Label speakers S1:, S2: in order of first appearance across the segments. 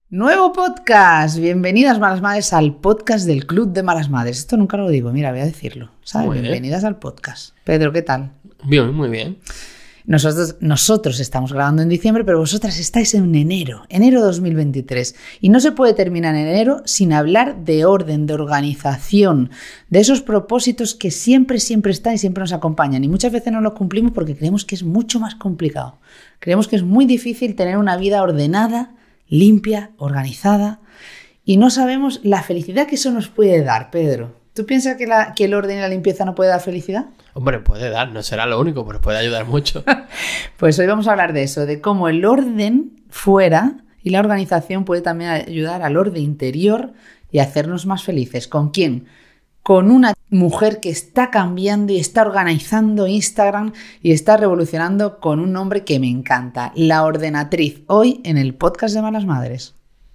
S1: Nuevo podcast, bienvenidas malas madres al podcast del Club de Malas Madres. Esto nunca lo digo, mira, voy a decirlo, ¿sabes? Bienvenidas al podcast. Pedro, ¿qué tal?
S2: Bien, muy bien.
S1: Nosotros estamos grabando en diciembre, pero vosotras estáis en enero 2023. Y no se puede terminar en enero sin hablar de orden, de organización, de esos propósitos que siempre están y siempre nos acompañan. Y muchas veces no los cumplimos porque creemos que es mucho más complicado. Creemos que es muy difícil tener una vida ordenada, limpia, organizada, y no sabemos la felicidad que eso nos puede dar, Pedro. ¿Tú piensas que el orden y la limpieza no puede dar felicidad?
S2: Hombre, puede dar, no será lo único, pero puede ayudar mucho.
S1: Pues hoy vamos a hablar de eso, de cómo el orden fuera y la organización puede también ayudar al orden interior y hacernos más felices. ¿Con quién? Con una mujer que está cambiando y está organizando Instagram y está revolucionando con un nombre que me encanta, La Ordenatriz, hoy en el podcast de Malas Madres.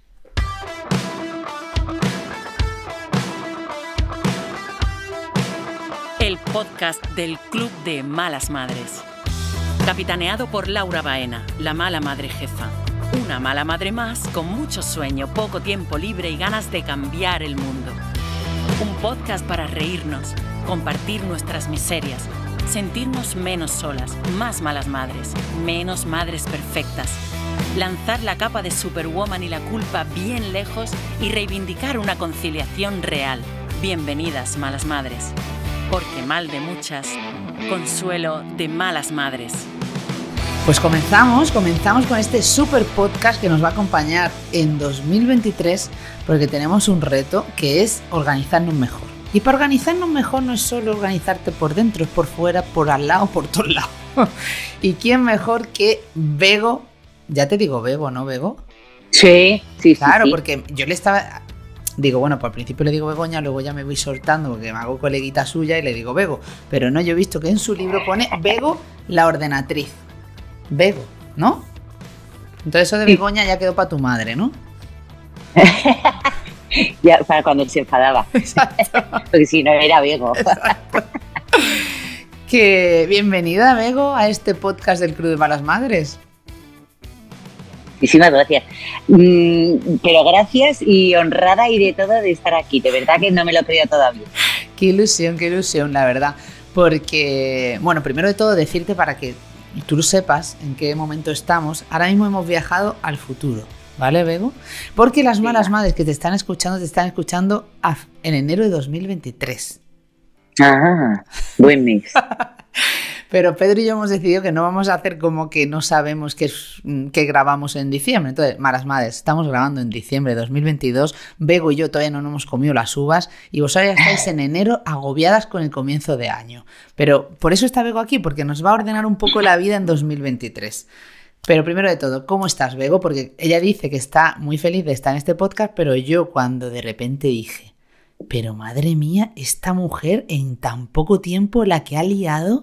S3: El podcast del Club de Malas Madres. Capitaneado por Laura Baena, la mala madre jefa. Una mala madre más con mucho sueño, poco tiempo libre y ganas de cambiar el mundo. Un podcast para reírnos, compartir nuestras miserias, sentirnos menos solas, más malas madres, menos madres perfectas, lanzar la capa de Superwoman y la culpa bien lejos y reivindicar una conciliación real. Bienvenidas, malas madres, porque mal de muchas, consuelo de malas madres.
S1: Pues comenzamos con este super podcast que nos va a acompañar en 2023 porque tenemos un reto que es organizarnos mejor. Y para organizarnos mejor no es solo organizarte por dentro, es por fuera, por al lado, por todos lados. ¿Y quién mejor que Bego? Ya te digo Bego, ¿no, Bego?
S4: Sí.
S1: Claro,
S4: sí.
S1: Porque yo le estaba... Digo, bueno, pues al principio le digo Begoña, luego ya me voy soltando porque me hago coleguita suya y le digo Bego. Pero no, yo he visto que en su libro pone Bego, la ordenatriz. Bego, ¿no? Entonces eso de Begoña ya quedó para tu madre, ¿no?
S4: Ya, para cuando se enfadaba.
S1: Exacto.
S4: Porque si no era Bego.
S1: Exacto. Que bienvenida, Bego, a este podcast del Club de Malas Madres.
S4: Muchísimas gracias. Pero gracias y honrada y de todo de estar aquí. De verdad que no me lo creo todavía.
S1: Qué ilusión, la verdad. Porque, bueno, primero de todo decirte para que tú sepas en qué momento estamos. Ahora mismo hemos viajado al futuro, ¿vale, Bego? Porque las malas madres que te están escuchando en enero de 2023.
S4: Ah, buen mes.
S1: Pero Pedro y yo hemos decidido que no vamos a hacer como que no sabemos que grabamos en diciembre. Entonces, malas madres, estamos grabando en diciembre de 2022. Bego y yo todavía no nos hemos comido las uvas y vosotros ya estáis en enero agobiadas con el comienzo de año. Pero por eso está Bego aquí, porque nos va a ordenar un poco la vida en 2023. Pero primero de todo, ¿cómo estás, Bego? Porque ella dice que está muy feliz de estar en este podcast, pero yo cuando de repente dije, pero madre mía, esta mujer en tan poco tiempo la que ha liado...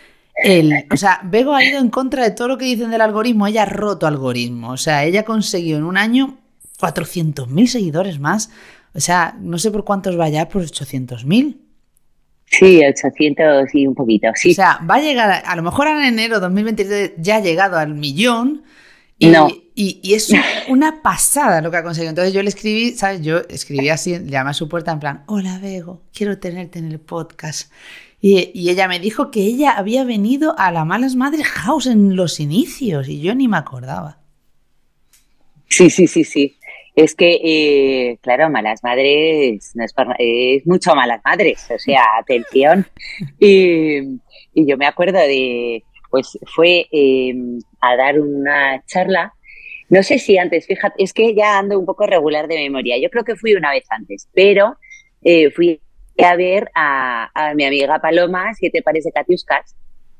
S1: O sea, Bego ha ido en contra de todo lo que dicen del algoritmo. Ella ha roto algoritmo. O sea, ella ha conseguido en un año 400.000 seguidores más. O sea, no sé por cuántos va ya, por 800.000.
S4: Sí, 800 y un poquito, sí.
S1: O sea, va a llegar, a lo mejor en enero de 2023 ya ha llegado al 1.000.000. Y es una pasada lo que ha conseguido. Entonces yo le escribí, ¿sabes? Yo escribí así, llamé a su puerta en plan, hola Bego, quiero tenerte en el podcast. Y ella me dijo que ella había venido a la Malas Madres House en los inicios y yo ni me acordaba.
S4: Sí. Es que, claro, Malas Madres no es mucho Malas Madres, o sea, atención. Y yo me acuerdo de, pues fue a dar una charla, no sé si antes, fíjate, es que ya ando un poco regular de memoria, yo creo que fui una vez antes, pero fui a ver a mi amiga Paloma, Siete Pares de Catiuscas,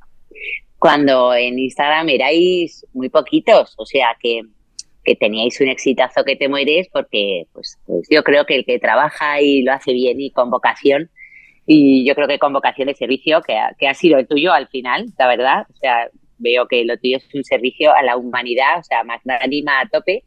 S4: cuando en Instagram erais muy poquitos, o sea que teníais un exitazo que te mueres porque pues yo creo que el que trabaja y lo hace bien y con vocación, y yo creo que con vocación de servicio, que ha sido el tuyo al final, la verdad, o sea, veo que lo tuyo es un servicio a la humanidad, o sea, magnánima a tope,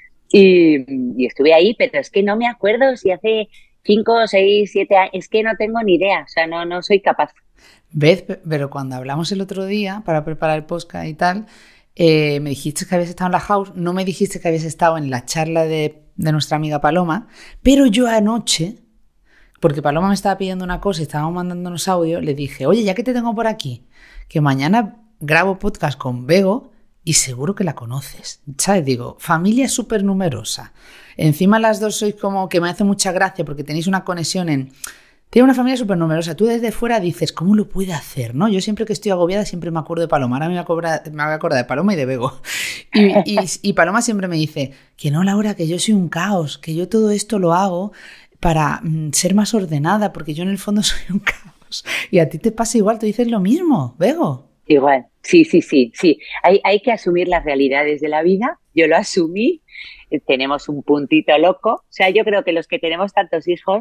S4: y estuve ahí, pero es que no me acuerdo si hace 5, 6, 7 años, es que no tengo ni idea, o sea, no soy capaz.
S1: ¿Ves? Pero cuando hablamos el otro día para preparar el podcast y tal, me dijiste que habías estado en la house, no me dijiste que habías estado en la charla de nuestra amiga Paloma, pero yo anoche, porque Paloma me estaba pidiendo una cosa y estábamos mandándonos audio, le dije, oye, ya que te tengo por aquí, que mañana grabo podcast con Bego y seguro que la conoces, ¿sabes? Digo, familia súper numerosa. Encima las dos sois como que me hace mucha gracia porque tenéis una conexión en... Tiene una familia súper numerosa. Tú desde fuera dices, ¿cómo lo puede hacer? ¿No? Yo siempre que estoy agobiada siempre me acuerdo de Paloma. Ahora me voy a acordar de Paloma y de Bego. Y Paloma siempre me dice, que no, Laura, que yo soy un caos, que yo todo esto lo hago para ser más ordenada, porque yo en el fondo soy un caos. Y a ti te pasa igual, tú dices lo mismo, Bego.
S4: Igual, sí. Hay que asumir las realidades de la vida. Yo lo asumí. Tenemos un puntito loco. O sea, yo creo que los que tenemos tantos hijos,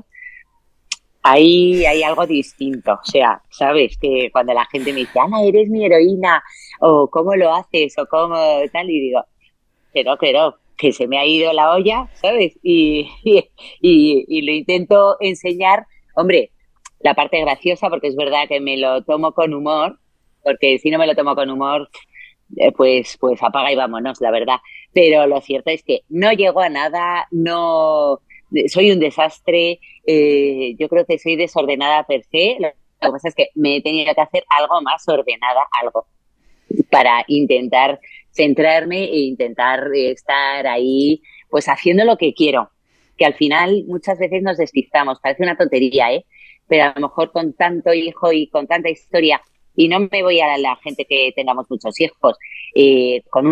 S4: ahí hay algo distinto. O sea, ¿sabes? Que cuando la gente me dice, Ana, eres mi heroína, o cómo lo haces, o cómo tal, y digo, que se me ha ido la olla, ¿sabes? Y lo intento enseñar, hombre, la parte graciosa, porque es verdad que me lo tomo con humor, porque si no me lo tomo con humor, pues apaga y vámonos, la verdad. Pero lo cierto es que no llego a nada, no soy un desastre, yo creo que soy desordenada per se. Lo que pasa es que me he tenido que hacer algo más ordenada, algo, para intentar centrarme e intentar estar ahí, pues haciendo lo que quiero. Que al final muchas veces nos despistamos, parece una tontería, pero a lo mejor con tanto hijo y con tanta historia, y no me voy a la gente que tengamos muchos hijos, con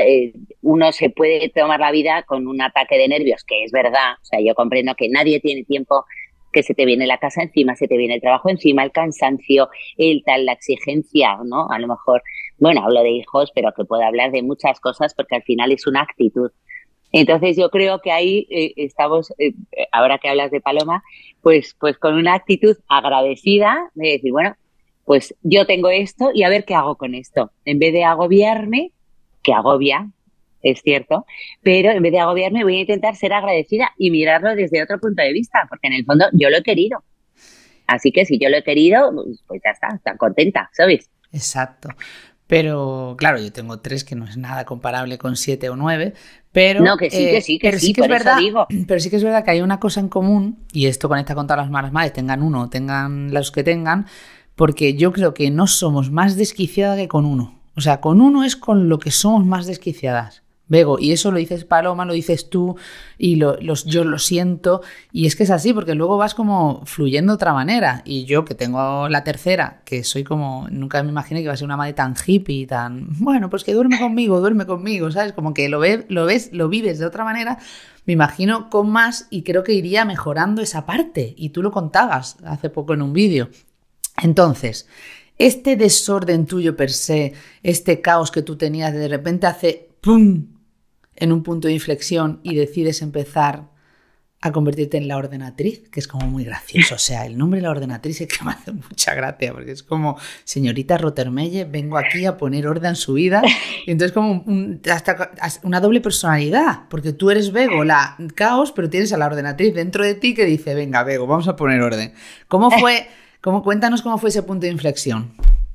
S4: uno se puede tomar la vida con un ataque de nervios, que es verdad. O sea, yo comprendo que nadie tiene tiempo, que se te viene la casa encima, se te viene el trabajo encima, el cansancio, la exigencia, ¿no? A lo mejor, bueno, hablo de hijos, pero que puedo hablar de muchas cosas porque al final es una actitud. Entonces yo creo que ahí estamos, ahora que hablas de Paloma, pues con una actitud agradecida de decir, bueno, pues yo tengo esto y a ver qué hago con esto. En vez de agobiarme, que agobia, es cierto, pero en vez de agobiarme voy a intentar ser agradecida y mirarlo desde otro punto de vista, porque en el fondo yo lo he querido. Así que si yo lo he querido, pues ya está, tan contenta, ¿sabes?
S1: Exacto. Pero claro, yo tengo 3, que no es nada comparable con 7 o 9, pero...
S4: No, que sí,
S1: pero sí que
S4: por
S1: es verdad,
S4: eso digo.
S1: pero sí que es verdad que hay una cosa en común, y esto conecta con todas las malas madres, tengan uno, tengan los que tengan, porque yo creo que no somos más desquiciadas que con uno. O sea, con uno es con lo que somos más desquiciadas. Bego, y eso lo dices Paloma, lo dices tú, y yo lo siento, y es que es así, porque luego vas como fluyendo de otra manera, y yo que tengo la tercera, que soy como, nunca me imaginé que iba a ser una madre tan hippie, tan, bueno, pues que duerme conmigo, ¿sabes? Como que lo vives de otra manera, me imagino con más, y creo que iría mejorando esa parte, y tú lo contabas hace poco en un vídeo. Entonces, este desorden tuyo per se, este caos que tú tenías, de repente hace ¡pum!, en un punto de inflexión y decides empezar a convertirte en la ordenatriz, que es como muy gracioso. O sea, el nombre de la ordenatriz es que me hace mucha gracia, porque es como, señorita Rottermeye, vengo aquí a poner orden en su vida. Y entonces como hasta una doble personalidad, porque tú eres Bego, la caos, pero tienes a la ordenatriz dentro de ti que dice, venga, Bego, vamos a poner orden. ¿Cómo fue? Cuéntanos cómo fue ese punto de inflexión.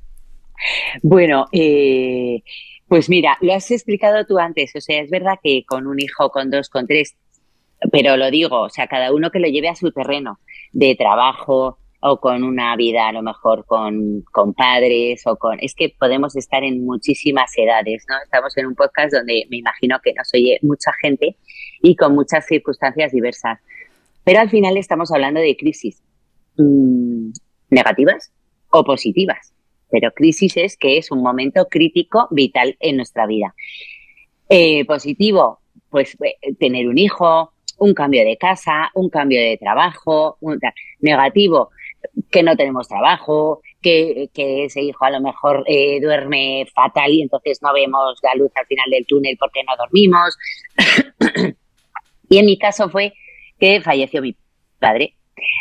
S4: Bueno, pues mira, lo has explicado tú antes. O sea, es verdad que con un hijo, con 2, con 3, pero lo digo, o sea, cada uno que lo lleve a su terreno de trabajo o con una vida a lo mejor con padres o con... Es que podemos estar en muchísimas edades, ¿no? Estamos en un podcast donde me imagino que nos oye mucha gente y con muchas circunstancias diversas. Pero al final estamos hablando de crisis negativas o positivas. Pero crisis es que es un momento crítico, vital en nuestra vida. Positivo, pues tener un hijo, un cambio de casa, un cambio de trabajo. Negativo, que no tenemos trabajo, que ese hijo a lo mejor duerme fatal y entonces no vemos la luz al final del túnel porque no dormimos. Y en mi caso fue que falleció mi padre.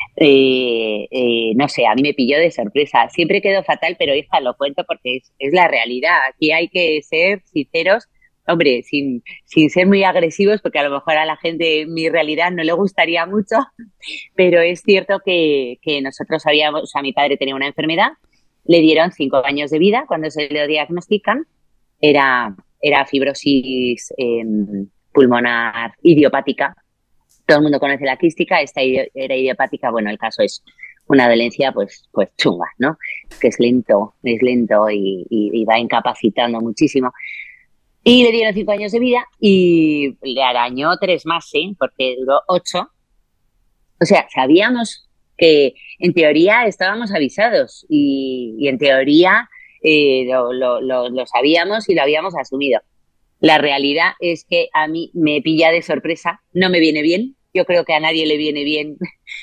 S4: No sé, a mí me pilló de sorpresa. Siempre quedó fatal, pero hija, lo cuento porque es la realidad. Aquí hay que ser sinceros, hombre, sin ser muy agresivos, porque a lo mejor a la gente mi realidad no le gustaría mucho, pero es cierto que nosotros sabíamos, o sea, mi padre tenía una enfermedad, le dieron 5 años de vida cuando se lo diagnostican, era era fibrosis pulmonar idiopática. Todo el mundo conoce la quística, esta era idiopática. Bueno, el caso es una dolencia pues chunga, ¿no? Que es lento y va incapacitando muchísimo. Y le dieron 5 años de vida y le arañó 3 más, ¿eh? Porque duró 8. O sea, sabíamos que en teoría estábamos avisados y en teoría lo sabíamos y lo habíamos asumido. La realidad es que a mí me pilla de sorpresa, no me viene bien. Yo creo que a nadie le viene bien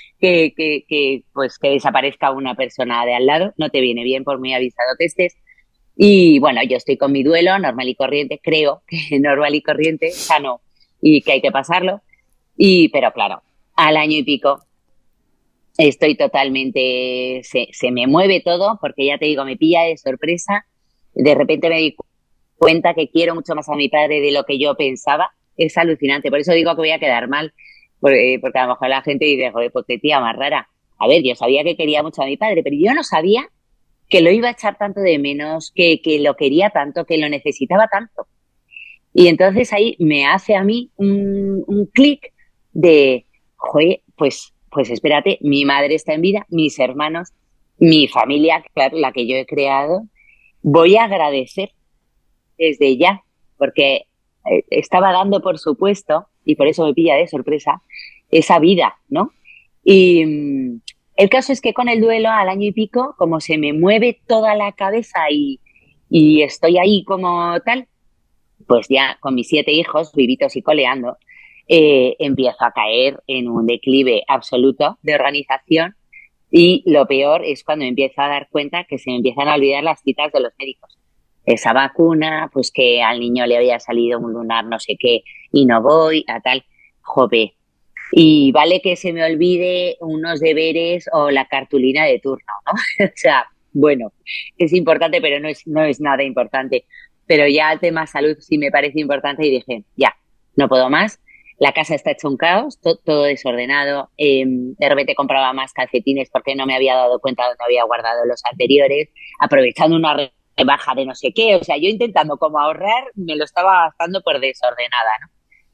S4: que desaparezca una persona de al lado. No te viene bien por muy avisado que estés. Y bueno, yo estoy con mi duelo normal y corriente, creo que normal y corriente, sano y que hay que pasarlo. Pero claro, al año y pico estoy totalmente, se me mueve todo porque ya te digo, me pilla de sorpresa. De repente me di cuenta que quiero mucho más a mi padre de lo que yo pensaba. Es alucinante, por eso digo que voy a quedar mal, porque a lo mejor la gente dice, joder, pues qué tía más rara. A ver, yo sabía que quería mucho a mi padre, pero yo no sabía que lo iba a echar tanto de menos, que lo quería tanto, que lo necesitaba tanto. Y entonces ahí me hace a mí un clic de, joder, pues espérate, mi madre está en vida, mis hermanos, mi familia, claro, la que yo he creado, voy a agradecer desde ya, porque estaba dando por supuesto, y por eso me pilla de sorpresa, esa vida, ¿no? Y el caso es que con el duelo al año y pico, como se me mueve toda la cabeza y estoy ahí como tal, pues ya con mis 7 hijos, vivitos y coleando, empiezo a caer en un declive absoluto de organización y lo peor es cuando me empiezo a dar cuenta que se me empiezan a olvidar las citas de los médicos. Esa vacuna, pues que al niño le había salido un lunar no sé qué y no voy, a tal, jope. Y vale que se me olvide unos deberes o la cartulina de turno, ¿no? O sea, bueno, es importante, pero no es nada importante. Pero ya el tema salud sí me parece importante y dije, ya, no puedo más. La casa está hecha un caos, todo desordenado. De repente compraba más calcetines porque no me había dado cuenta de dónde había guardado los anteriores, aprovechando una rebaja de no sé qué. O sea, yo intentando como ahorrar, me lo estaba gastando por desordenada, ¿no?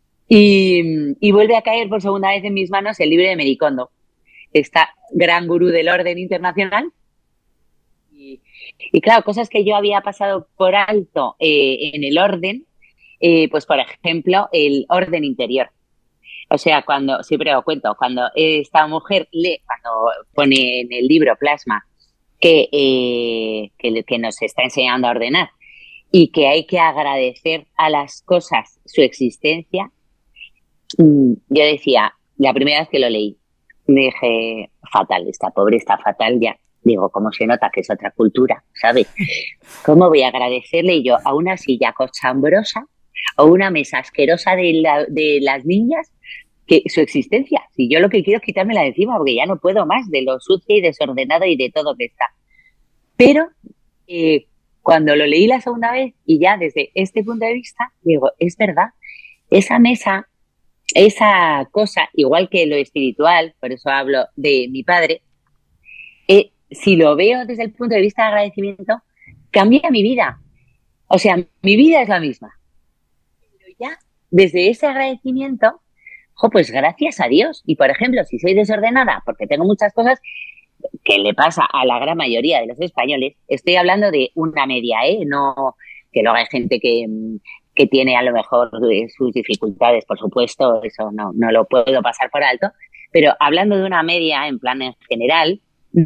S4: Y vuelve a caer por segunda vez en mis manos el libro de Marie Kondo, esta gran gurú del orden internacional. Y claro, cosas que yo había pasado por alto en el orden, pues por ejemplo, el orden interior. O sea, siempre lo cuento, cuando esta mujer cuando pone en el libro Plasma que nos está enseñando a ordenar y que hay que agradecer a las cosas su existencia, yo decía, la primera vez que lo leí, me dije, fatal, esta pobre está fatal ya. Digo, ¿cómo se nota que es otra cultura, ¿sabes? ¿Cómo voy a agradecerle yo a una silla cochambrosa o una mesa asquerosa de las niñas que su existencia? Si yo lo que quiero es quitármela de encima porque ya no puedo más de lo sucio y desordenado y de todo que está. Pero cuando lo leí la segunda vez y ya desde este punto de vista, digo, es verdad, esa mesa, esa cosa, igual que lo espiritual, por eso hablo de mi padre, si lo veo desde el punto de vista de agradecimiento, cambia mi vida. O sea, mi vida es la misma. Pero ya, desde ese agradecimiento, pues gracias a Dios. Y, por ejemplo, si soy desordenada, porque tengo muchas cosas que le pasa a la gran mayoría de los españoles, estoy hablando de una media, no que luego hay gente que tiene a lo mejor sus dificultades, por supuesto, eso no lo puedo pasar por alto, pero hablando de una media en plan en general,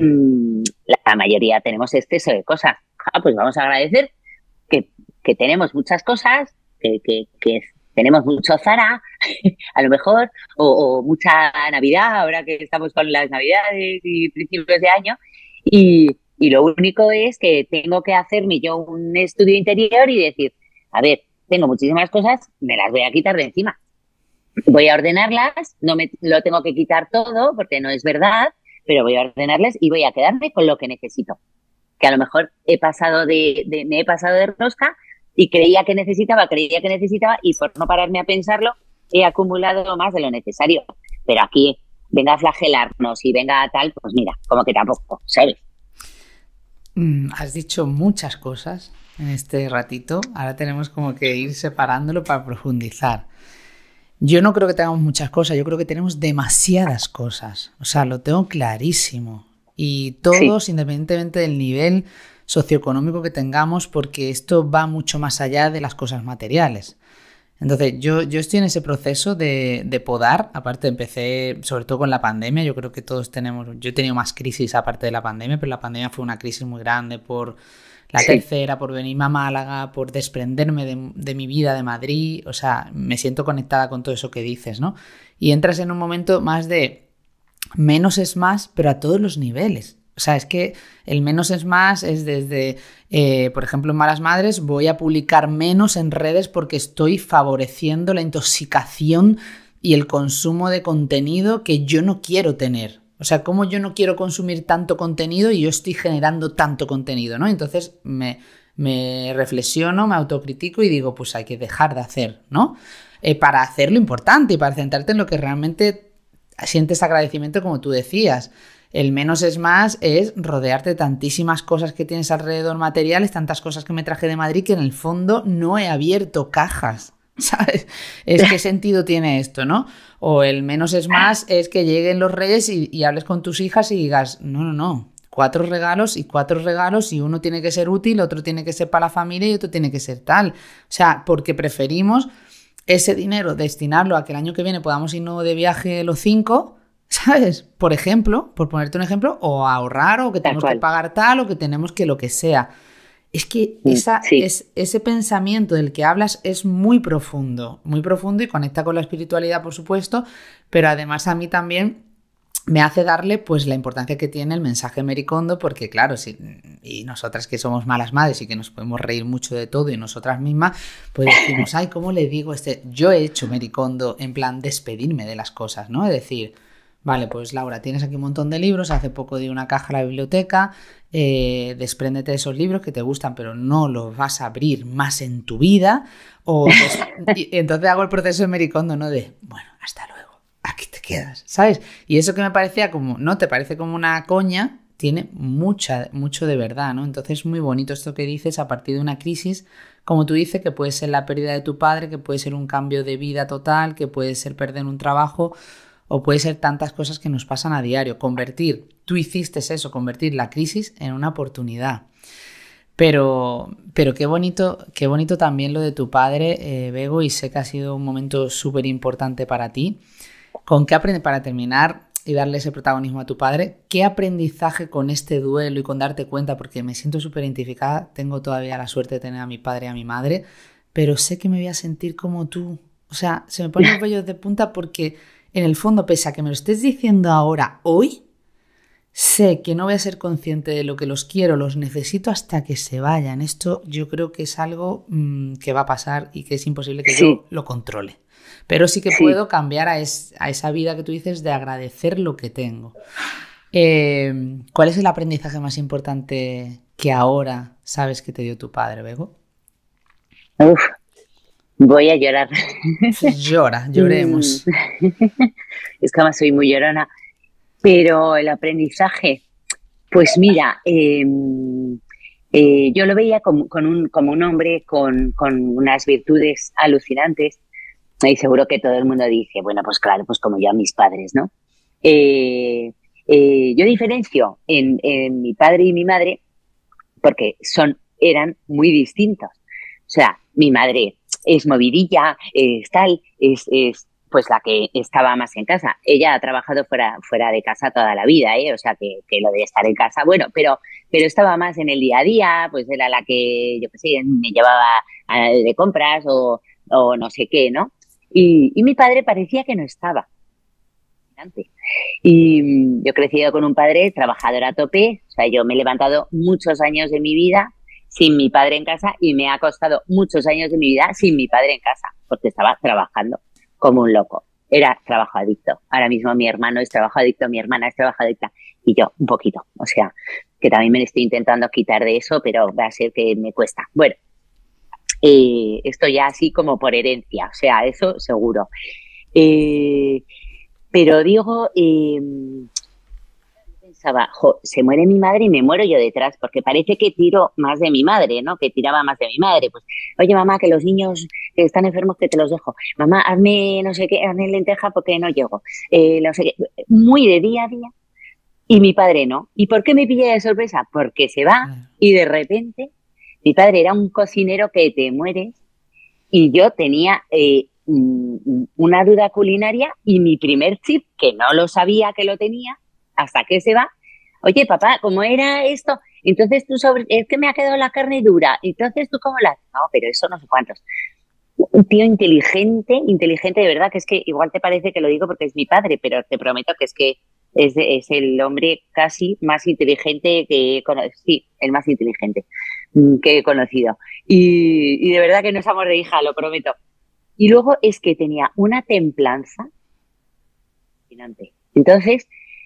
S4: la mayoría tenemos exceso de cosas. Pues vamos a agradecer que tenemos muchas cosas, que tenemos mucho Zara, a lo mejor, o mucha Navidad, ahora que estamos con las Navidades y principios de año, y lo único es que tengo que hacerme yo un estudio interior y decir, a ver, tengo muchísimas cosas, me las voy a quitar de encima. Voy a ordenarlas, no me lo tengo que quitar todo porque no es verdad, pero voy a ordenarles y voy a quedarme con lo que necesito. Que a lo mejor me he pasado de rosca y creía que necesitaba y por no pararme a pensarlo he acumulado más de lo necesario. Pero aquí venga a flagelarnos y venga a tal, pues mira, como que tampoco, ¿sabes?
S1: Has dicho muchas cosas en este ratito. Ahora tenemos como que ir separándolo para profundizar. Yo no creo que tengamos muchas cosas, yo creo que tenemos demasiadas cosas. O sea, lo tengo clarísimo. Y todos, sí, independientemente del nivel socioeconómico que tengamos, porque esto va mucho más allá de las cosas materiales. Entonces, yo estoy en ese proceso de podar. Aparte, empecé sobre todo con la pandemia. Yo creo que todos tenemos... Yo he tenido más crisis aparte de la pandemia, pero la pandemia fue una crisis muy grande por la tercera, por venirme a Málaga, por desprenderme de mi vida de Madrid. O sea, me siento conectada con todo eso que dices, ¿no? Y entras en un momento más de menos es más, pero a todos los niveles. O sea, es que el menos es más es desde, por ejemplo, en Malas Madres voy a publicar menos en redes porque estoy favoreciendo la intoxicación y el consumo de contenido que yo no quiero tener. O sea, como yo no quiero consumir tanto contenido y yo estoy generando tanto contenido, ¿no? Entonces me reflexiono, me autocritico y digo, pues hay que dejar de hacer, ¿no? Para hacer lo importante y para centrarte en lo que realmente sientes agradecimiento, como tú decías. El menos es más es rodearte de tantísimas cosas que tienes alrededor materiales, tantas cosas que me traje de Madrid que en el fondo no he abierto cajas, ¿sabes? ¿Qué sentido tiene esto, no? O el menos es más es que lleguen los Reyes y hables con tus hijas y digas, no, 4 regalos y uno tiene que ser útil, otro tiene que ser para la familia y otro tiene que ser tal. O sea, porque preferimos ese dinero destinarlo a que el año que viene podamos irnos de viaje los 5, ¿sabes? Por ejemplo, por ponerte un ejemplo, o ahorrar, o que tenemos que pagar tal, o que tenemos que lo que sea. Es que ese pensamiento del que hablas es muy profundo y conecta con la espiritualidad, por supuesto, pero además a mí también me hace darle pues la importancia que tiene el mensaje Marie Kondo, porque claro, y nosotras que somos malas madres y que nos podemos reír mucho de todo y nosotras mismas, pues decimos, ay, ¿cómo le digo yo he hecho Marie Kondo en plan despedirme de las cosas, ¿no? Es decir, vale, pues Laura, tienes aquí un montón de libros, hace poco di una caja a la biblioteca, despréndete de esos libros que te gustan pero no los vas a abrir más en tu vida, y entonces hago el proceso de Marie Kondo, ¿no? De, bueno, hasta luego, aquí te quedas, ¿sabes? Y eso que me parecía como, ¿no? Te parece como una coña, tiene mucho de verdad, ¿no? Entonces es muy bonito esto que dices a partir de una crisis, como tú dices, que puede ser la pérdida de tu padre, que puede ser un cambio de vida total, que puede ser perder un trabajo, o puede ser tantas cosas que nos pasan a diario. Tú hiciste eso, convertir la crisis en una oportunidad. Pero qué bonito también lo de tu padre, Bego, y sé que ha sido un momento súper importante para ti. ¿Con qué aprendes, para terminar y darle ese protagonismo a tu padre, qué aprendizaje con este duelo y con darte cuenta, porque me siento súper identificada, tengo todavía la suerte de tener a mi padre y a mi madre, pero sé que me voy a sentir como tú. O sea, se me ponen los vellos de punta porque en el fondo, pese a que me lo estés diciendo ahora, hoy, sé que no voy a ser consciente de lo que los quiero, los necesito hasta que se vayan. Esto yo creo que es algo que va a pasar y que es imposible que yo lo controle. Pero sí que puedo cambiar a esa vida que tú dices de agradecer lo que tengo. ¿Cuál es el aprendizaje más importante que ahora sabes que te dio tu padre, Bego?
S4: Uf, voy a llorar.
S1: Lloremos.
S4: Es que además soy muy llorona. Pero el aprendizaje, pues mira, yo lo veía como un hombre con unas virtudes alucinantes. Y seguro que todo el mundo dice, bueno, pues claro, pues como yo a mis padres, ¿no? Yo diferencio en mi padre y mi madre porque eran muy distintos. O sea, mi madre es movidilla, es tal, es pues la que estaba más en casa. Ella ha trabajado fuera de casa toda la vida, ¿eh? O sea, que lo de estar en casa, bueno, pero estaba más en el día a día, pues era la que, yo qué sé, me llevaba de compras o no sé qué, ¿no? Y mi padre parecía que no estaba. Y yo he crecido con un padre trabajador a tope, o sea, yo me he levantado muchos años de mi vida sin mi padre en casa y me ha costado muchos años de mi vida sin mi padre en casa, porque estaba trabajando como un loco. Era trabajo adicto. Ahora mismo mi hermano es trabajo adicto, mi hermana es trabajo adicta y yo un poquito. O sea, que también me estoy intentando quitar de eso, pero va a ser que me cuesta. Bueno, esto ya así como por herencia, o sea, eso seguro. Pero digo, pensaba, jo, se muere mi madre y me muero yo detrás, porque parece que tiro más de mi madre, ¿no? Que tiraba más de mi madre. Pues, oye, mamá, que los niños que están enfermos que te los dejo. Mamá, hazme no sé qué, hazme lenteja porque no llego. No sé qué. Muy de día a día. Y mi padre no. ¿Y por qué me pilla de sorpresa? Porque se va y de repente mi padre era un cocinero que te mueres y yo tenía una duda culinaria y mi primer chip, que no lo sabía que lo tenía, hasta que se va. Oye, papá, ¿cómo era esto? Entonces es que me ha quedado la carne dura. Entonces tú cómo la... No, pero eso no sé cuántos. Un tío inteligente, inteligente de verdad, que es que igual te parece que lo digo porque es mi padre, pero te prometo que es que es el hombre casi más inteligente que he conocido. Sí, el más inteligente que he conocido. Y de verdad que no es amor de hija, lo prometo. Y luego es que tenía una templanza fascinante. Entonces,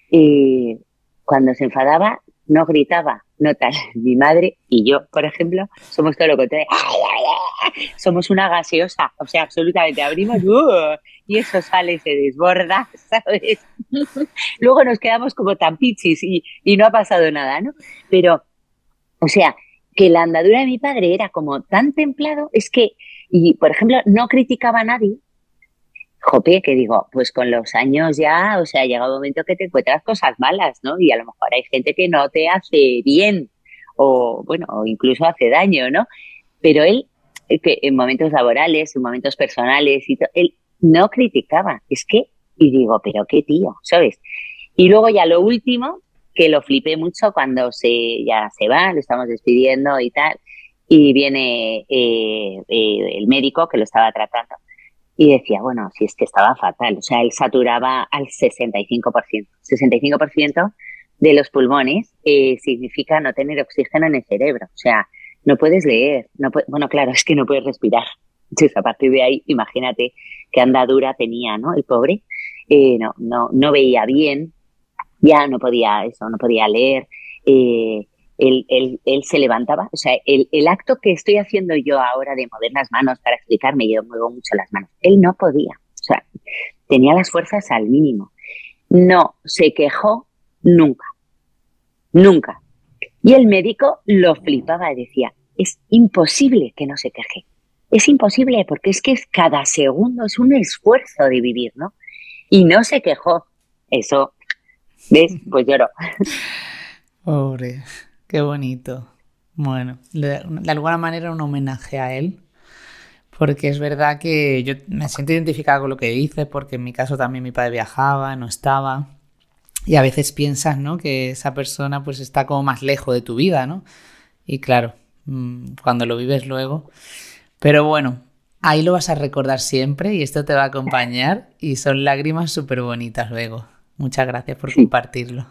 S4: cuando se enfadaba, no gritaba, no tal. Mi madre y yo, por ejemplo, somos todo lo contrario. Somos una gaseosa, o sea, absolutamente abrimos y eso sale, se desborda, ¿sabes? Luego nos quedamos como tan pichis y no ha pasado nada, ¿no? Pero, o sea, que la andadura de mi padre era como tan templado, es que, y por ejemplo, no criticaba a nadie. Jope, que digo, pues con los años ya, o sea, llega un momento que te encuentras cosas malas, ¿no? Y a lo mejor hay gente que no te hace bien o, bueno, o incluso hace daño, ¿no? Pero él, que en momentos laborales, en momentos personales, y él no criticaba. Es que, y digo, pero qué tío, ¿sabes? Y luego ya lo último, que lo flipé mucho cuando ya se va, lo estamos despidiendo y tal, y viene el médico que lo estaba tratando. Y decía, bueno, si es que estaba fatal. O sea, él saturaba al 65%. 65% de los pulmones significa no tener oxígeno en el cerebro. O sea, no puedes leer. Bueno, claro, es que no puedes respirar. Entonces, a partir de ahí, imagínate qué andadura tenía, ¿no? El pobre no veía bien. Ya no podía eso, no podía leer. Él se levantaba, o sea, el acto que estoy haciendo yo ahora de mover las manos para explicarme, yo muevo mucho las manos, él no podía, o sea, tenía las fuerzas al mínimo, no se quejó nunca, nunca. Y el médico lo flipaba y decía, es imposible que no se queje, es imposible porque es que cada segundo es un esfuerzo de vivir, ¿no? Y no se quejó, eso, ¿ves? Pues lloro.
S1: Pobre. Qué bonito. Bueno, de alguna manera un homenaje a él, porque es verdad que yo me siento identificada con lo que dice, porque en mi caso también mi padre viajaba, no estaba, y a veces piensas, ¿no?, que esa persona pues está como más lejos de tu vida, ¿no? Y claro, cuando lo vives luego. Pero bueno, ahí lo vas a recordar siempre y esto te va a acompañar y son lágrimas súper bonitas luego. Muchas gracias por compartirlo.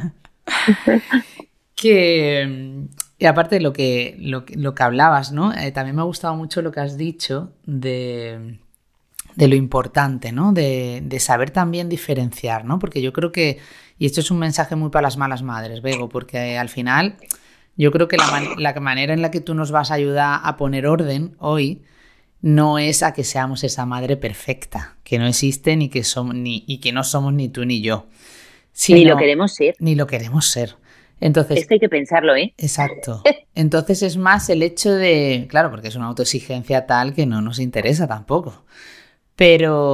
S1: Y aparte de lo que hablabas, ¿no? También me ha gustado mucho lo que has dicho de lo importante, ¿no? De saber también diferenciar, ¿no? Porque yo creo que, y esto es un mensaje muy para las malas madres, Bego, porque al final yo creo que la manera en la que tú nos vas a ayudar a poner orden hoy no es a que seamos esa madre perfecta, que no existe y que no somos ni tú ni yo.
S4: Ni lo queremos ser.
S1: Ni lo queremos ser. Entonces,
S4: esto hay que pensarlo, ¿eh?
S1: Exacto. Entonces es más el hecho de... Claro, porque es una autoexigencia tal que no nos interesa tampoco. Pero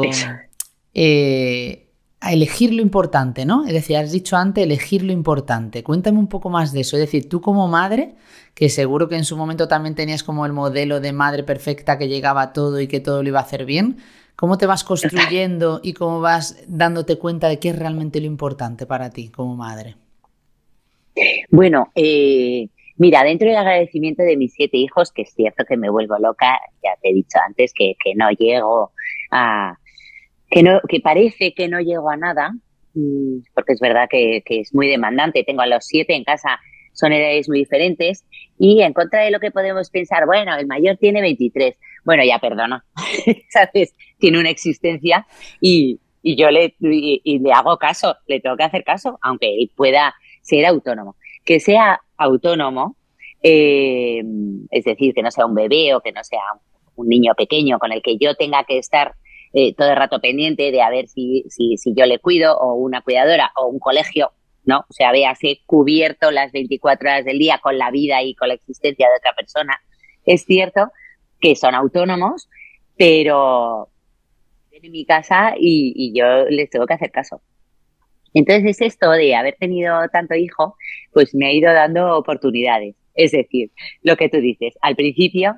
S1: a elegir lo importante, ¿no? Es decir, has dicho antes elegir lo importante. Cuéntame un poco más de eso. Es decir, tú como madre, que seguro que en su momento también tenías como el modelo de madre perfecta que llegaba a todo y que todo lo iba a hacer bien, ¿cómo te vas construyendo y cómo vas dándote cuenta de qué es realmente lo importante para ti como madre?
S4: Bueno, mira, dentro del agradecimiento de mis 7 hijos, que es cierto que me vuelvo loca, ya te he dicho antes que no llego a... que parece que no llego a nada, porque es verdad que es muy demandante. Tengo a los 7 en casa, son edades muy diferentes, y en contra de lo que podemos pensar, bueno, el mayor tiene 23. Bueno, ya perdono, ¿sabes? Tiene una existencia y yo le hago caso, le tengo que hacer caso, aunque él pueda ser autónomo. Que sea autónomo, es decir, que no sea un bebé o que no sea un niño pequeño con el que yo tenga que estar todo el rato pendiente de a ver si yo le cuido, o una cuidadora o un colegio, ¿no? O sea, véase cubierto las 24 horas del día con la vida y con la existencia de otra persona. Es cierto que son autónomos, pero en mi casa y yo les tengo que hacer caso. Entonces es esto de haber tenido tanto hijo, pues me ha ido dando oportunidades. Es decir, lo que tú dices, al principio,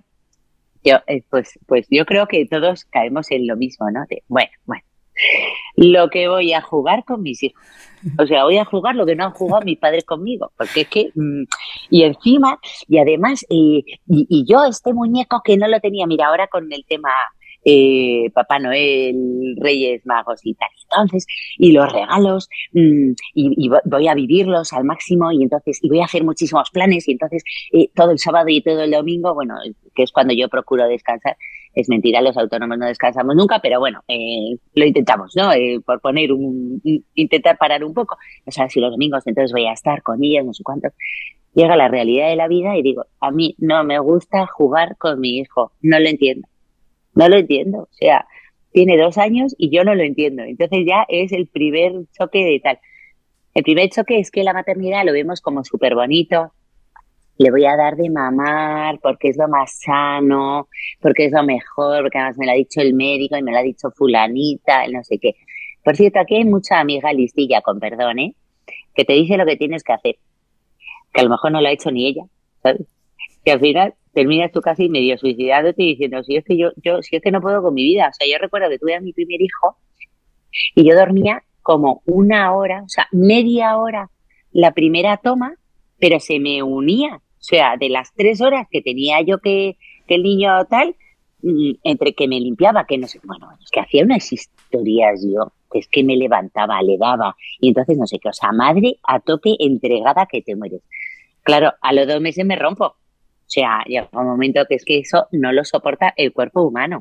S4: pues yo creo que todos caemos en lo mismo, ¿no? Bueno, lo que voy a jugar con mis hijos. O sea, voy a jugar lo que no han jugado mis padres conmigo, porque es que, y encima, y además, y yo este muñeco que no lo tenía, mira, ahora con el tema Papá Noel, Reyes Magos y tal, entonces, y los regalos, y voy a vivirlos al máximo, y entonces, y voy a hacer muchísimos planes, y entonces, todo el sábado y todo el domingo, bueno, que es cuando yo procuro descansar. Es mentira, los autónomos no descansamos nunca, pero bueno, lo intentamos, ¿no? Por poner intentar parar un poco. O sea, si los domingos entonces voy a estar con ellos, no sé cuánto. Llega la realidad de la vida y digo, a mí no me gusta jugar con mi hijo. No lo entiendo. No lo entiendo. O sea, tiene 2 años y yo no lo entiendo. Entonces ya es el primer choque de tal. El primer choque es que la maternidad lo vemos como súper bonito. Le voy a dar de mamar porque es lo más sano, porque es lo mejor, porque además me lo ha dicho el médico y me lo ha dicho fulanita, el no sé qué. Por cierto, aquí hay mucha amiga listilla, con perdón, que te dice lo que tienes que hacer, que a lo mejor no lo ha hecho ni ella, ¿sabes? Que al final terminas tú casi medio suicidándote y diciendo, si es que si es que no puedo con mi vida. O sea, yo recuerdo que tuve a mi primer hijo y yo dormía como 1 hora, o sea, media hora la primera toma, pero se me unía. O sea, de las 3 horas que tenía yo que el niño tal, entre que me limpiaba, que no sé, bueno, es que hacía unas historias yo, que es que me levantaba, le daba, y entonces no sé qué, o sea, madre a tope entregada que te mueres. Claro, a los 2 meses me rompo. O sea, llega un momento que es que eso no lo soporta el cuerpo humano.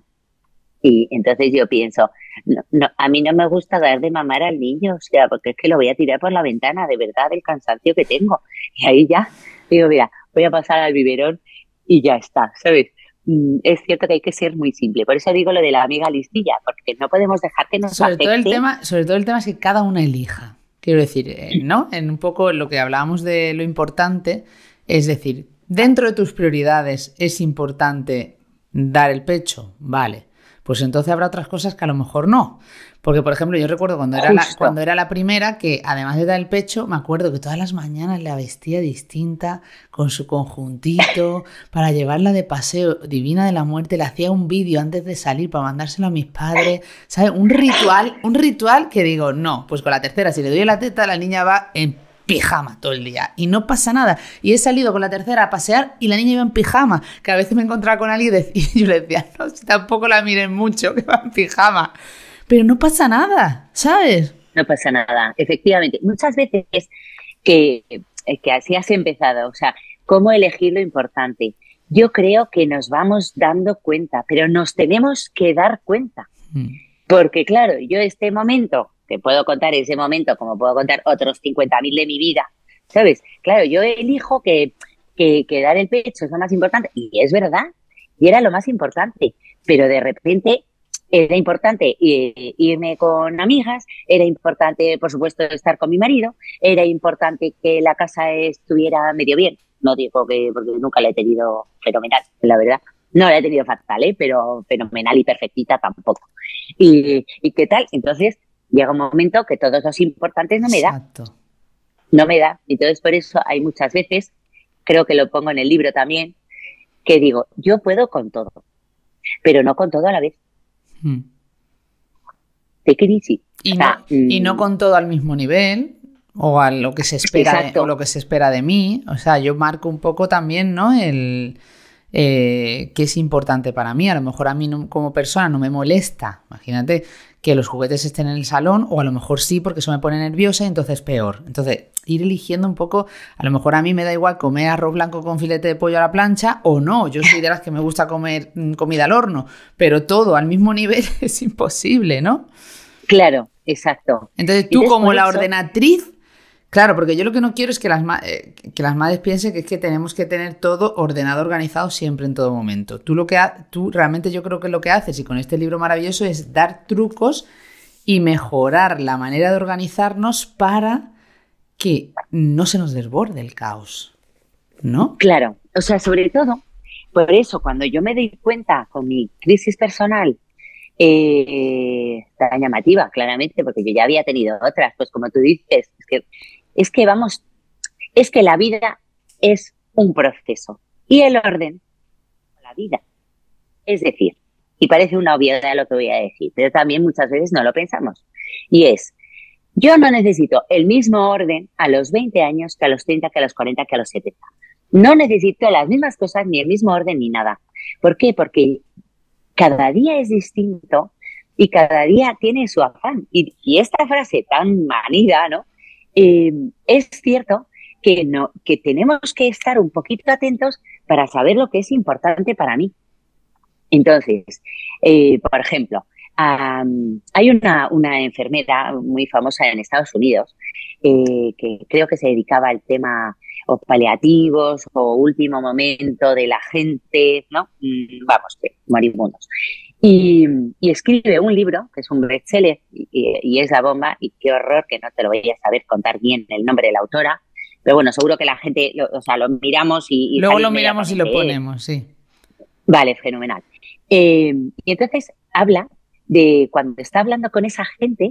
S4: Y entonces yo pienso, no, a mí no me gusta dar de mamar al niño, o sea, porque es que lo voy a tirar por la ventana, de verdad, del cansancio que tengo. Y ahí ya digo, mira, voy a pasar al biberón y ya está, ¿sabes? Es cierto que hay que ser muy simple. Por eso digo lo de la amiga listilla, porque no podemos dejar que nos afecte.
S1: Sobre todo el tema es que cada una elija. Quiero decir, ¿no? En un poco lo que hablábamos de lo importante, es decir, dentro de tus prioridades es importante dar el pecho, vale. Pues entonces habrá otras cosas que a lo mejor no. Porque, por ejemplo, yo recuerdo cuando era la primera, que además de dar el pecho, me acuerdo que todas las mañanas la vestía distinta, con su conjuntito, para llevarla de paseo, Divina de la Muerte, le hacía un vídeo antes de salir para mandárselo a mis padres, ¿sabes? Un ritual que digo, no, pues con la tercera, si le doy la teta, la niña va en pijama todo el día y no pasa nada. Y he salido con la tercera a pasear y la niña iba en pijama, que a veces me encontraba con alguien y yo le decía, no, si tampoco la miren mucho, que va en pijama. Pero no pasa nada, ¿sabes?
S4: No pasa nada, efectivamente. Muchas veces que así has empezado, o sea, cómo elegir lo importante. Yo creo que nos vamos dando cuenta, pero nos tenemos que dar cuenta. Porque claro, yo este momento, que puedo contar ese momento como puedo contar otros 50.000 de mi vida, ¿sabes? Claro, yo elijo que dar el pecho es lo más importante, y es verdad, y era lo más importante, pero de repente era importante irme con amigas, era importante, por supuesto, estar con mi marido, era importante que la casa estuviera medio bien. No digo que, porque nunca la he tenido fenomenal, la verdad. No la he tenido fatal, pero fenomenal y perfectita tampoco. ¿Y qué tal? Entonces llega un momento que todos los importantes no me da.
S1: Exacto.
S4: No me da. Entonces por eso hay muchas veces, creo que lo pongo en el libro también, que digo, yo puedo con todo, pero no con todo a la vez. Take it easy.
S1: Y no con todo al mismo nivel o a lo que se espera o lo que se espera de mí. O sea, yo marco un poco también, ¿no? El qué es importante para mí. A lo mejor a mí como persona no me molesta, imagínate, que los juguetes estén en el salón, o a lo mejor sí, porque eso me pone nerviosa y entonces peor. Entonces, ir eligiendo un poco, a lo mejor a mí me da igual comer arroz blanco con filete de pollo a la plancha o no. Yo soy de las que me gusta comer comida al horno, pero todo al mismo nivel es imposible, ¿no?
S4: Claro, exacto.
S1: Entonces tú como la ordenatriz, claro, porque yo lo que no quiero es que las madres piensen que es que tenemos que tener todo ordenado, organizado siempre en todo momento. Tú realmente yo creo que lo que haces, y con este libro maravilloso, es dar trucos y mejorar la manera de organizarnos para que no se nos desborde el caos, ¿no?
S4: Claro, o sea, sobre todo, por eso cuando yo me di cuenta con mi crisis personal, tan llamativa, claramente, porque yo ya había tenido otras, pues como tú dices, es que la vida es un proceso y el orden, la vida. Es decir, y parece una obviedad lo que voy a decir, pero también muchas veces no lo pensamos. Y es, yo no necesito el mismo orden a los 20 años que a los 30, que a los 40, que a los 70. No necesito las mismas cosas, ni el mismo orden, ni nada. ¿Por qué? Porque cada día es distinto y cada día tiene su afán. Y esta frase tan manida, ¿no? Es cierto que tenemos que estar un poquito atentos para saber lo que es importante para mí. Entonces, por ejemplo, hay una enfermera muy famosa en Estados Unidos que creo que se dedicaba al tema o paliativos o último momento de la gente, ¿no? Vamos, moribundos. Y escribe un libro, que es un bestseller, y es la bomba, y qué horror que no te lo voy a saber contar bien el nombre de la autora, pero bueno, seguro que la gente, lo miramos y
S1: luego lo miramos y lo ponemos, sí.
S4: Vale, fenomenal. Y entonces habla de cuando está hablando con esa gente,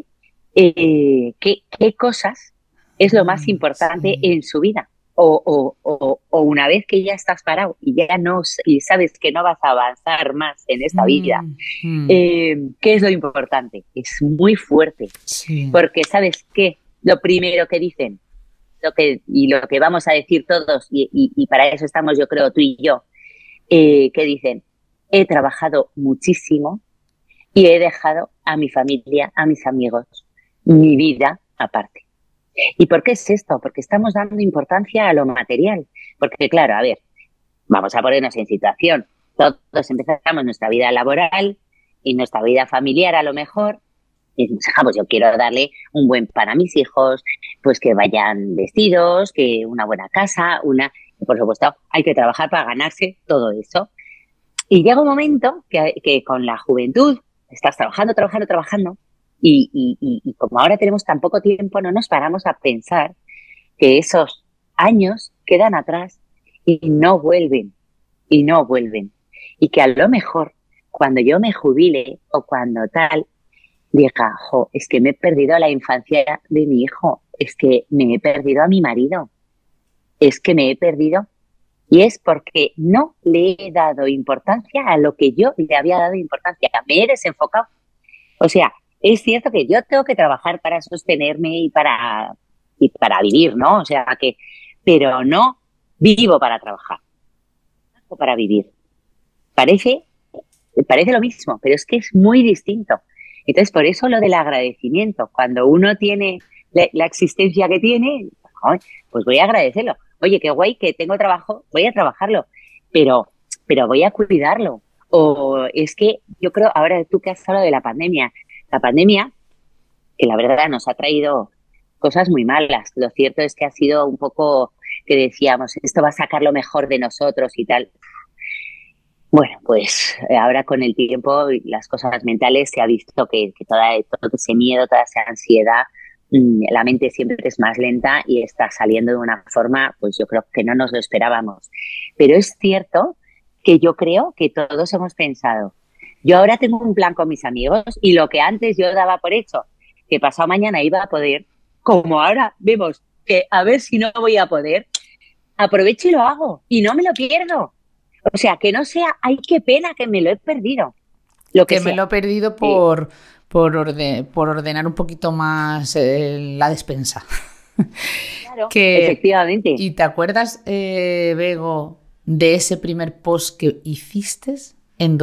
S4: qué cosas es lo más importante en su vida. O una vez que ya estás parado y ya no y sabes que no vas a avanzar más en esta vida, ¿qué es lo importante? Es muy fuerte, porque ¿sabes qué? Lo primero que dicen, lo que vamos a decir todos, y para eso estamos yo creo tú y yo, que dicen, he trabajado muchísimo y he dejado a mi familia, a mis amigos, mi vida aparte. ¿Y por qué es esto? Porque estamos dando importancia a lo material. Porque, claro, a ver, vamos a ponernos en situación. Todos empezamos nuestra vida laboral y nuestra vida familiar a lo mejor. Y decimos, pues yo quiero darle un buen pan a mis hijos, pues que vayan vestidos, que una buena casa, por supuesto, hay que trabajar para ganarse todo eso. Y llega un momento que con la juventud estás trabajando, y como ahora tenemos tan poco tiempo, no nos paramos a pensar que esos años quedan atrás y no vuelven. Y que a lo mejor cuando yo me jubile o cuando tal, diga, es que me he perdido la infancia de mi hijo, es que me he perdido a mi marido, es que me he perdido. Y es porque no le he dado importancia a lo que yo le había dado importancia. Me he desenfocado. O sea, es cierto que yo tengo que trabajar para sostenerme y para vivir, ¿no? O sea, pero no vivo para trabajar, o para vivir. Parece lo mismo, pero es que es muy distinto. Entonces, por eso lo del agradecimiento. Cuando uno tiene la existencia que tiene, pues voy a agradecerlo. Oye, qué guay que tengo trabajo, voy a trabajarlo, pero voy a cuidarlo. O es que yo creo, ahora tú que has hablado de la pandemia, que la verdad nos ha traído cosas muy malas. Lo cierto es que ha sido un poco que decíamos, esto va a sacar lo mejor de nosotros y tal. Bueno, pues ahora con el tiempo y las cosas mentales se ha visto que todo ese miedo, toda esa ansiedad, la mente siempre es más lenta y está saliendo de una forma, pues yo creo que no nos lo esperábamos. Pero es cierto que yo creo que todos hemos pensado, yo ahora tengo un plan con mis amigos y lo que antes yo daba por hecho, que pasado mañana iba a poder, como ahora vemos que a ver si no voy a poder, aprovecho y lo hago y no me lo pierdo. O sea, que no sea, ay, qué pena que me lo he perdido.
S1: Me lo he perdido por ordenar un poquito más la despensa.
S4: Claro, efectivamente.
S1: ¿Y te acuerdas, Bego, de ese primer post que hiciste en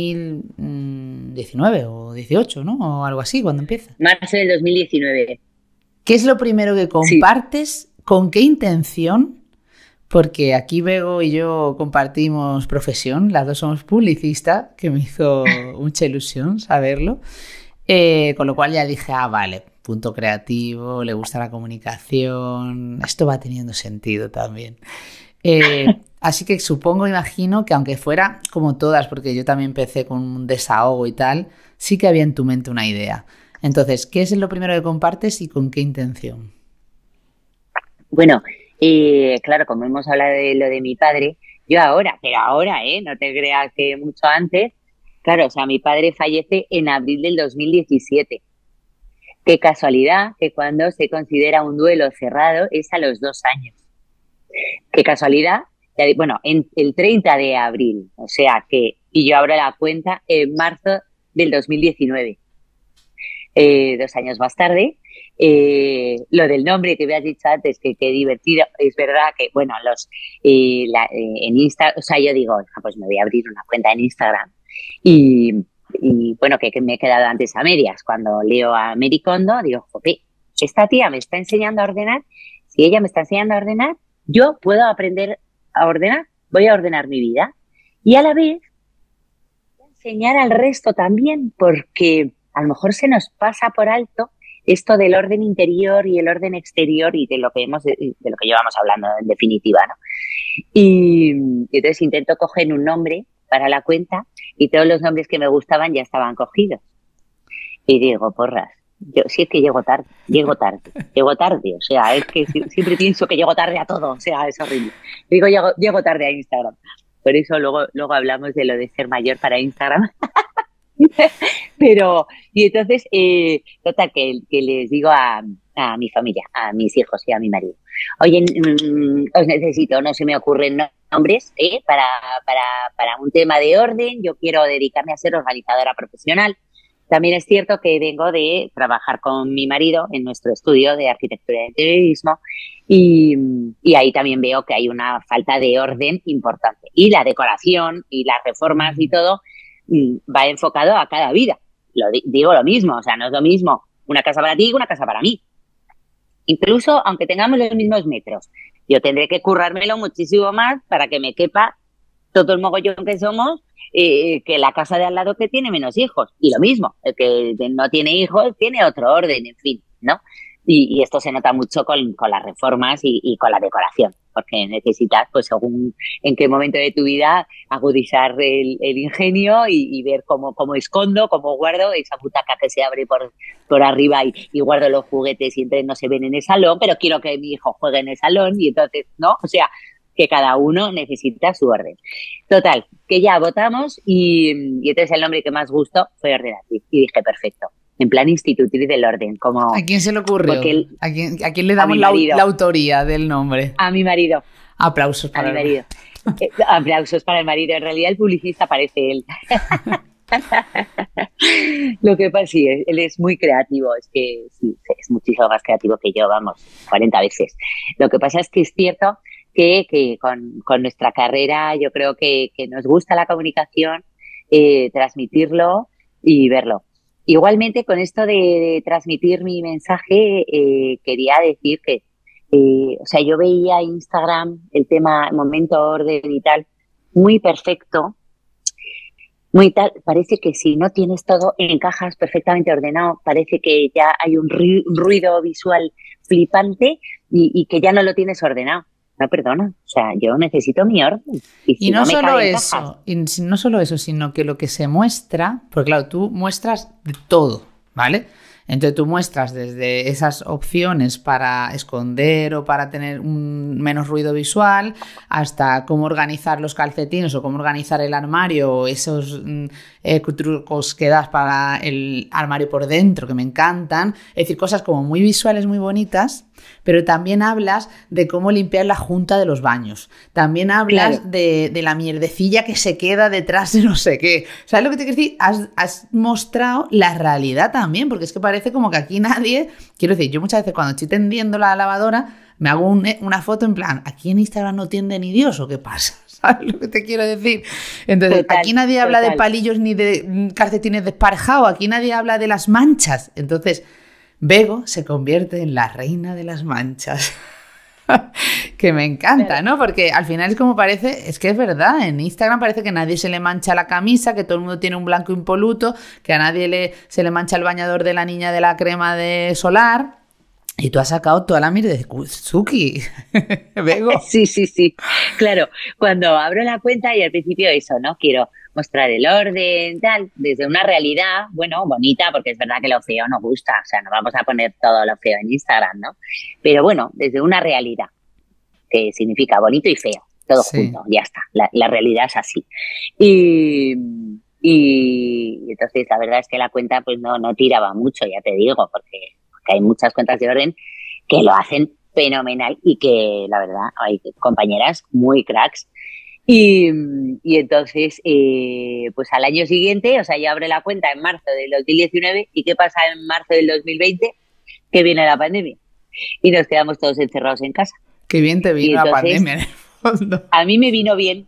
S1: 2019 o 18, ¿no? O algo así, cuando empieza.
S4: Marzo del 2019.
S1: ¿Qué es lo primero que compartes? Sí. ¿Con qué intención? Porque aquí Bego y yo compartimos profesión, las dos somos publicistas, que me hizo mucha ilusión saberlo. Con lo cual ya dije, vale, punto creativo, le gusta la comunicación, esto va teniendo sentido también. Así que imagino que aunque fuera como todas, porque yo también empecé con un desahogo y tal, sí que había en tu mente una idea. Entonces, ¿qué es lo primero que compartes y con qué intención?
S4: Bueno, claro, como hemos hablado de lo de mi padre, yo ahora, pero ahora, no te creas que mucho antes, claro, o sea, mi padre fallece en abril del 2017. Qué casualidad que cuando se considera un duelo cerrado es a los 2 años. Qué casualidad, bueno, en el 30 de abril, o sea que, y yo abro la cuenta en marzo del 2019. 2 años más tarde. Lo del nombre que me has dicho antes, que qué divertido, es verdad que, bueno, en Instagram, o sea, yo digo, pues me voy a abrir una cuenta en Instagram y bueno, que me he quedado antes a medias. Cuando leo a Mary Kondo, digo, jope, esta tía me está enseñando a ordenar, si ella me está enseñando a ordenar, yo puedo aprender a ordenar, voy a ordenar mi vida y a la vez enseñar al resto también, porque a lo mejor se nos pasa por alto esto del orden interior y el orden exterior y de lo que llevamos hablando en definitiva, ¿no? Y entonces intento coger un nombre para la cuenta y todos los nombres que me gustaban ya estaban cogidos. Y digo, porras, yo sí es que llego tarde, o sea, es que siempre pienso que llego tarde a todo, o sea, es horrible. Digo, llego tarde a Instagram. Por eso luego hablamos de lo de ser mayor para Instagram. Pero, y entonces, total, que les digo a mi familia, a mis hijos y a mi marido, oye, os necesito, no se me ocurren nombres para un tema de orden, yo quiero dedicarme a ser organizadora profesional. También es cierto que vengo de trabajar con mi marido en nuestro estudio de arquitectura y interiorismo y ahí también veo que hay una falta de orden importante. Y la decoración y las reformas y todo va enfocado a cada vida. Digo lo mismo, o sea, no es lo mismo una casa para ti que una casa para mí. Incluso aunque tengamos los mismos metros, yo tendré que currármelo muchísimo más para que me quepa todo el mogollón que somos, que la casa de al lado que tiene menos hijos. Y lo mismo, el que no tiene hijos tiene otro orden, en fin, ¿no? Y esto se nota mucho con las reformas y con la decoración, porque necesitas, pues según en qué momento de tu vida, agudizar el ingenio y ver cómo escondo, cómo guardo esa butaca que se abre por arriba y guardo los juguetes y entonces no se ven en el salón, pero quiero que mi hijo juegue en el salón y entonces, ¿no? O sea, que cada uno necesita su orden. Total, que ya votamos y entonces el nombre que más gustó fue Ordenatriz. Y dije, perfecto. En plan institutriz del orden. Como,
S1: ¿a quién se le ocurrió? ¿A quién le damos la autoría del nombre?
S4: A mi marido.
S1: Aplausos para
S4: mi marido. Aplausos para el marido. En realidad el publicista parece él. Lo que pasa, sí, él es muy creativo. Es que sí, es muchísimo más creativo que yo, vamos, 40 veces. Lo que pasa es que es cierto que con nuestra carrera yo creo que nos gusta la comunicación, transmitirlo y verlo. Igualmente, con esto de transmitir mi mensaje, quería decir que, o sea, yo veía Instagram, el tema momento orden y tal, muy perfecto, muy tal, parece que si no tienes todo, encajas perfectamente ordenado, parece que ya hay un ruido visual flipante y que ya no lo tienes ordenado. No, perdona, o sea, yo necesito mi orden.
S1: Y no solo eso, no solo eso, sino que lo que se muestra, porque claro, tú muestras de todo, ¿vale? Entonces tú muestras desde esas opciones para esconder o para tener un menos ruido visual, hasta cómo organizar los calcetines o cómo organizar el armario, o esos trucos que das para el armario por dentro, que me encantan. Es decir, cosas como muy visuales, muy bonitas, pero también hablas de cómo limpiar la junta de los baños. También hablas de la mierdecilla que se queda detrás de no sé qué. ¿Sabes lo que te quiero decir? Has mostrado la realidad también, porque es que parece como que aquí nadie... Quiero decir, yo muchas veces cuando estoy tendiendo la lavadora me hago una foto en plan, ¿aquí en Instagram no tiende ni Dios o qué pasa? ¿Sabes lo que te quiero decir? Entonces, aquí nadie habla de palillos ni de calcetines desparejados, aquí nadie habla de las manchas. Entonces, Bego se convierte en la reina de las manchas. Que me encanta, ¿no? Porque al final es como parece, es que es verdad, en Instagram parece que a nadie se le mancha la camisa, que todo el mundo tiene un blanco impoluto, que a nadie se le mancha el bañador de la niña de la crema de solar. Y tú has sacado toda la mierda de Suki, Bego.
S4: Sí. Claro, cuando abro la cuenta y al principio eso, ¿no? Quiero mostrar el orden, tal, desde una realidad, bueno, bonita, porque es verdad que lo feo nos gusta, o sea, no vamos a poner todo lo feo en Instagram, ¿no? Pero bueno, desde una realidad, que significa bonito y feo, todo junto, ya está, la realidad es así. Y entonces la verdad es que la cuenta pues no tiraba mucho, ya te digo, porque hay muchas cuentas de orden que lo hacen fenomenal y que la verdad hay compañeras muy cracks. Y entonces, pues al año siguiente, o sea, yo abro la cuenta en marzo del 2019 y ¿qué pasa en marzo del 2020? Que viene la pandemia y nos quedamos todos encerrados en casa.
S1: Qué bien te vino la pandemia en el fondo.
S4: A mí me vino bien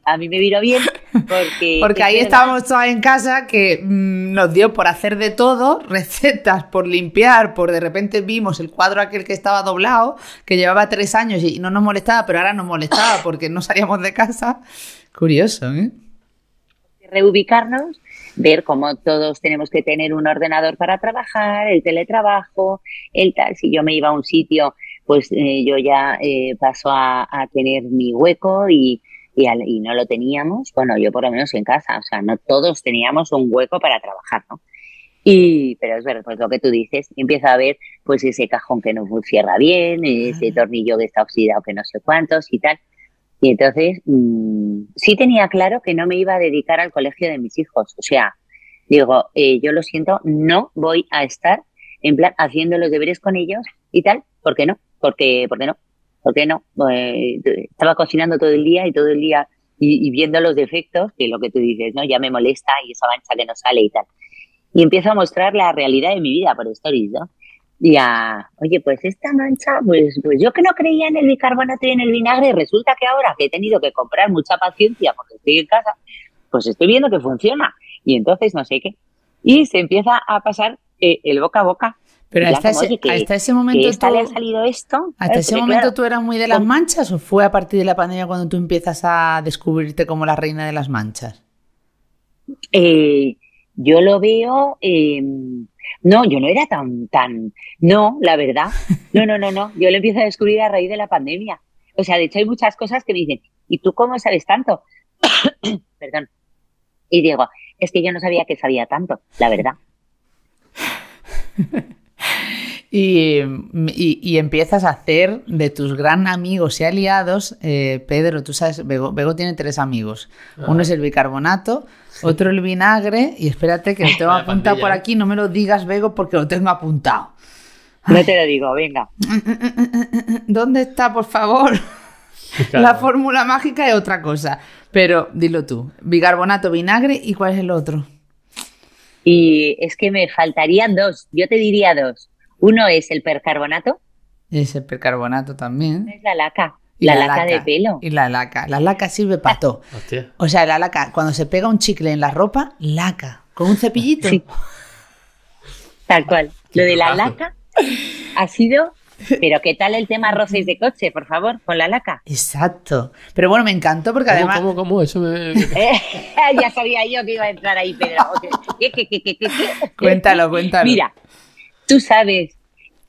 S4: porque
S1: ahí estábamos todas en casa que nos dio por hacer de todo, recetas, por limpiar, por de repente vimos el cuadro aquel que estaba doblado, que llevaba 3 años y no nos molestaba, pero ahora nos molestaba porque no salíamos de casa. Curioso, ¿eh?
S4: Reubicarnos, ver cómo todos tenemos que tener un ordenador para trabajar, el teletrabajo, el tal. Si yo me iba a un sitio, pues yo ya paso a tener mi hueco y no lo teníamos, bueno, yo por lo menos en casa, o sea, no todos teníamos un hueco para trabajar, ¿no? Pero es verdad, pues lo que tú dices, empiezo a ver pues ese cajón que no cierra bien, ese tornillo que está oxidado que no sé cuántos y tal. Y entonces sí tenía claro que no me iba a dedicar al colegio de mis hijos, o sea, digo, yo lo siento, no voy a estar en plan haciendo los deberes con ellos y tal, ¿por qué no? ¿Por qué no? ¿Por qué no? Estaba cocinando todo el día y viendo los defectos, que lo que tú dices, ¿no? Ya me molesta y esa mancha que no sale y tal. Y empiezo a mostrar la realidad de mi vida por stories, ¿no? Oye, pues esta mancha, pues yo que no creía en el bicarbonato y en el vinagre, resulta que ahora que he tenido que comprar mucha paciencia porque estoy en casa, pues estoy viendo que funciona. Y entonces no sé qué. Y se empieza a pasar el boca a boca.
S1: Pero hasta ese momento
S4: le ha salido esto.
S1: ¿Hasta ese momento tú eras muy de las manchas o fue a partir de la pandemia cuando tú empiezas a descubrirte como la reina de las manchas?
S4: Yo lo veo... no, yo no era tan... No, la verdad. No. Yo lo empiezo a descubrir a raíz de la pandemia. O sea, de hecho hay muchas cosas que me dicen, ¿y tú cómo sabes tanto? Perdón. Y digo, es que yo no sabía que sabía tanto, la verdad.
S1: Y empiezas a hacer de tus gran amigos y aliados, Pedro, tú sabes, Bego tiene 3 amigos. Uno es el bicarbonato, otro el vinagre, y espérate que lo tengo apuntado por aquí, no me lo digas, Bego, porque lo tengo apuntado.
S4: No te lo digo, venga.
S1: ¿Dónde está, por favor? Claro. La fórmula mágica es otra cosa, pero dilo tú. Bicarbonato, vinagre, ¿y cuál es el otro?
S4: Y es que me faltarían 2, yo te diría 2. Uno es el percarbonato.
S1: Es el percarbonato también.
S4: Es la laca. La laca de pelo.
S1: Y la laca. La laca sirve para todo.
S2: Hostia.
S1: O sea, la laca, cuando se pega un chicle en la ropa, laca. Con un cepillito.
S4: Sí. Tal cual. Lo de la laca ha sido... Pero ¿qué tal el tema roces de coche, por favor, con la laca?
S1: Exacto. Pero bueno, me encantó porque además...
S2: ¿Cómo? Eso me...
S4: Ya sabía yo que iba a entrar ahí, Pedro. ¿Qué?
S1: Cuéntalo.
S4: Mira, tú sabes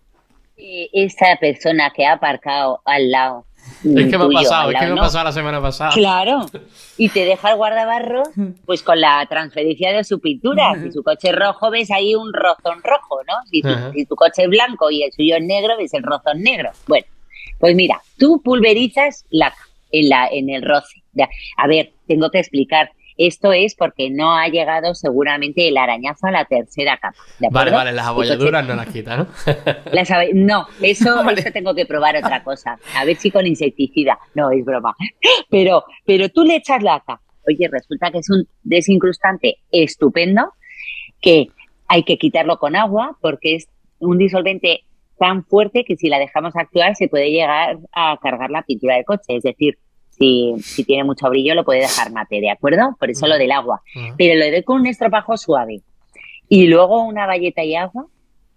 S4: esa persona que ha aparcado al lado.
S2: Es que me ha pasado la semana pasada.
S4: Claro. Y te deja el guardabarros pues con la transferencia de su pintura. Si su coche es rojo, ves ahí un rozón rojo, ¿no? Si tu coche es blanco y el suyo es negro, ves el rozón negro. Bueno, pues mira, tú pulverizas laca en el roce. A ver, tengo que explicar. Esto es porque no ha llegado seguramente el arañazo a la 3ª capa.
S2: Vale, las abolladuras no las quita, ¿no?
S4: No, eso tengo que probar otra cosa. A ver si con insecticida. No, es broma. Pero tú le echas laca. Oye, resulta que es un desincrustante estupendo que hay que quitarlo con agua porque es un disolvente tan fuerte que si la dejamos actuar se puede llegar a cargar la pintura del coche. Es decir, si tiene mucho brillo lo puede dejar mate, ¿de acuerdo? Por eso lo del agua. Pero lo doy con un estropajo suave. Y luego una bayeta y agua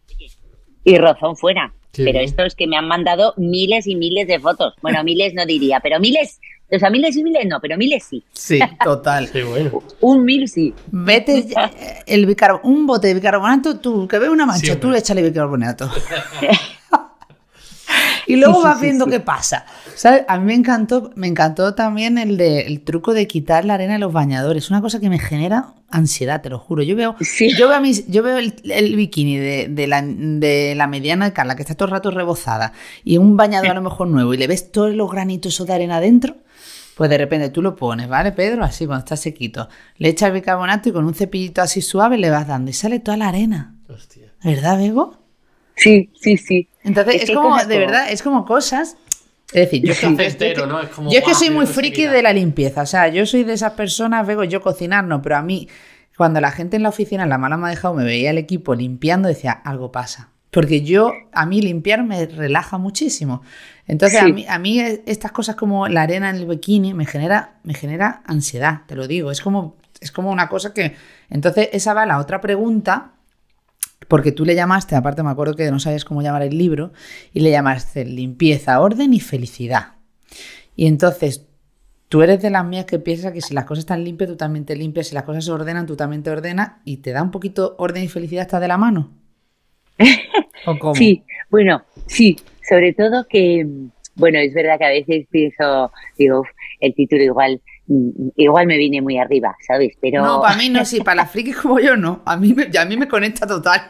S4: y rozón fuera. Sí. Pero esto es que me han mandado miles y miles de fotos. Bueno, miles no diría, pero miles... O sea, miles y miles no, pero miles sí.
S1: Sí, total.
S2: Sí, bueno.
S4: Un 1000 sí.
S1: Vete un bote de bicarbonato, tú, que ve una mancha, sí, tú le échale bicarbonato. y luego
S4: Sí,
S1: vas
S4: sí,
S1: viendo
S4: sí.
S1: qué pasa. ¿Sabes? A mí me encantó también el truco de quitar la arena de los bañadores. Una cosa que me genera ansiedad, te lo juro.
S4: Sí.
S1: Yo veo el bikini de la mediana de Carla, que está todo el rato rebozada, y un bañador a lo mejor nuevo, y le ves todos los granitos esos de arena dentro. Pues de repente tú lo pones, ¿vale, Pedro? Así, cuando está sequito. Le echas bicarbonato y con un cepillito así suave le vas dando y sale toda la arena.
S2: Hostia.
S1: ¿Verdad, Bego?
S4: Sí, sí, sí.
S1: Entonces, es
S4: que hay
S1: como,
S4: cosas
S1: de verdad, es como cosas... Es decir, yo,
S2: Es cafetero, ¿no? Es como,
S1: yo es que soy
S2: ¡guau!
S1: muy
S2: Qué
S1: friki
S2: posibilidad.
S1: de la limpieza. O sea, yo soy de esas personas, Bego, yo cocinar no, pero a mí, cuando la gente en la oficina, en la mala me ha dejado, me veía el equipo limpiando, decía, algo pasa. Porque a mí limpiar me relaja muchísimo. Entonces,
S4: Sí.
S1: a mí estas cosas como la arena en el bikini me genera ansiedad, te lo digo. Es como una cosa que... Entonces, esa va la otra pregunta, porque tú le llamaste, aparte me acuerdo que no sabías cómo llamar el libro, y le llamaste limpieza, orden y felicidad. Y entonces, tú eres de las mías que piensa que si las cosas están limpias, tú también te limpias, si las cosas se ordenan, tú también te ordenas, y te da un poquito orden y felicidad, ¿está de la mano? ¿O cómo?
S4: Sí, bueno, sí, sobre todo que, bueno, es verdad que a veces pienso, digo, "Uf, el título igual me viene muy arriba, ¿sabes?
S1: No,
S4: Pero,
S1: para mí no, sí, para las frikis como yo no. A mí me conecta total.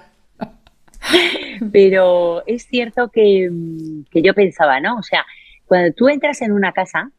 S4: pero es cierto que yo pensaba, ¿no? O sea, cuando tú entras en una casa,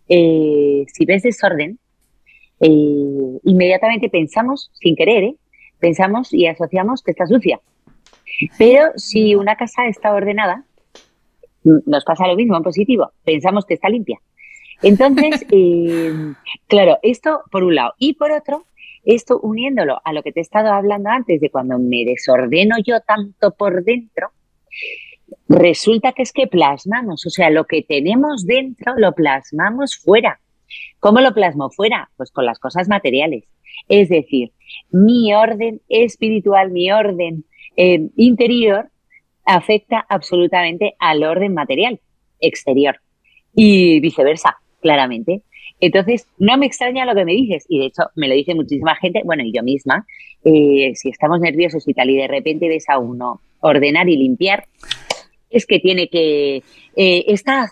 S4: si ves desorden, inmediatamente pensamos, sin querer, pensamos y asociamos que está sucia. Pero si una casa está ordenada, nos pasa lo mismo en positivo, pensamos que está limpia. Entonces, claro, esto por un lado. Y por otro, esto uniéndolo a lo que te he estado hablando antes de cuando me desordeno yo tanto por dentro, resulta que es que plasmamos, o sea, lo que tenemos dentro lo plasmamos fuera. ¿Cómo lo plasmo fuera? Pues con las cosas materiales. Es decir, mi orden espiritual, mi orden interior afecta absolutamente al orden material exterior y viceversa, claramente. Entonces, no me extraña lo que me dices, y de hecho me lo dice muchísima gente, bueno, y yo misma, si estamos nerviosos y tal, y de repente ves a uno ordenar y limpiar, es que tiene que, está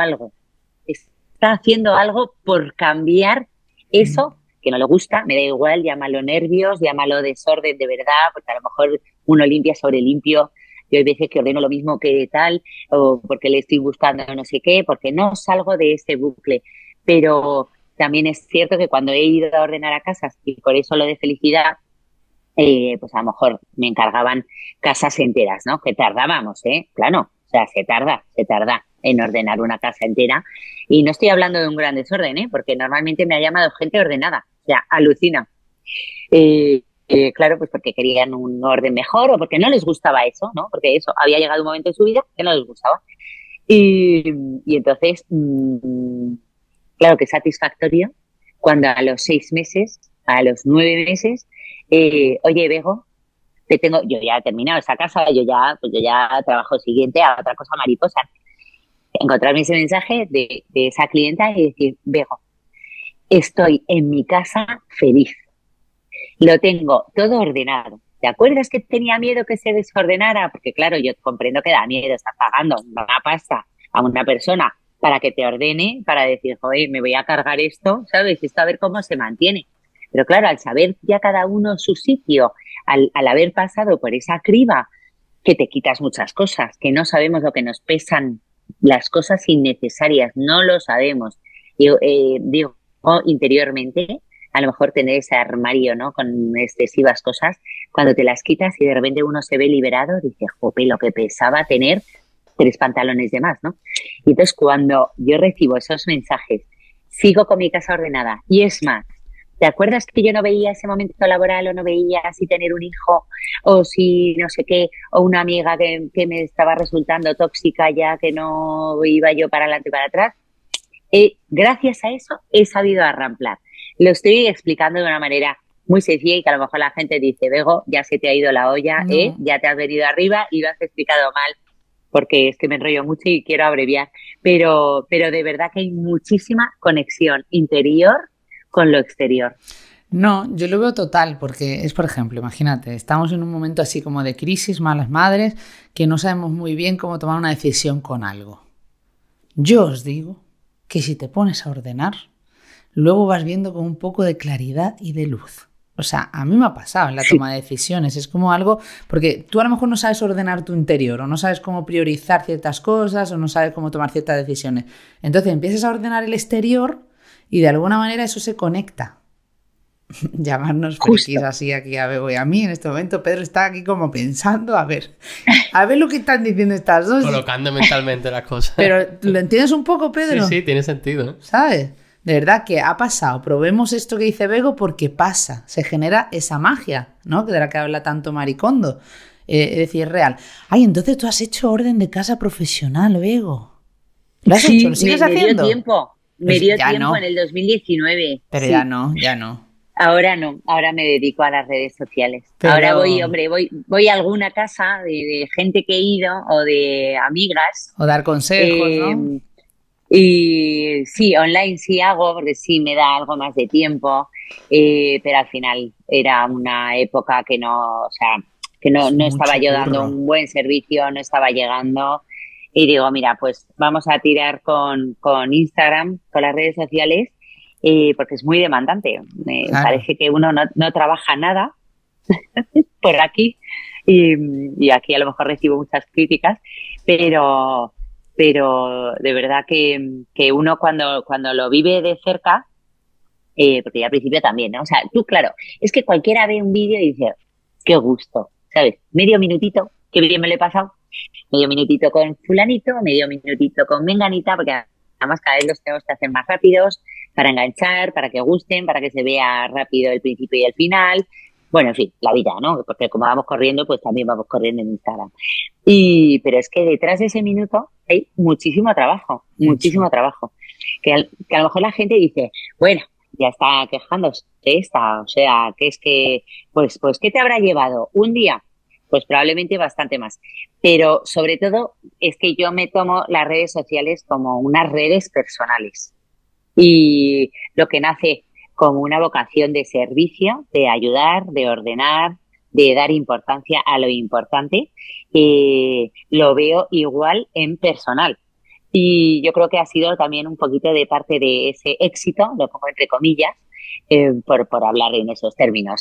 S4: haciendo algo por cambiar eso que no le gusta, me da igual, llámalo nervios, llámalo desorden de verdad, porque a lo mejor uno limpia sobre limpio. Yo hay veces que ordeno lo mismo que tal, o porque le estoy buscando no sé qué, porque no salgo de ese bucle. Pero también es cierto que cuando he ido a ordenar a casas, y por eso lo de felicidad, pues a lo mejor me encargaban casas enteras, ¿no? Que tardábamos, Claro, o sea, se tarda en ordenar una casa entera. Y no estoy hablando de un gran desorden, porque normalmente me ha llamado gente ordenada, o sea, alucina. Claro, pues porque querían un orden mejor o porque no les gustaba eso, ¿no? Porque eso, había llegado un momento en su vida que no les gustaba. Y entonces, claro que es satisfactorio cuando a los 6 meses, a los 9 meses, oye, Bego, yo ya he terminado esa casa, pues yo ya trabajo siguiente a otra cosa mariposa. Encontrarme ese mensaje de esa clienta y decir, Bego, estoy en mi casa feliz. Lo tengo todo ordenado. ¿Te acuerdas que tenía miedo que se desordenara? Porque claro, yo comprendo que da miedo, estás pagando una pasta a una persona para que te ordene, para decir, joder, me voy a cargar esto, ¿sabes? Esto a ver cómo se mantiene. Pero claro, al saber ya cada uno su sitio, al haber pasado por esa criba, que te quitas muchas cosas, que no sabemos lo que nos pesan, las cosas innecesarias, no lo sabemos. Yo digo, interiormente, a lo mejor tener ese armario, ¿no? Con excesivas cosas, cuando te las quitas y de repente uno se ve liberado, dice, jope, lo que pesaba tener 3 pantalones de más, ¿no? Y entonces cuando yo recibo esos mensajes, sigo con mi casa ordenada. Y es más, ¿te acuerdas que yo no veía ese momento laboral o no veía si tener un hijo o si no sé qué, o una amiga que me estaba resultando tóxica ya, que no iba yo para adelante y para atrás? Gracias a eso he sabido arramplar. Lo estoy explicando de una manera muy sencilla y que a lo mejor la gente dice, Bego, ya se te ha ido la olla,
S1: No.
S4: ya te has venido arriba y lo has explicado mal, porque es que me enrollo mucho y quiero abreviar. Pero de verdad que hay muchísima conexión interior con lo exterior.
S1: No, yo lo veo total, porque es, por ejemplo, imagínate, estamos en un momento así como de crisis, malas madres, que no sabemos muy bien cómo tomar una decisión con algo. Yo os digo que si te pones a ordenar, luego vas viendo con un poco de claridad y de luz. O sea, a mí me ha pasado en la toma de decisiones, es como algo, porque tú a lo mejor no sabes ordenar tu interior, o no sabes cómo priorizar ciertas cosas, o no sabes cómo tomar ciertas decisiones. Entonces empiezas a ordenar el exterior y de alguna manera eso se conecta. Llamarnos frikis así aquí a Bego y a mí en este momento. Pedro está aquí como pensando, a ver lo que están diciendo estas dos.
S2: Colocando mentalmente las cosas.
S1: Pero ¿lo entiendes un poco, Pedro?
S2: Sí, tiene sentido.
S1: ¿Sabes? De verdad que ha pasado. Probemos esto que dice Bego porque pasa. Se genera esa magia, ¿no? De la que habla tanto Maricondo. Es decir, es real. Ay, entonces tú has hecho orden de casa profesional, Bego. ¿Lo has hecho? ¿Lo sigues haciendo?
S4: Me dio tiempo en el 2019.
S1: Pero
S4: sí.
S1: ya no.
S4: Ahora no, ahora me dedico a las redes sociales. Pero... Ahora voy a alguna casa de gente que he ido o de amigas.
S1: O dar consejos, ¿no?
S4: Y sí, online sí hago porque sí me da algo más de tiempo, pero al final era una época que no estaba yo dando un buen servicio, no estaba llegando. Y digo, mira, pues vamos a tirar con Instagram, con las redes sociales, porque es muy demandante. Me parece que uno no trabaja nada por aquí y aquí a lo mejor recibo muchas críticas, pero de verdad que uno cuando lo vive de cerca, porque ya al principio también, ¿no? O sea, tú, claro, es que cualquiera ve un vídeo y dice, qué gusto, ¿sabes? Medio minutito, qué bien me lo he pasado, medio minutito con fulanito, medio minutito con menganita, porque además cada vez los tenemos que hacer más rápidos para enganchar, para que gusten, para que se vea rápido el principio y el final. Bueno, en fin, la vida, ¿no? Porque como vamos corriendo, pues también vamos corriendo en Instagram. Pero es que detrás de ese minuto hay muchísimo trabajo. Que a lo mejor la gente dice, bueno, ya está quejándose esta, o sea, que es que, pues, ¿qué te habrá llevado? ¿Un día? Pues probablemente bastante más. Pero sobre todo es que yo me tomo las redes sociales como unas redes personales. Y lo que nace como una vocación de servicio, de ayudar, de ordenar, de dar importancia a lo importante, lo veo igual en personal. Y yo creo que ha sido también un poquito de parte de ese éxito, lo pongo entre comillas, por hablar en esos términos,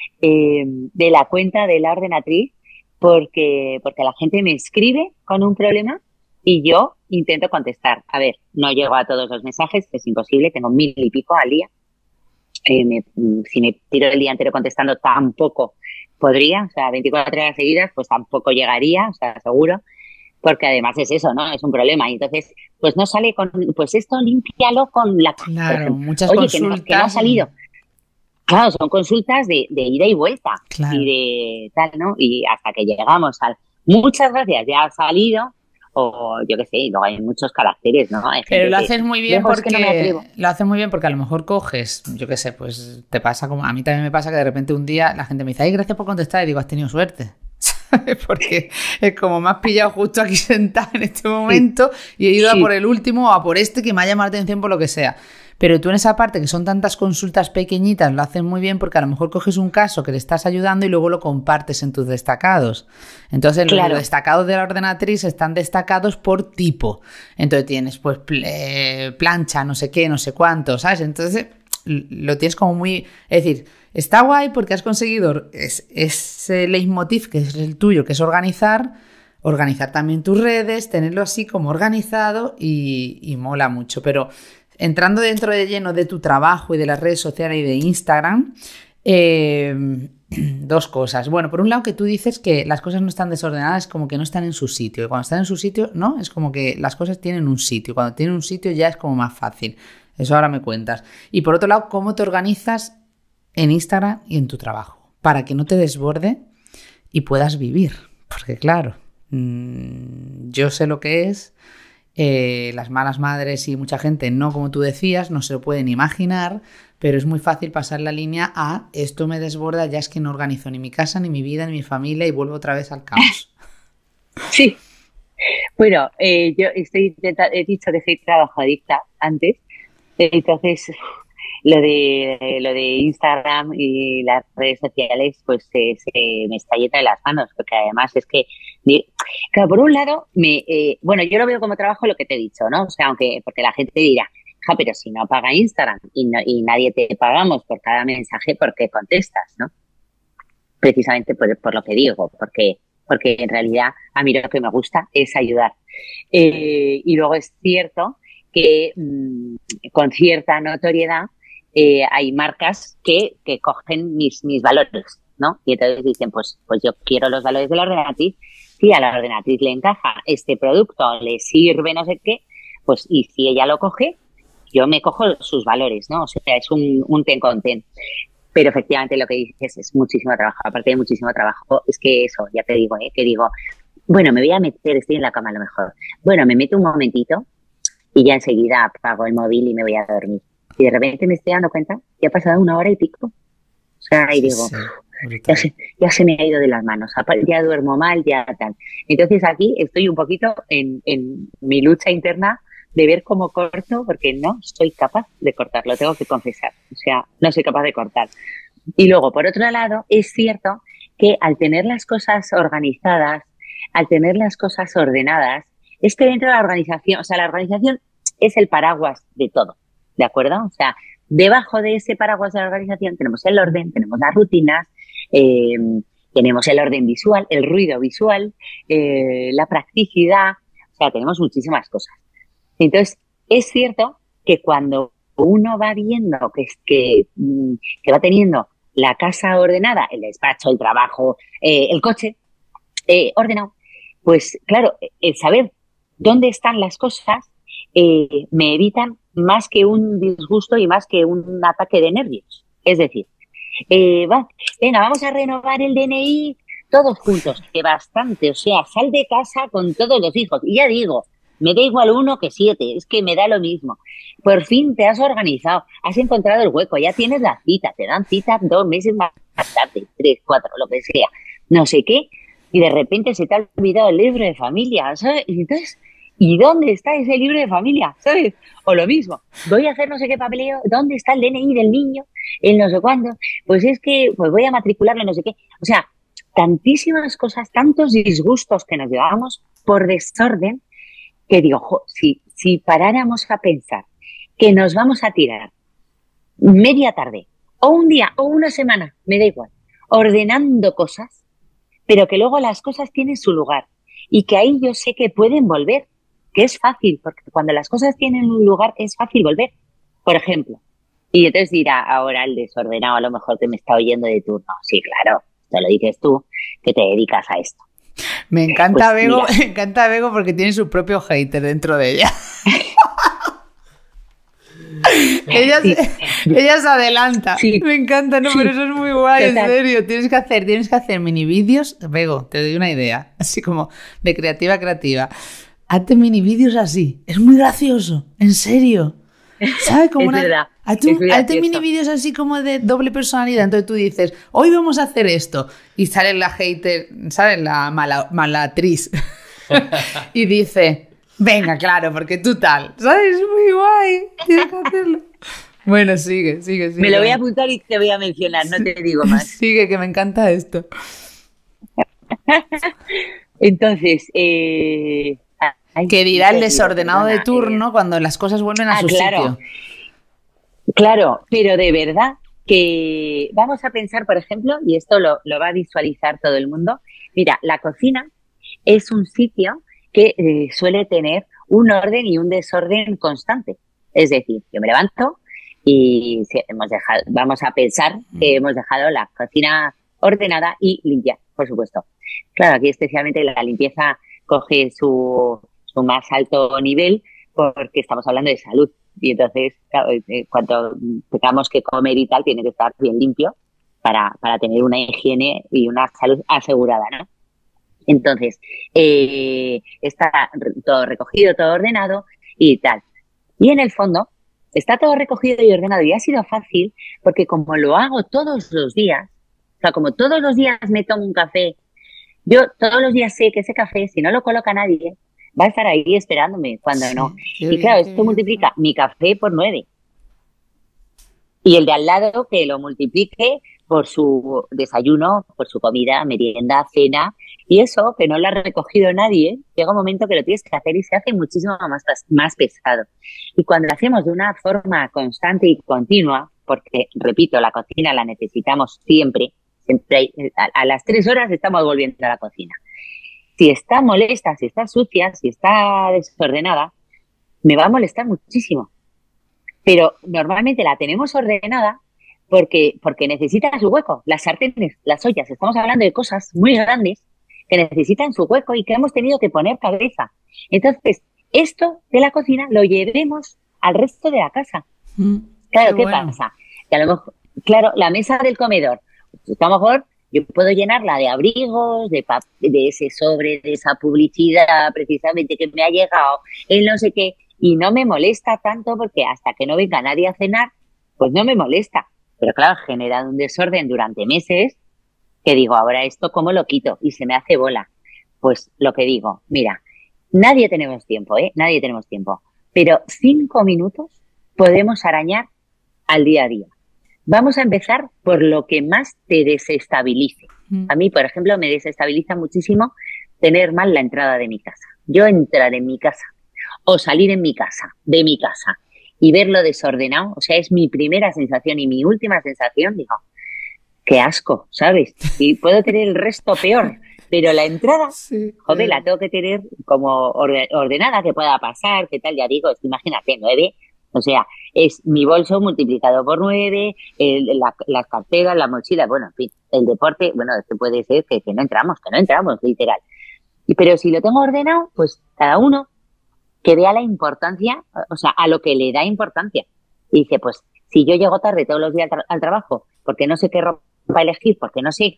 S4: de la cuenta de la ordenatriz, porque la gente me escribe con un problema y yo intento contestar. A ver, no llego a todos los mensajes, es imposible, tengo 1000 y pico al día. Si me tiro el día entero contestando tampoco podría, o sea, 24 horas seguidas, pues tampoco llegaría, o sea, seguro, porque además es eso, ¿no? Es un problema. Y entonces, pues no sale con, pues esto límpialo con la...
S1: Claro, muchas
S4: Oye,
S1: consultas.
S4: Que no ha salido. Claro, son consultas de ida y vuelta.
S1: Claro.
S4: Y de tal, ¿no? Y hasta que llegamos al... Muchas gracias, ya ha salido... O yo qué sé, y luego hay muchos caracteres, ¿no?
S1: Pero lo haces muy bien porque
S4: no me atrevo.
S1: lo haces muy bien porque a lo mejor coges, yo qué sé, pues te pasa como a mí también me pasa que de repente un día la gente me dice, ay, gracias por contestar, y digo, has tenido suerte. ¿Sabes? Porque es como me has pillado justo aquí sentada en este momento y he ido a por el último o a por este que me ha llamado la atención por lo que sea. Pero tú en esa parte, que son tantas consultas pequeñitas, lo haces muy bien porque a lo mejor coges un caso que le estás ayudando y luego lo compartes en tus destacados. Entonces, los destacados de la ordenatriz están destacados por tipo. Entonces tienes, pues, plancha, no sé qué, no sé cuánto, ¿sabes? Entonces, lo tienes como muy... Es decir, está guay porque has conseguido ese leitmotiv que es el tuyo, que es organizar también tus redes, tenerlo así como organizado y mola mucho. Pero... entrando dentro de lleno de tu trabajo y de las redes sociales y de Instagram, dos cosas. Bueno, por un lado que tú dices que las cosas no están desordenadas, como que no están en su sitio. Y cuando están en su sitio, no, es como que las cosas tienen un sitio. Cuando tienen un sitio ya es como más fácil. Eso ahora me cuentas. Y por otro lado, cómo te organizas en Instagram y en tu trabajo para que no te desborde y puedas vivir. Porque claro, yo sé lo que es... las malas madres y mucha gente no, como tú decías, no se lo pueden imaginar, pero es muy fácil pasar la línea a esto me desborda, ya es que no organizo ni mi casa, ni mi vida, ni mi familia y vuelvo otra vez al caos.
S4: Sí. Bueno, yo he dicho que soy trabajadicta antes, entonces lo de Instagram y las redes sociales, pues se me está yendo de las manos, porque además es que, claro, por un lado, bueno, yo lo veo como trabajo lo que te he dicho, ¿no? O sea, porque la gente dirá, ja, pero si no paga Instagram y nadie te pagamos por cada mensaje, ¿por qué contestas, no? Precisamente por lo que digo, porque en realidad a mí lo que me gusta es ayudar. Y luego es cierto que con cierta notoriedad hay marcas que cogen mis valores, ¿no? Y entonces dicen, pues yo quiero los valores de la ordenatriz. Si a la ordenatriz le encaja este producto, le sirve no sé qué, pues y si ella lo coge, yo me cojo sus valores, ¿no? O sea, es un ten con ten. Pero efectivamente lo que dices es muchísimo trabajo. Aparte de muchísimo trabajo, es que eso, ya te digo, que digo, bueno, me voy a meter, estoy en la cama a lo mejor. Bueno, me meto un momentito y ya enseguida apago el móvil y me voy a dormir. Y de repente me estoy dando cuenta que ha pasado 1 hora y pico. O sea, y digo, ya se me ha ido de las manos. Ya duermo mal, ya tal. Entonces aquí estoy un poquito en mi lucha interna de ver cómo corto, porque no soy capaz de cortar, lo tengo que confesar. O sea, no soy capaz de cortar. Y luego, por otro lado, es cierto que al tener las cosas organizadas, al tener las cosas ordenadas, es que dentro de la organización, o sea, la organización es el paraguas de todo, ¿de acuerdo? O sea, debajo de ese paraguas de la organización tenemos el orden, tenemos las rutinas, tenemos el orden visual, el ruido visual, la practicidad, o sea, tenemos muchísimas cosas. Entonces, es cierto que cuando uno va viendo que va teniendo la casa ordenada, el despacho, el trabajo, el coche ordenado, pues claro, el saber dónde están las cosas me evitan más que un disgusto y más que un ataque de nervios. Es decir, venga, vamos a renovar el DNI todos juntos, que bastante, o sea, sal de casa con todos los hijos. Y ya digo, me da igual 1 que 7, es que me da lo mismo. Por fin te has organizado, has encontrado el hueco, ya tienes la cita, te dan cita 2 meses más tarde, 3, 4, lo que sea, no sé qué, y de repente se te ha olvidado el libro de familia, ¿sabes? Y entonces, ¿y dónde está ese libro de familia? ¿Sabes? O lo mismo, voy a hacer no sé qué papeleo, ¿dónde está el DNI del niño? El no sé cuándo, pues es que pues voy a matricularlo, no sé qué. O sea, tantísimas cosas, tantos disgustos que nos llevamos por desorden, que digo, si paráramos a pensar que nos vamos a tirar media tarde, o un día, o una semana, me da igual, ordenando cosas, pero que luego las cosas tienen su lugar y que ahí yo sé que pueden volver, que es fácil, porque cuando las cosas tienen un lugar es fácil volver. Por ejemplo, y entonces dirá ahora el desordenado, a lo mejor que me está oyendo de turno. Sí, claro, te lo dices tú, que te dedicas a esto.
S1: Me encanta
S4: pues
S1: Bego, me encanta Bego porque tiene su propio hater dentro de ella. ella se adelanta. Sí. Me encanta, no, sí. Pero eso es muy guay, en serio. Tienes que hacer mini vídeos. Bego, te doy una idea, así como de creativa. Hazte mini vídeos así. Es muy gracioso, en serio. ¿Sabes? Como
S4: es verdad.
S1: Hazte mini vídeos así como de doble personalidad. Entonces tú dices, hoy vamos a hacer esto. Y sale la hater, sale la malatriz. Y dice, venga, claro, porque tú tal. ¿Sabes? Es muy guay. Tienes que hacerlo. Bueno, sigue.
S4: Me lo voy a apuntar y te voy a mencionar, no te digo más.
S1: Sigue, que me encanta esto.
S4: Entonces,
S1: que dirá el desordenado de turno cuando las cosas vuelven a su sitio.
S4: Claro, pero de verdad que vamos a pensar, por ejemplo, y esto lo va a visualizar todo el mundo. Mira, la cocina es un sitio que suele tener un orden y un desorden constante. Es decir, yo me levanto y vamos a pensar que hemos dejado la cocina ordenada y limpia, por supuesto. Claro, aquí especialmente la limpieza coge su más alto nivel porque estamos hablando de salud. Y entonces, claro, cuando tengamos que comer y tal, tiene que estar bien limpio para tener una higiene y una salud asegurada, ¿no? Entonces, está todo recogido, todo ordenado y tal. Y en el fondo, está todo recogido y ordenado y ha sido fácil porque como lo hago todos los días, o sea, como todos los días me tomo un café, yo todos los días sé que ese café, si no lo coloca nadie, va a estar ahí esperándome cuando no. Y claro, esto multiplica mi café por 9. Y el de al lado que lo multiplique por su desayuno, por su comida, merienda, cena, y eso que no lo ha recogido nadie, llega un momento que lo tienes que hacer y se hace muchísimo más pesado. Y cuando lo hacemos de una forma constante y continua, porque, repito, la cocina la necesitamos siempre, a las 3 horas estamos volviendo a la cocina. Si está molesta, si está sucia, si está desordenada, me va a molestar muchísimo. Pero normalmente la tenemos ordenada porque necesita su hueco. Las sartenes, las ollas, estamos hablando de cosas muy grandes que necesitan su hueco y que hemos tenido que poner cabeza. Entonces, esto de la cocina lo llevemos al resto de la casa. Claro, ¿qué pasa? Que a lo mejor, claro, la mesa del comedor, pues a lo mejor yo puedo llenarla de abrigos, de ese sobre, de esa publicidad precisamente que me ha llegado, el no sé qué, y no me molesta tanto porque hasta que no venga nadie a cenar, pues no me molesta. Pero claro, genera un desorden durante meses que digo, ahora esto ¿cómo lo quito? Y se me hace bola. Pues lo que digo, mira, nadie tenemos tiempo, nadie tenemos tiempo, pero 5 minutos podemos arañar al día a día. Vamos a empezar por lo que más te desestabilice. A mí, por ejemplo, me desestabiliza muchísimo tener mal la entrada de mi casa. Yo entrar en mi casa o salir de mi casa, y verlo desordenado, o sea, es mi primera sensación y mi última sensación, digo, qué asco, ¿sabes? Y puedo tener el resto peor, pero la entrada, sí, joder, la tengo que tener como ordenada, que pueda pasar, que tal, ya digo, imagínate, 9, o sea, es mi bolso multiplicado por 9, las carteras, la mochila, bueno, en fin, el deporte, bueno, esto puede ser que no entramos, literal. Pero si lo tengo ordenado, pues cada uno que vea la importancia, o sea, a lo que le da importancia. Y dice, pues, si yo llego tarde todos los días al trabajo, porque no sé qué ropa elegir, porque no sé,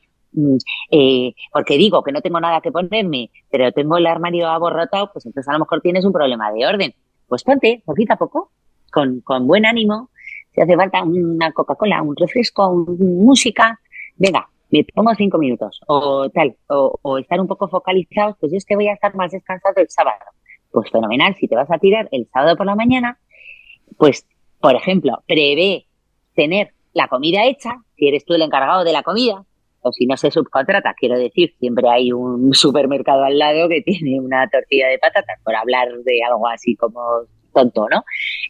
S4: porque digo que no tengo nada que ponerme, pero tengo el armario abarrotado, pues entonces a lo mejor tienes un problema de orden. Pues ponte, poquito a poco, con buen ánimo, si hace falta una Coca-Cola, un refresco, música, venga, me pongo 5 minutos, o tal, o estar un poco focalizados, pues yo es que voy a estar más descansado el sábado. Pues fenomenal, si te vas a tirar el sábado por la mañana, pues, por ejemplo, prevé tener la comida hecha, si eres tú el encargado de la comida, o si no se subcontrata, quiero decir, siempre hay un supermercado al lado que tiene una tortilla de patatas, por hablar de algo así como tonto, ¿no?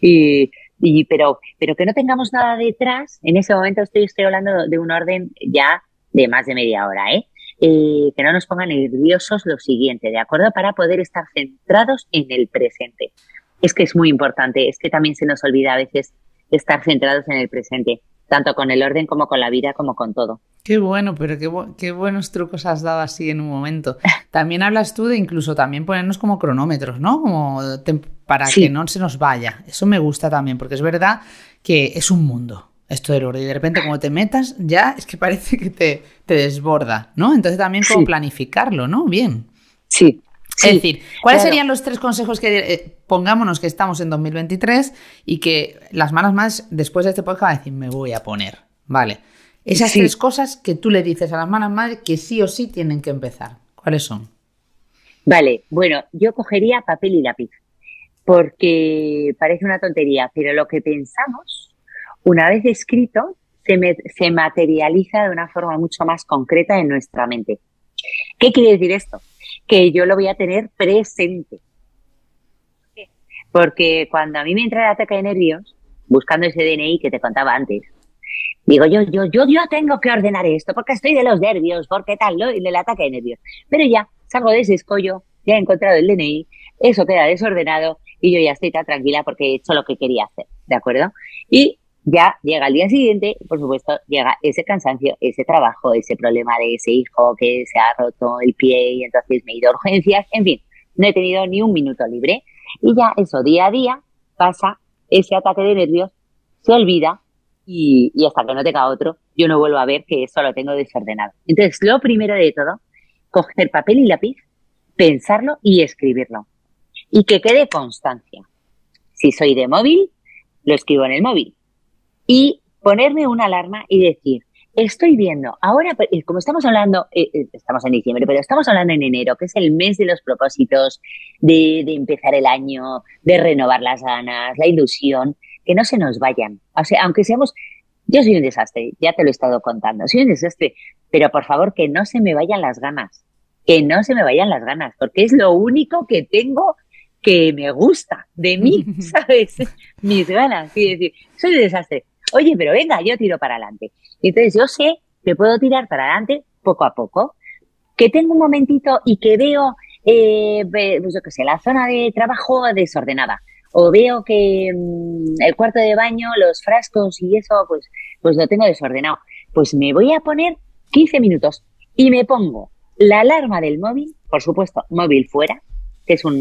S4: Pero que no tengamos nada detrás, en ese momento estoy hablando de un orden ya de más de media hora, que no nos pongan nerviosos lo siguiente, ¿de acuerdo? Para poder estar centrados en el presente. Es que es muy importante, es que también se nos olvida a veces estar centrados en el presente, tanto con el orden como con la vida, como con todo.
S1: Qué bueno, pero qué buenos trucos has dado así en un momento. También hablas tú de incluso también ponernos como cronómetros, ¿no? Como para que no se nos vaya. Eso me gusta también, porque es verdad que es un mundo esto del orden, y de repente como te metas ya es que parece que te desborda, ¿no? Entonces también como planificarlo, ¿no? Bien.
S4: Sí.
S1: Es decir, ¿cuáles serían los 3 consejos que pongámonos que estamos en 2023 y que las malas madres después de este podcast van a decir, me voy a poner, vale? Esas 3 cosas que tú le dices a las malas madres que sí o sí tienen que empezar, ¿cuáles son?
S4: Vale, bueno, yo cogería papel y lápiz, porque parece una tontería, pero lo que pensamos una vez escrito, se materializa de una forma mucho más concreta en nuestra mente. ¿Qué quiere decir esto? Que yo lo voy a tener presente. Porque cuando a mí me entra el ataque de nervios, buscando ese DNI que te contaba antes, digo, yo tengo que ordenar esto, porque estoy de los nervios, porque tal, ¿no? El ataque de nervios. Pero ya salgo de ese escollo, ya he encontrado el DNI, eso queda desordenado y yo ya estoy tan tranquila porque he hecho lo que quería hacer, ¿de acuerdo? Y ya llega el día siguiente, por supuesto, llega ese cansancio, ese trabajo, ese problema de ese hijo que se ha roto el pie y entonces me he ido a urgencias, en fin, no he tenido ni un minuto libre. Y ya eso, día a día, pasa ese ataque de nervios, se olvida y hasta que no tenga otro, yo no vuelvo a ver que eso lo tengo desordenado. Entonces, lo primero de todo, coger papel y lápiz, pensarlo y escribirlo. Y que quede constancia. Si soy de móvil, lo escribo en el móvil. Y ponerme una alarma y decir, estoy viendo, ahora, como estamos hablando, estamos en diciembre, pero estamos hablando en enero, que es el mes de los propósitos, de empezar el año, de renovar las ganas, la ilusión, que no se nos vayan. O sea, aunque seamos Yo soy un desastre, ya te lo he estado contando, soy un desastre, pero por favor que no se me vayan las ganas, que no se me vayan las ganas, porque es lo único que tengo que me gusta de mí, ¿sabes? Mis ganas, y decir, soy un desastre. Oye, pero venga, yo tiro para adelante. Y entonces yo sé que puedo tirar para adelante poco a poco, que tengo un momentito y que veo, pues yo qué sé, la zona de trabajo desordenada, o veo que el cuarto de baño, los frascos y eso, pues lo tengo desordenado. Pues me voy a poner 15 minutos y me pongo la alarma del móvil, por supuesto, móvil fuera, que es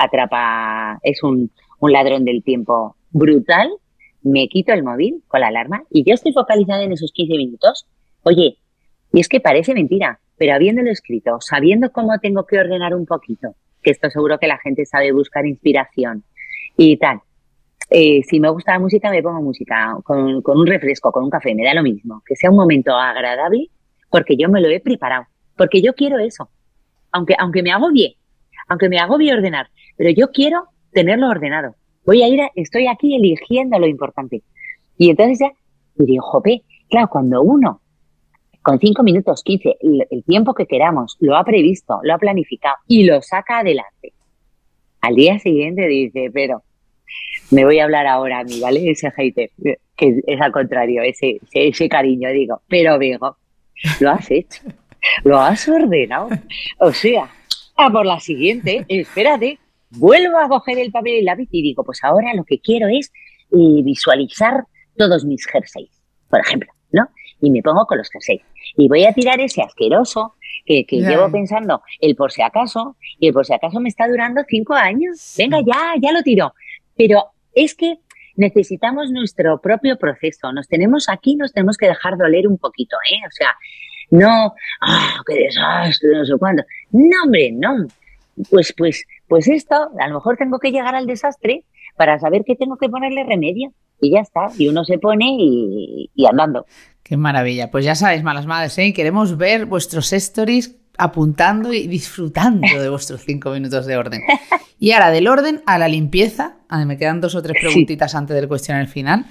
S4: un ladrón del tiempo brutal. Me quito el móvil con la alarma y yo estoy focalizada en esos 15 minutos. Oye, y es que parece mentira, pero habiéndolo escrito, sabiendo cómo tengo que ordenar un poquito, que esto seguro que la gente sabe buscar inspiración y tal. Si me gusta la música, me pongo música con un refresco, con un café, me da lo mismo. Que sea un momento agradable porque yo me lo he preparado, porque yo quiero eso. Aunque me agobie ordenar, pero yo quiero tenerlo ordenado. Estoy aquí eligiendo lo importante. Y entonces ya, y digo, jope, claro, cuando uno, con 5 minutos, 15, el tiempo que queramos, lo ha previsto, lo ha planificado y lo saca adelante, al día siguiente dice, pero me voy a hablar ahora a mí, ¿vale? Ese hater, que es al contrario, ese cariño, digo, pero Bego, lo has hecho, lo has ordenado. O sea, a por la siguiente, espérate, vuelvo a coger el papel y el lápiz y digo, pues ahora lo que quiero es visualizar todos mis jerseys, por ejemplo, ¿no? Y me pongo con los jerseys. Y voy a tirar ese asqueroso que llevo pensando, el por si acaso, y el por si acaso me está durando 5 años. Venga, ya lo tiro. Pero es que necesitamos nuestro propio proceso. Nos tenemos que dejar doler un poquito, ¿eh? O sea, no, qué desastre, no sé cuánto. No, hombre, no. Pues esto, a lo mejor tengo que llegar al desastre para saber que tengo que ponerle remedio. Y ya está. Y uno se pone y andando.
S1: Qué maravilla. Pues ya sabéis, malas madres, ¿eh? Queremos ver vuestros stories apuntando y disfrutando de vuestros 5 minutos de orden. Y ahora, del orden a la limpieza. Me quedan 2 o 3 preguntitas antes del cuestionario final.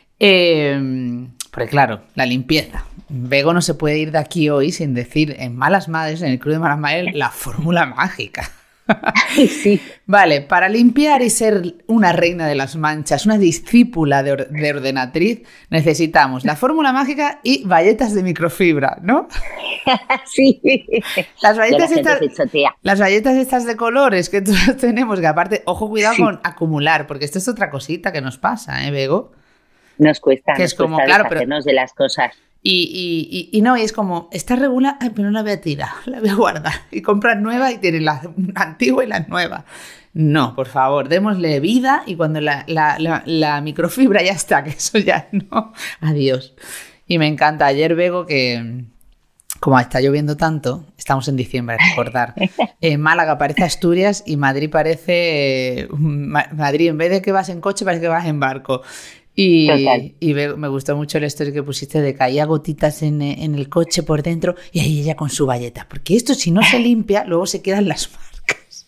S1: Porque claro, la limpieza. Bego no se puede ir de aquí hoy sin decir en Malas Madres, en el Club de Malas Madres, la fórmula mágica.
S4: Sí.
S1: Vale, para limpiar y ser una reina de las manchas, una discípula de ordenatriz, necesitamos la fórmula mágica y bayetas de microfibra, ¿no?
S4: Sí.
S1: Las bayetas estas de colores que todos tenemos, que aparte, ojo, cuidado con acumular, porque esto es otra cosita que nos pasa, ¿eh, Bego?
S4: Nos cuesta,
S1: que es como, claro,
S4: deshacernos de las cosas.
S1: Y no, y es como, está regular, pero no la voy a tirar, la voy a guardar. Y comprar nueva y tienen la antigua y la nueva. No, por favor, démosle vida y cuando la microfibra ya está, que eso ya no, adiós. Y me encanta, ayer Bego, que como está lloviendo tanto, estamos en diciembre, recordar, Málaga parece Asturias y Madrid parece, Madrid en vez de que vas en coche parece que vas en barco. Y me gustó mucho el story que pusiste de que caía gotitas en el coche por dentro y ahí ella con su bayeta. Porque esto, si no se limpia, luego se quedan las marcas.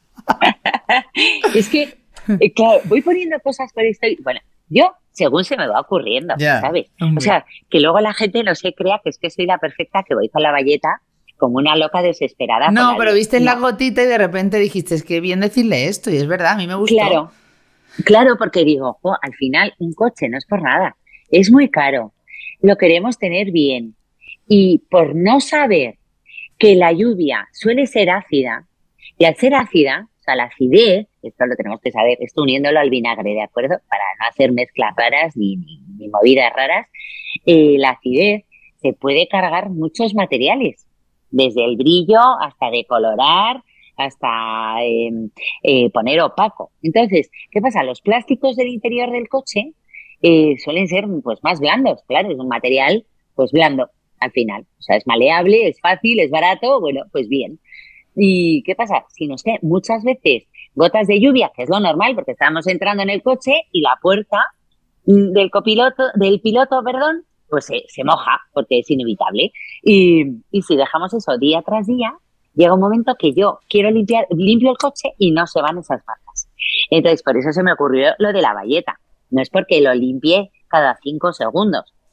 S4: Es que, claro, voy poniendo cosas por esto. Bueno, yo, según se me va ocurriendo, ¿sabes? Hombre. O sea, que luego la gente no se crea que es que soy la perfecta, que voy con la bayeta como una loca desesperada.
S1: No, pero viste la gotita y de repente dijiste, es que bien decirle esto. Y es verdad, a mí me gustó.
S4: Claro, porque digo, al final un coche no es por nada, es muy caro, lo queremos tener bien y por no saber que la lluvia suele ser ácida y al ser ácida, o sea, la acidez, esto lo tenemos que saber, esto uniéndolo al vinagre, ¿de acuerdo? Para no hacer mezclas raras ni movidas raras, la acidez se puede cargar muchos materiales, desde el brillo hasta decolorar, hasta poner opaco. Entonces, ¿qué pasa? Los plásticos del interior del coche suelen ser pues más blandos, claro, es un material pues blando al final. O sea, es maleable, es fácil, es barato, bueno, pues bien. ¿Y qué pasa? Si nos caen muchas veces gotas de lluvia, que es lo normal porque estábamos entrando en el coche y la puerta del piloto, pues se moja porque es inevitable. Y si dejamos eso día tras día, llega un momento que yo quiero limpio el coche y no se van esas marcas. Entonces, por eso se me ocurrió lo de la bayeta. No es porque lo limpie cada 5 segundos,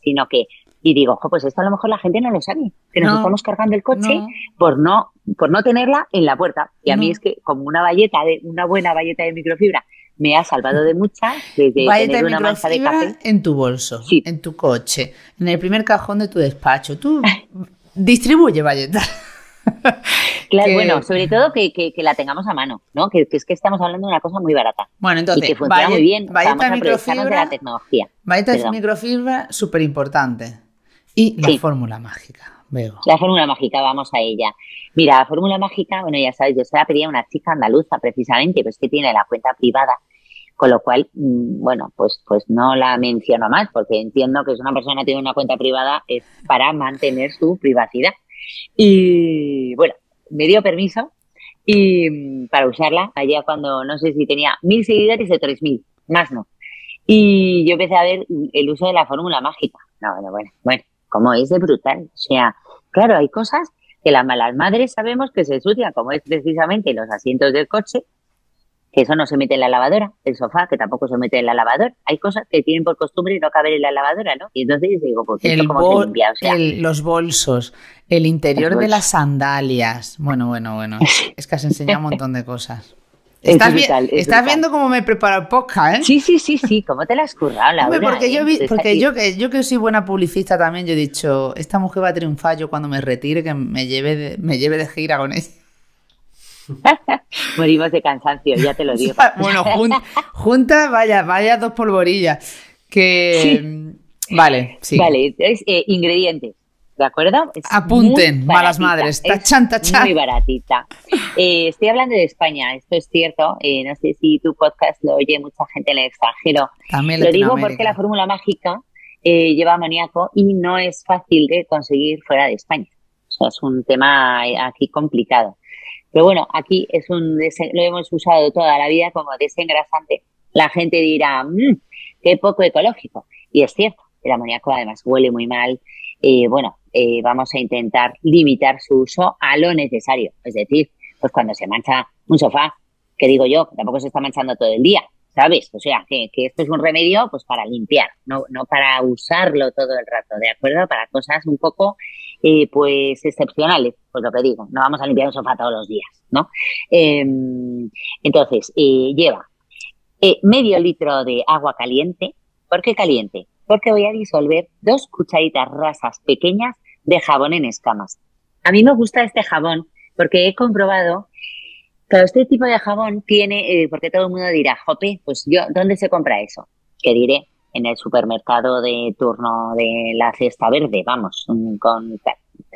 S4: sino que, y digo, ojo, pues esto a lo mejor la gente no lo sabe, que nos
S1: No,
S4: estamos cargando el coche
S1: no.
S4: por no tenerla en la puerta. Y a mí
S1: No.
S4: es que como una buena valleta de microfibra me ha salvado de muchas, desde
S1: Valleta
S4: tener
S1: de
S4: una mancha de
S1: microfibra
S4: café.
S1: en tu bolso,
S4: Sí.
S1: en tu coche, en el primer cajón de tu despacho. Tú distribuye valleta.
S4: Claro,
S1: Que-
S4: bueno, sobre todo que la tengamos a mano, ¿no? Que es que estamos hablando de una cosa muy barata.
S1: Bueno,
S4: Y
S1: entonces,
S4: que funciona muy bien.
S1: valleta
S4: Vamos a
S1: de
S4: aprovecharnos de
S1: microfibra,
S4: la tecnología.
S1: valleta de
S4: Perdón.
S1: microfibra, súper importante. Y la
S4: Sí.
S1: fórmula mágica, Bego.
S4: La fórmula mágica, vamos a ella. Mira, la fórmula mágica, bueno, ya sabes, yo se la pedí a una chica andaluza precisamente, pues que tiene la cuenta privada, con lo cual, bueno, pues no la menciono más, porque entiendo que si una persona tiene una cuenta privada es para mantener su privacidad. Y bueno, me dio permiso y para usarla, allá cuando no sé si tenía 1.000 seguidores o 3.000, más no. Y yo empecé a ver el uso de la fórmula mágica. No, bueno, como es de brutal. O sea, claro, hay cosas que las malas madres sabemos que se ensucian, como es precisamente los asientos del coche, que eso no se mete en la lavadora, el sofá, que tampoco se mete en la lavadora. Hay cosas que tienen por costumbre no caber en la lavadora, ¿no? Y entonces digo, pues esto cómo se limpia, o sea,
S1: Los bolsos, el interior
S4: Los
S1: de
S4: bolsos.
S1: las sandalias. Bueno. Es que has enseñado un montón de cosas.
S4: Es
S1: Estás,
S4: brutal, es
S1: estás
S4: brutal.
S1: viendo cómo me preparo el podcast, ¿eh?
S4: Sí, ¿cómo te la has currado, Laura?
S1: Hombre, porque yo,
S4: Entonces,
S1: porque
S4: aquí-
S1: yo que soy buena publicista también, yo he dicho, esta mujer va a triunfar yo cuando me retire, que me lleve de gira con ella.
S4: Morimos de cansancio, ya te lo digo.
S1: Bueno, juntas, vaya dos polvorillas. Que vale, sí.
S4: Vale, es ingredientes, ¿de acuerdo? Es
S1: Apunten,
S4: muy
S1: malas
S4: baratita,
S1: madres.
S4: es
S1: Tachan, tachan.
S4: muy baratita. Estoy hablando de España, esto es cierto. No sé si tu podcast lo oye mucha gente en el extranjero.
S1: También
S4: Lo digo
S1: Latinoamérica.
S4: porque la fórmula mágica lleva amoníaco y no es fácil de conseguir fuera de España. O sea, es un tema aquí complicado. Pero bueno, aquí lo hemos usado toda la vida como desengrasante. La gente dirá, qué poco ecológico. Y es cierto, el amoníaco además huele muy mal. Vamos a intentar limitar su uso a lo necesario. Es decir, pues cuando se mancha un sofá, que digo yo, que tampoco se está manchando todo el día, ¿sabes? O sea, que esto es un remedio pues para limpiar, no para usarlo todo el rato, ¿de acuerdo? Para cosas un poco pues excepcionales, pues lo que digo, no vamos a limpiar un sofá todos los días, ¿no? Entonces, lleva medio litro de agua caliente. ¿Por qué caliente? Porque voy a disolver 2 cucharitas rasas pequeñas de jabón en escamas. A mí me gusta este jabón porque he comprobado que este tipo de jabón tiene, porque todo el mundo dirá, jope, pues yo, ¿dónde se compra eso? Que diré, en el supermercado de turno de la cesta verde, vamos, con tal.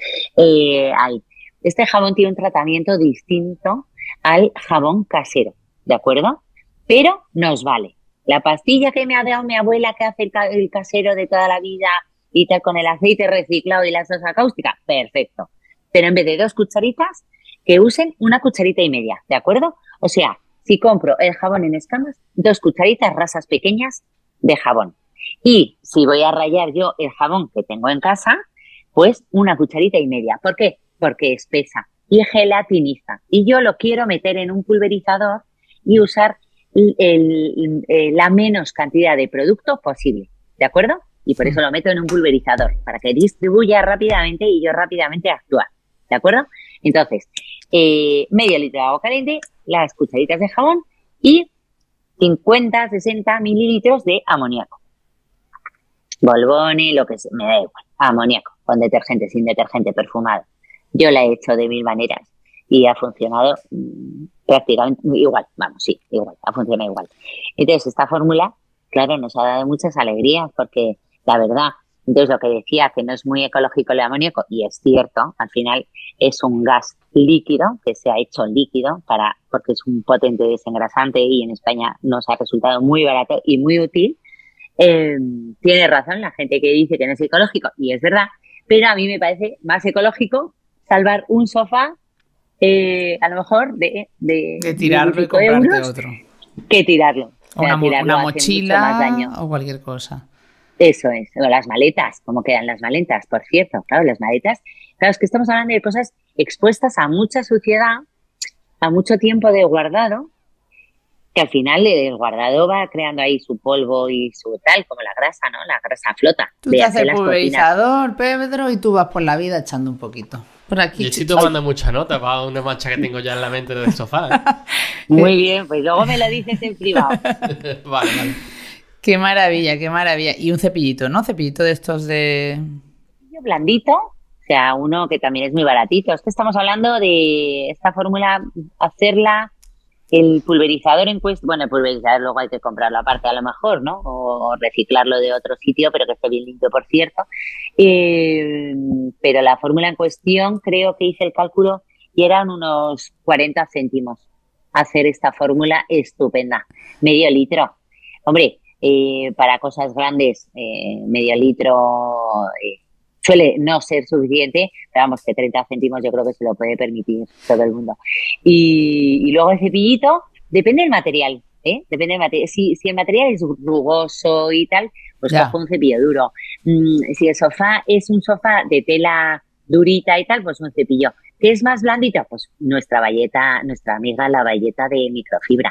S4: Este jabón tiene un tratamiento distinto al jabón casero, ¿de acuerdo? Pero nos vale. La pastilla que me ha dado mi abuela que hace el casero de toda la vida y tal, con el aceite reciclado y la sosa cáustica, perfecto. Pero en vez de 2 cucharitas, que usen 1 cucharita y media, ¿de acuerdo? O sea, si compro el jabón en escamas, 2 cucharitas rasas pequeñas de jabón. Y si voy a rallar yo el jabón que tengo en casa, pues 1 cucharita y media. ¿Por qué? Porque espesa y gelatiniza. Y yo lo quiero meter en un pulverizador y usar la menos cantidad de producto posible, ¿de acuerdo? Y por eso lo meto en un pulverizador, para que distribuya rápidamente y yo rápidamente actuar, ¿de acuerdo? Entonces, medio litro de agua caliente, las cucharitas de jabón y 50, 60 mililitros de amoníaco. Bolboni, lo que sea, me da igual. Amoníaco, con detergente, sin detergente, perfumado. Yo la he hecho de 1000 maneras y ha funcionado prácticamente igual. Vamos, sí, igual, ha funcionado igual. Entonces, esta fórmula, claro, nos ha dado muchas alegrías porque, la verdad, entonces lo que decía que no es muy ecológico el amoníaco, y es cierto, al final es un gas líquido que se ha hecho líquido porque es un potente desengrasante y en España nos ha resultado muy barato y muy útil. Tiene razón la gente que dice que no es ecológico, y es verdad, pero a mí me parece más ecológico salvar un sofá, a lo mejor de
S1: tirarlo y
S4: 1.000
S1: comprarte
S4: euros,
S1: otro.
S4: que tirarlo.
S1: O
S4: sea, tirarlo
S1: una
S4: hace mucho más daño.
S1: mochila o cualquier cosa.
S4: Eso es. O las maletas, ¿cómo quedan las maletas? Por cierto, claro, las maletas, claro, es que estamos hablando de cosas expuestas a mucha suciedad, a mucho tiempo de guardado, que al final el guardado va creando ahí su polvo y su tal, como la grasa, ¿no? La grasa flota.
S1: Tú te haces el pulverizador, Pedro, y tú vas por la vida echando un poquito. Por aquí.
S2: Yo estoy tomando mucha nota para una mancha que tengo ya en la mente del sofá.
S4: Muy bien, pues luego me lo dices en privado.
S2: Vale.
S1: Qué maravilla, qué maravilla. Y un cepillito, ¿no? Cepillito de estos de...
S4: Blandito, o sea, uno que también es muy baratito. Es que estamos hablando de esta fórmula, hacerla, el pulverizador en cuestión, bueno, el pulverizador luego hay que comprarlo aparte a lo mejor, ¿no? O reciclarlo de otro sitio, pero que esté bien limpio, por cierto. Pero la fórmula en cuestión, creo que hice el cálculo y eran unos 40 céntimos hacer esta fórmula estupenda. Medio litro. Hombre, para cosas grandes, medio litro suele no ser suficiente, pero vamos, que 30 céntimos yo creo que se lo puede permitir todo el mundo. Y luego el cepillito, depende del material, ¿eh? Depende del material. Si el material es rugoso y tal, pues cojo un cepillo duro. Si el sofá es un sofá de tela durita y tal, pues un cepillo. ¿Qué es más blandito? Pues nuestra amiga la bayeta de microfibra.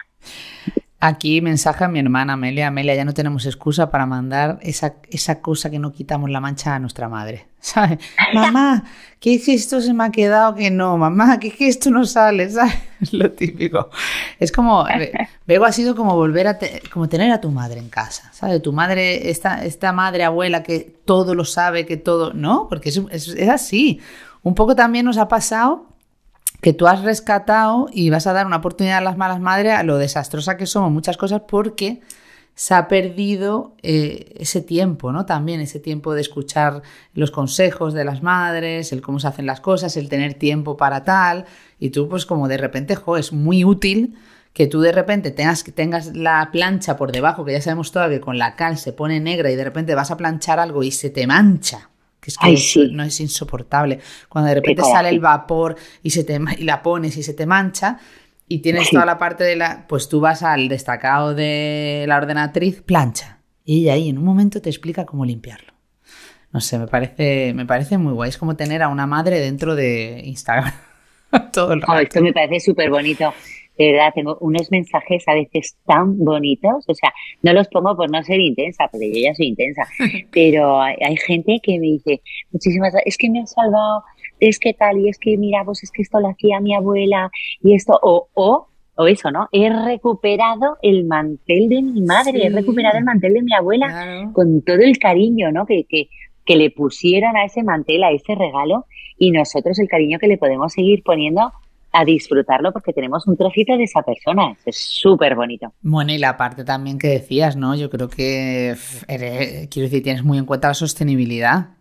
S1: Aquí mensaje a mi hermana Amelia. Amelia, ya no tenemos excusa para mandar esa cosa que no quitamos la mancha a nuestra madre. ¿Sabes? Mamá, que es que esto se me ha quedado que no. Mamá, que es que esto no sale. ¿Sabes? Es lo típico. Es como, Bego ha sido como volver a como tener a tu madre en casa. ¿Sabes? Tu madre, esta madre abuela que todo lo sabe, que todo... No, porque es así. Un poco también nos ha pasado que tú has rescatado y vas a dar una oportunidad a las malas madres a lo desastrosa que somos muchas cosas, porque se ha perdido ese tiempo, ¿no? También ese tiempo de escuchar los consejos de las madres, el cómo se hacen las cosas, el tener tiempo para tal, y tú pues como de repente, es muy útil que tú de repente tengas la plancha por debajo, que ya sabemos todavía que con la cal se pone negra y de repente vas a planchar algo y se te mancha. Que es que sí. No es insoportable. Cuando de repente sale el vapor y la pones y se te mancha y tienes toda la parte de la... Pues tú vas al destacado de la ordenatriz, plancha. Y ella ahí en un momento te explica cómo limpiarlo. No sé, me parece muy guay. Es como tener a una madre dentro de Instagram todo el rato.
S4: Esto me parece súper bonito. De verdad, tengo unos mensajes a veces tan bonitos, o sea, no los pongo por no ser intensa, porque yo ya soy intensa, pero hay gente que me dice, muchísimas gracias, es que me has salvado, es que tal, y es que mira, pues es que esto lo hacía mi abuela, y esto, o eso, ¿no? He recuperado el mantel de mi madre, he recuperado el mantel de mi abuela, con todo el cariño, ¿no? Que le pusieron a ese mantel, a ese regalo, y nosotros el cariño que le podemos seguir poniendo a disfrutarlo porque tenemos un trocito de esa persona. Es súper bonito.
S1: Bueno, y la parte también que decías, ¿no? Yo creo que, quiero decir, tienes muy en cuenta la sostenibilidad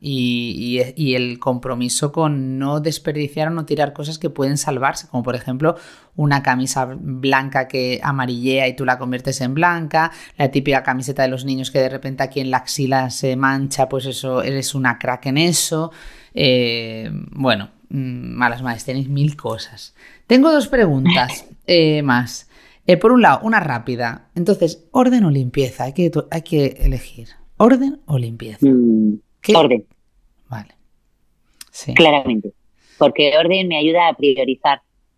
S1: y el compromiso con no desperdiciar o no tirar cosas que pueden salvarse, como por ejemplo una camisa blanca que amarillea y tú la conviertes en blanca, la típica camiseta de los niños que de repente aquí en la axila se mancha, pues eso, eres una crack en eso. Bueno, malas madres, tenéis 1000 cosas. Tengo 2 preguntas más. Por un lado, una rápida. Entonces, ¿orden o limpieza? Hay que elegir. ¿Orden o limpieza?
S4: Orden.
S1: Vale. Sí.
S4: Claramente. Porque orden me ayuda a priorizar.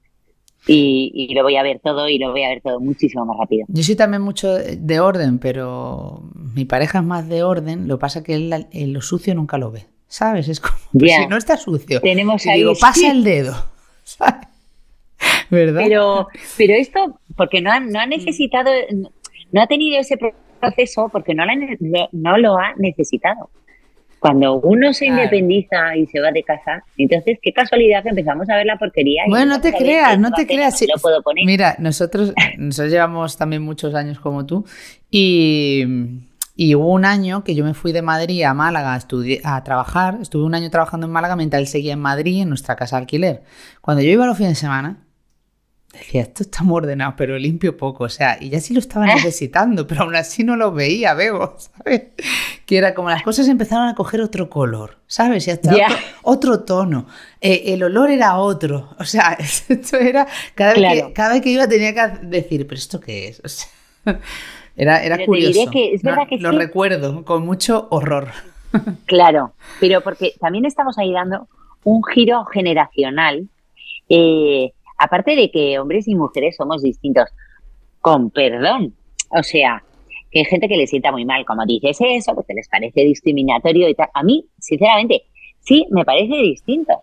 S4: Y lo voy a ver todo muchísimo más rápido.
S1: Yo soy también mucho de orden, pero mi pareja es más de orden. Lo que pasa es que él lo sucio nunca lo ve. ¿Sabes? Es como, pues si no está sucio.
S4: Tenemos
S1: y
S4: ahí,
S1: digo, pasa el dedo. ¿Sabes? ¿Verdad?
S4: Pero esto, porque no ha necesitado, no ha tenido ese proceso, porque no lo ha necesitado. Cuando uno se independiza y se va de casa, entonces qué casualidad que empezamos a ver la porquería.
S1: Bueno, no te creas.
S4: No lo puedo poner.
S1: Mira, nosotros llevamos también muchos años como tú y hubo un año que yo me fui de Madrid a Málaga a trabajar. Estuve un año trabajando en Málaga mientras él seguía en Madrid, en nuestra casa de alquiler. Cuando yo iba los fines de semana, decía, esto está muy ordenado, pero limpio poco. O sea, y ya sí lo estaba necesitando, pero aún así no lo veía, Bego, ¿sabes? Que era como las cosas empezaron a coger otro color, ¿sabes? Y hasta otro tono. El olor era otro. O sea, esto era... Cada vez que iba tenía que decir, ¿pero esto qué es? O sea... Era curioso.
S4: Te diré que es verdad que
S1: lo recuerdo con mucho horror.
S4: Claro, pero porque también estamos ahí dando un giro generacional. Aparte de que hombres y mujeres somos distintos. con perdón. O sea, que hay gente que le sienta muy mal, como dices eso, porque les parece discriminatorio y tal. A mí, sinceramente, sí, me parece distinto.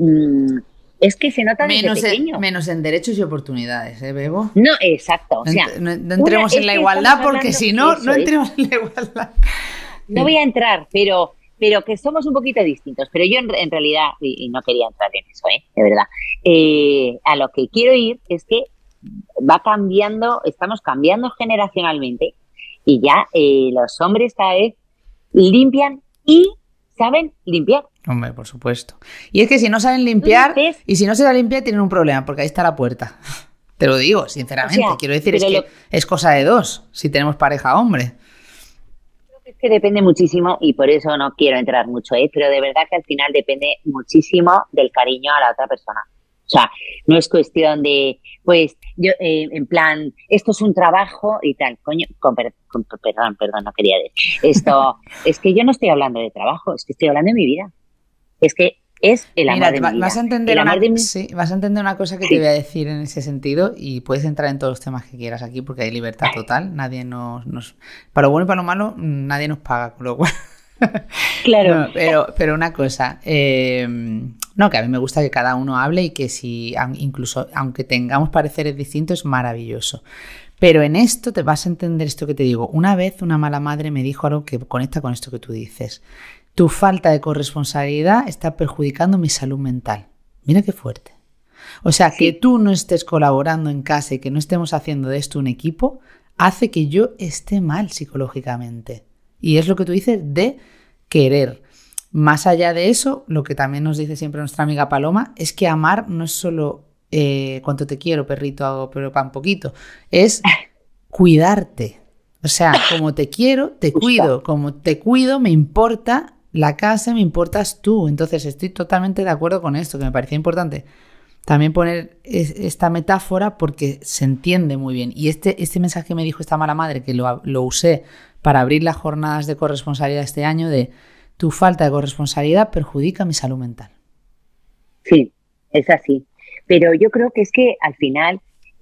S4: Es que se nota desde pequeño.
S1: Menos en derechos y oportunidades, ¿eh, Bebo?
S4: No, exacto. O sea,
S1: no entremos en la igualdad porque si no, no entremos en la igualdad.
S4: No voy a entrar, pero que somos un poquito distintos. Pero yo en realidad, y no quería entrar en eso, de verdad, a lo que quiero ir es que va cambiando, estamos cambiando generacionalmente y ya los hombres cada vez limpian y saben limpiar.
S1: Hombre, por supuesto. Y es que si no saben limpiar, y si no se la limpia, tienen un problema, porque ahí está la puerta. Te lo digo, sinceramente. O sea, quiero decir, es que es cosa de dos, si tenemos pareja hombre.
S4: Creo que es que depende muchísimo, y por eso no quiero entrar mucho, pero de verdad que al final depende muchísimo del cariño a la otra persona. O sea, no es cuestión de, pues, yo, en plan, esto es un trabajo y tal. Coño, perdón, no quería decir. Esto, es que yo no estoy hablando de trabajo, es que estoy hablando de mi vida. Es que es el amor de mi vida.
S1: Vas a entender vas a entender una cosa que te voy a decir en ese sentido y puedes entrar en todos los temas que quieras aquí porque hay libertad total. Nadie nos para lo bueno y para lo malo, nadie nos paga, con lo cual...
S4: Claro.
S1: No, pero una cosa, no, que a mí me gusta que cada uno hable y que si incluso aunque tengamos pareceres distintos es maravilloso. Pero en esto te vas a entender esto que te digo. Una vez una mala madre me dijo algo que conecta con esto que tú dices. Tu falta de corresponsabilidad está perjudicando mi salud mental. Mira qué fuerte. O sea, que tú no estés colaborando en casa y que no estemos haciendo de esto un equipo hace que yo esté mal psicológicamente. Y es lo que tú dices de querer. Más allá de eso, lo que también nos dice siempre nuestra amiga Paloma, es que amar no es solo cuánto te quiero, perrito, pero pan poquito. Es cuidarte. O sea, como te quiero, te cuido. Como te cuido, me importa la casa, me importas tú. Entonces estoy totalmente de acuerdo con esto, que me parecía importante también poner esta metáfora porque se entiende muy bien. Y este mensaje que me dijo esta mala madre, que lo usé para abrir las jornadas de corresponsabilidad este año, de tu falta de corresponsabilidad perjudica mi salud mental.
S4: Sí, es así. Pero yo creo que es que al final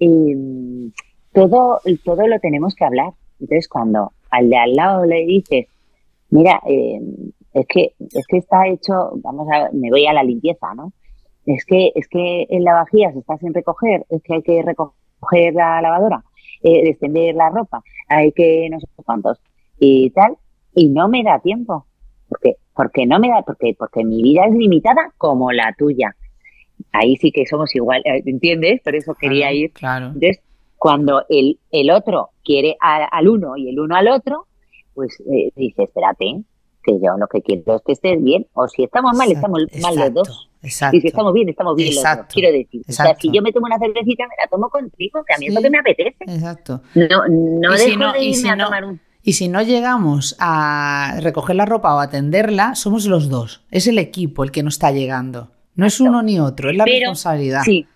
S4: todo lo tenemos que hablar. Entonces cuando al de al lado le dices, mira, es que está hecho, me voy a la limpieza, ¿no? Es que en lavavajillas está sin recoger, es que hay que recoger la lavadora, extender la ropa, hay que no sé cuántos y tal, y no me da tiempo. Porque no me da, porque mi vida es limitada como la tuya. Ahí sí que somos igual, ¿entiendes? Por eso quería ir.
S1: Claro.
S4: Entonces, cuando el otro quiere al uno y el uno al otro, pues dice, espérate, que yo lo que quiero es que estés bien, o si estamos mal, estamos mal los dos.
S1: Exacto.
S4: Y si estamos bien los dos, quiero decir.
S1: Exacto.
S4: O sea, si yo me tomo una cervecita, me la tomo contigo, que a mí es lo que me apetece.
S1: Exacto.
S4: No dejo de irme a tomar un...
S1: Y si no llegamos a recoger la ropa o a atenderla, somos los dos. Es el equipo el que no está llegando. No es uno ni otro, es la responsabilidad.
S4: Sí.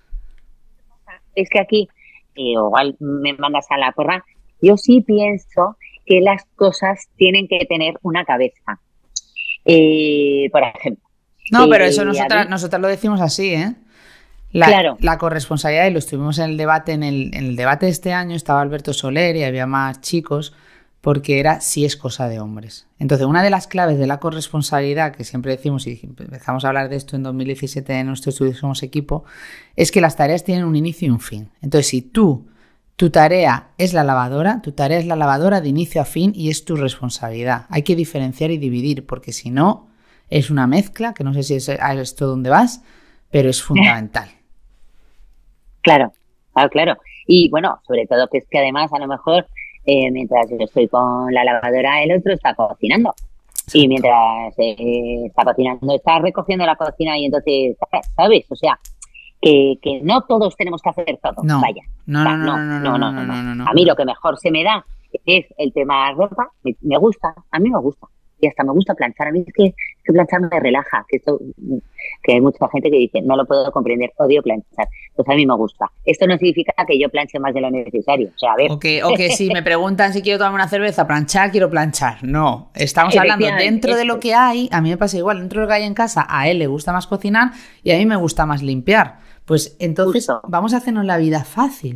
S4: Es que aquí, igual me mandas a la porra, yo sí pienso que las cosas tienen que tener una cabeza. Por ejemplo.
S1: No, pero eso nosotras lo decimos así, ¿eh?
S4: Claro.
S1: La corresponsabilidad, y lo estuvimos en el debate, en el debate de este año, estaba Alberto Soler y había más chicos, porque era si es cosa de hombres. Entonces, una de las claves de la corresponsabilidad, que siempre decimos, y empezamos a hablar de esto en 2017 en nuestro estudio Somos Equipo, es que las tareas tienen un inicio y un fin. Entonces, si tu tarea es la lavadora, tu tarea es la lavadora de inicio a fin y es tu responsabilidad. Hay que diferenciar y dividir, porque si no, es una mezcla, que no sé si es esto donde vas, pero es fundamental.
S4: Claro. Y bueno, sobre todo que es que además a lo mejor mientras yo estoy con la lavadora, el otro está cocinando. Exacto. Y mientras está cocinando, está recogiendo la cocina y entonces, ¿sabes? O sea, que no todos tenemos que hacer todo.
S1: No.
S4: Vaya.
S1: No.
S4: A mí lo que mejor se me da es el tema ropa. Me gusta, a mí me gusta. Y hasta me gusta planchar. A mí es que planchar me relaja. Que hay mucha gente que dice, no lo puedo comprender, odio planchar. Pues a mí me gusta. Esto no significa que yo planche más de lo necesario. O sea, a ver.
S1: O que si me preguntan si quiero tomar una cerveza, quiero planchar. No, estamos hablando dentro de lo que hay. A mí me pasa igual, dentro de lo que hay en casa, a él le gusta más cocinar y a mí me gusta más limpiar. Pues entonces vamos a hacernos la vida fácil.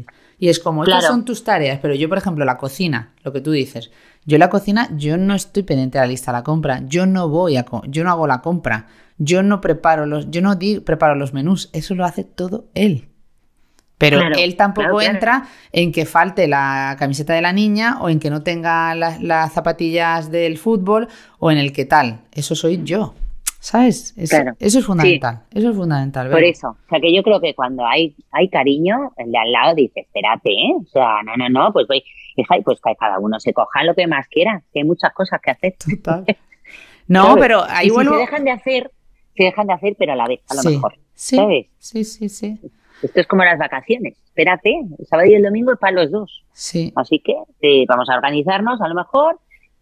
S1: Y es como, estas son tus tareas, pero yo, por ejemplo, la cocina, lo que tú dices, yo la cocina, yo no estoy pendiente de la lista de la compra, yo no hago la compra, yo no preparo preparo los menús, eso lo hace todo él. Pero él tampoco entra en que falte la camiseta de la niña o en que no tenga las zapatillas del fútbol o en el que tal. Eso soy yo, ¿sabes? Eso es fundamental. Sí. Eso es fundamental.
S4: Por eso. O sea, que yo creo que cuando hay cariño, el de al lado dice, espérate, ¿eh? O sea, no, pues voy, hija, y pues que cada uno se coja lo que más quiera, que hay muchas cosas que hacer.
S1: Total. No, ¿sabes? Pero ahí vuelvo...
S4: Se dejan de hacer, pero a la vez, a lo mejor.
S1: Sí,
S4: ¿sabes?
S1: Sí.
S4: Esto es como las vacaciones. Espérate, el sábado y el domingo es para los dos.
S1: Sí.
S4: Así que vamos a organizarnos a lo mejor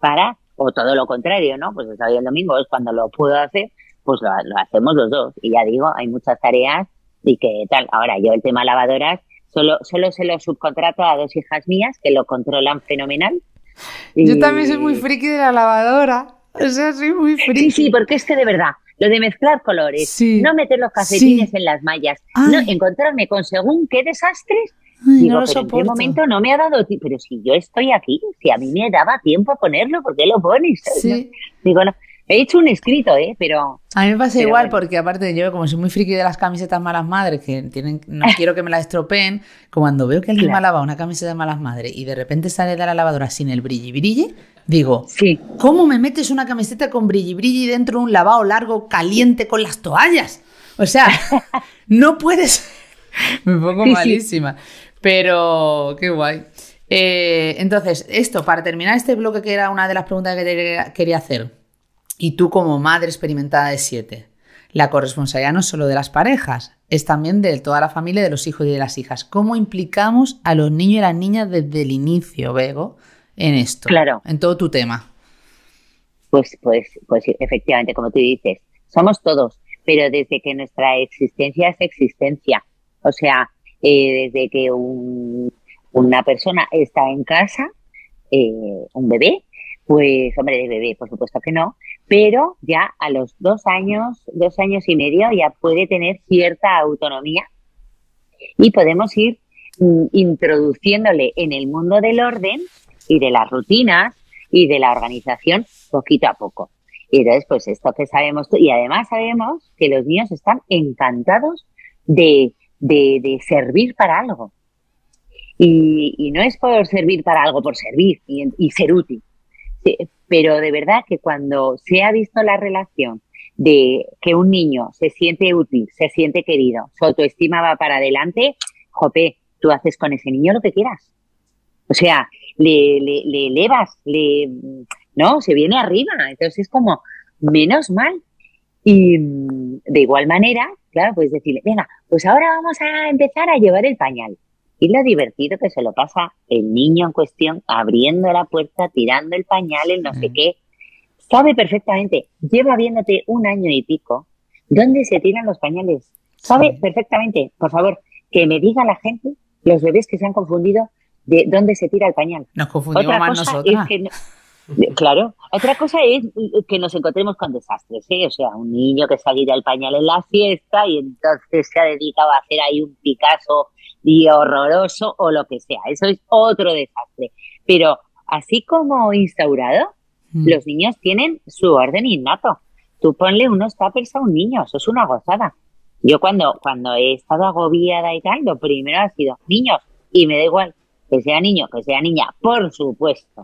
S4: o todo lo contrario, ¿no? Pues el sábado y el domingo es cuando lo puedo hacer, pues lo hacemos los dos. Y ya digo, hay muchas tareas y que tal. Ahora, yo el tema lavadoras solo se lo subcontrato a 2 hijas mías que lo controlan fenomenal.
S1: Yo también soy muy friki de la lavadora. O sea, soy muy friki.
S4: Sí, porque es que de verdad... Lo de mezclar colores, no meter los calcetines en las mallas, no encontrarme con según qué desastres. Digo, pero ¿en qué momento no me ha dado tiempo? Pero si yo estoy aquí, si a mí me daba tiempo a ponerlo, ¿por qué lo pones?
S1: Sí.
S4: Digo, no, he hecho un escrito, pero...
S1: A mí me pasa igual, porque aparte yo, como soy muy friki de las camisetas malas madres, no quiero que me las estropeen, cuando veo que alguien me ha lavado una camiseta de malas madres y de repente sale de la lavadora sin el brilli, digo, ¿cómo me metes una camiseta con brilli dentro de un lavado largo, caliente, con las toallas? O sea, no puedes... Me pongo malísima. Pero qué guay. Entonces, esto, para terminar este bloque, que era una de las preguntas que quería hacer, y tú como madre experimentada de 7, la corresponsabilidad no es solo de las parejas, es también de toda la familia, de los hijos y de las hijas. ¿Cómo implicamos a los niños y las niñas desde el inicio, Bego, en esto?
S4: Claro.
S1: En todo tu tema.
S4: Pues efectivamente, como tú dices, somos todos, pero desde que nuestra existencia es existencia. O sea, desde que una persona está en casa, un bebé, pues, hombre, de bebé, por supuesto que no, pero ya a los 2 años y medio ya puede tener cierta autonomía y podemos ir introduciéndole en el mundo del orden y de las rutinas y de la organización poquito a poco. Y entonces, pues esto que sabemos, y además sabemos que los niños están encantados de servir para algo. Y no es por servir para algo, por servir y ser útil. Sí, pero de verdad que cuando se ha visto la relación de que un niño se siente útil, se siente querido, su autoestima va para adelante, jope, tú haces con ese niño lo que quieras. O sea, le elevas, no, se viene arriba. Entonces es como, menos mal. Y de igual manera, claro, puedes decirle, venga, pues ahora vamos a empezar a llevar el pañal. Y lo divertido que se lo pasa el niño en cuestión, abriendo la puerta, tirando el pañal, el no sé qué. Sabe perfectamente, lleva viéndote 1 año y pico, dónde se tiran los pañales. Sabe perfectamente, por favor, que me diga la gente, los bebés que se han confundido, de dónde se tira el pañal.
S1: Nos confundimos más nosotras.
S4: Claro, otra cosa es que nos encontremos con desastres, ¿eh? O sea, un niño que se ha tirado el pañal en la fiesta y entonces se ha dedicado a hacer ahí un Picasso y horroroso o lo que sea. Eso es otro desastre. Pero así como instaurado, los niños tienen su orden innato. Tú ponle unos tuppers a un niño, eso es una gozada. Yo cuando he estado agobiada y tal, lo primero ha sido niños, y me da igual que sea niño, que sea niña, por supuesto,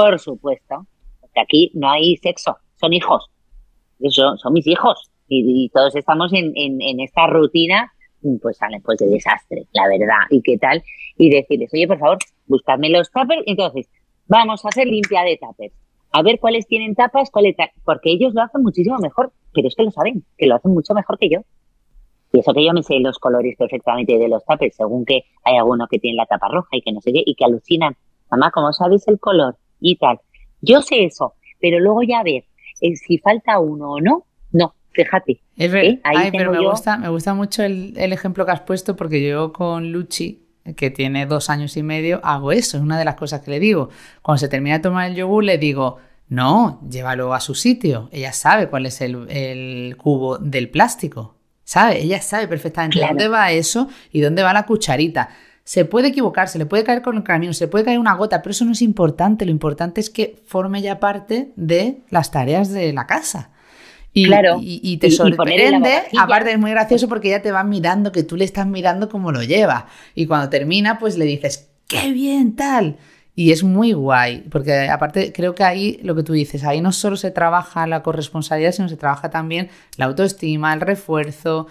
S4: porque aquí no hay sexo, son hijos, son mis hijos, y todos estamos en esta rutina, pues salen pues de desastre, la verdad, y qué tal, y decirles, oye, por favor, buscadme los tuppers, entonces, vamos a hacer limpia de tuppers, a ver cuáles tienen tapas, porque ellos lo hacen muchísimo mejor, pero es que lo saben, que lo hacen mucho mejor que yo. Y eso que yo me sé los colores perfectamente de los tuppers, según que hay algunos que tienen la tapa roja y que no sé qué, y que alucinan, mamá, ¿cómo sabes el color? Y tal. Yo sé eso, pero luego ya ver si falta uno o no, fíjate.
S1: Es verdad, pero me gusta mucho el ejemplo que has puesto, porque yo con Luchi, que tiene 2 años y medio, hago eso, es una de las cosas que le digo. Cuando se termina de tomar el yogur, le digo, no, llévalo a su sitio. Ella sabe cuál es el cubo del plástico, ¿sabe? Ella sabe perfectamente dónde va eso y dónde va la cucharita. se puede equivocar, se le puede caer con el camino, se le puede caer una gota, pero eso no es importante. Lo importante es que forme ya parte de las tareas de la casa. Y,
S4: claro.
S1: y te sorprende, aparte es muy gracioso porque ella te va mirando, que tú le estás mirando cómo lo lleva. Y cuando termina, pues le dices, ¡qué bien, tal! Y es muy guay, porque aparte creo que ahí, lo que tú dices, ahí no solo se trabaja la corresponsabilidad, sino se trabaja también la autoestima, el refuerzo,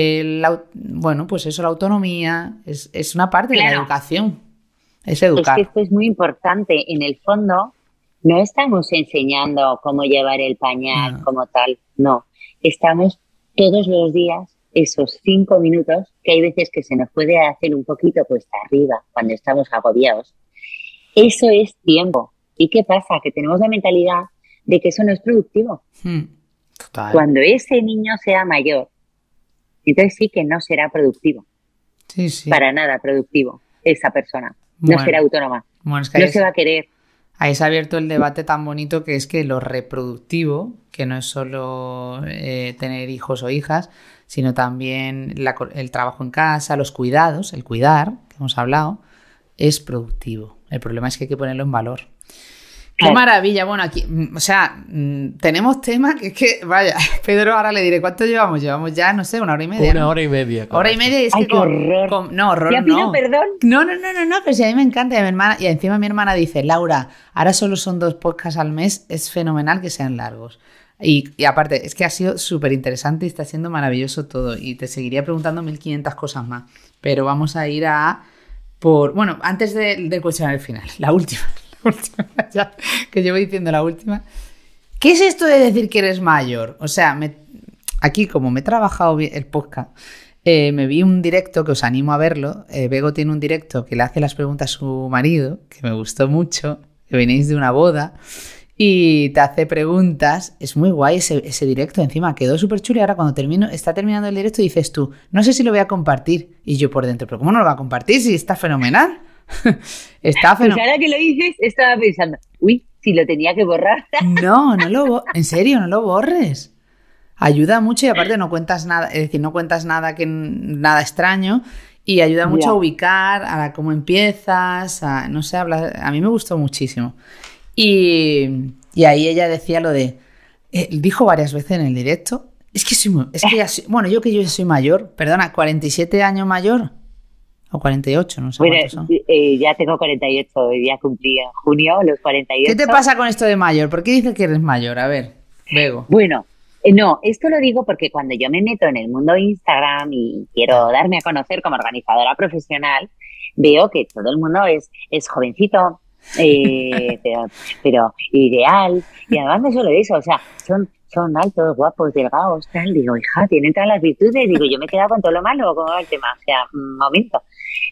S1: bueno, pues eso, la autonomía, es una parte de la educación, es educar.
S4: Es que esto es muy importante, en el fondo no estamos enseñando cómo llevar el pañal como tal, no, estamos todos los días, esos 5 minutos, que hay veces que se nos puede hacer un poquito cuesta arriba cuando estamos agobiados. Eso es tiempo. ¿Y qué pasa? Que tenemos la mentalidad de que eso no es productivo.
S1: Total.
S4: Cuando ese niño sea mayor, entonces sí que no será productivo.
S1: Sí, sí.
S4: Para nada productivo esa persona.
S1: Bueno,
S4: no será autónoma.
S1: Bueno, es que
S4: no se va a querer.
S1: Ahí se ha abierto el debate tan bonito que es que lo reproductivo, que no es solo tener hijos o hijas, sino también el trabajo en casa, los cuidados, el cuidar, que hemos hablado, es productivo. El problema es que hay que ponerlo en valor. ¡Qué maravilla! Bueno, aquí, o sea, tenemos temas que es que, vaya, Pedro, ahora le diré, ¿cuánto llevamos? Llevamos ya, no sé, 1 hora y media.
S2: Una hora y media.
S1: Hora y media y es
S4: ¡ay,
S1: que
S4: qué horror!
S1: No, horror
S4: ya pido perdón.
S1: No, pero si a mí me encanta. Y, a mi hermana, y encima mi hermana dice, Laura, ahora solo son 2 podcasts al mes, es fenomenal que sean largos. Y aparte, es que ha sido súper interesante y está siendo maravilloso todo. Y te seguiría preguntando 1500 cosas más. Pero vamos a ir bueno, antes del cuestionario final, la última, ya, que llevo diciendo la última. ¿Qué es esto de decir que eres mayor? O sea, aquí como me he trabajado el podcast, me vi un directo que os animo a verlo. Bego tiene un directo que le hace las preguntas a su marido, que me gustó mucho, que venéis de una boda, y te hace preguntas. Es muy guay ese directo, encima quedó súper chulo y ahora cuando está terminando el directo dices tú, no sé si lo voy a compartir. Y yo por dentro, ¿pero cómo no lo va a compartir si está fenomenal? Está fenomenal.
S4: Pues ahora que lo dices, estaba pensando, uy, si lo tenía que borrar.
S1: No, en serio, no lo borres. Ayuda mucho y aparte no cuentas nada, es decir, no cuentas nada extraño y ayuda mucho a ubicar a cómo empiezas, no sé, a mí me gustó muchísimo. Y ahí ella decía lo de, dijo varias veces en el directo, bueno, yo ya soy mayor, perdona, 47 años mayor o 48, no sé cuántos son.
S4: Ya tengo 48, ya cumplí en junio los 48.
S1: ¿Qué te pasa con esto de mayor? ¿Por qué dices que eres mayor? A ver, Bego.
S4: Bueno, no, esto lo digo porque cuando yo me meto en el mundo de Instagram y quiero darme a conocer como organizadora profesional, veo que todo el mundo es jovencito, pero ideal, y además no solo eso, o sea, son altos, guapos, delgados, tal. Digo, hija, tienen todas las virtudes. Digo, yo me he quedado con todo lo malo, ¿cómo va el tema? O sea, momento.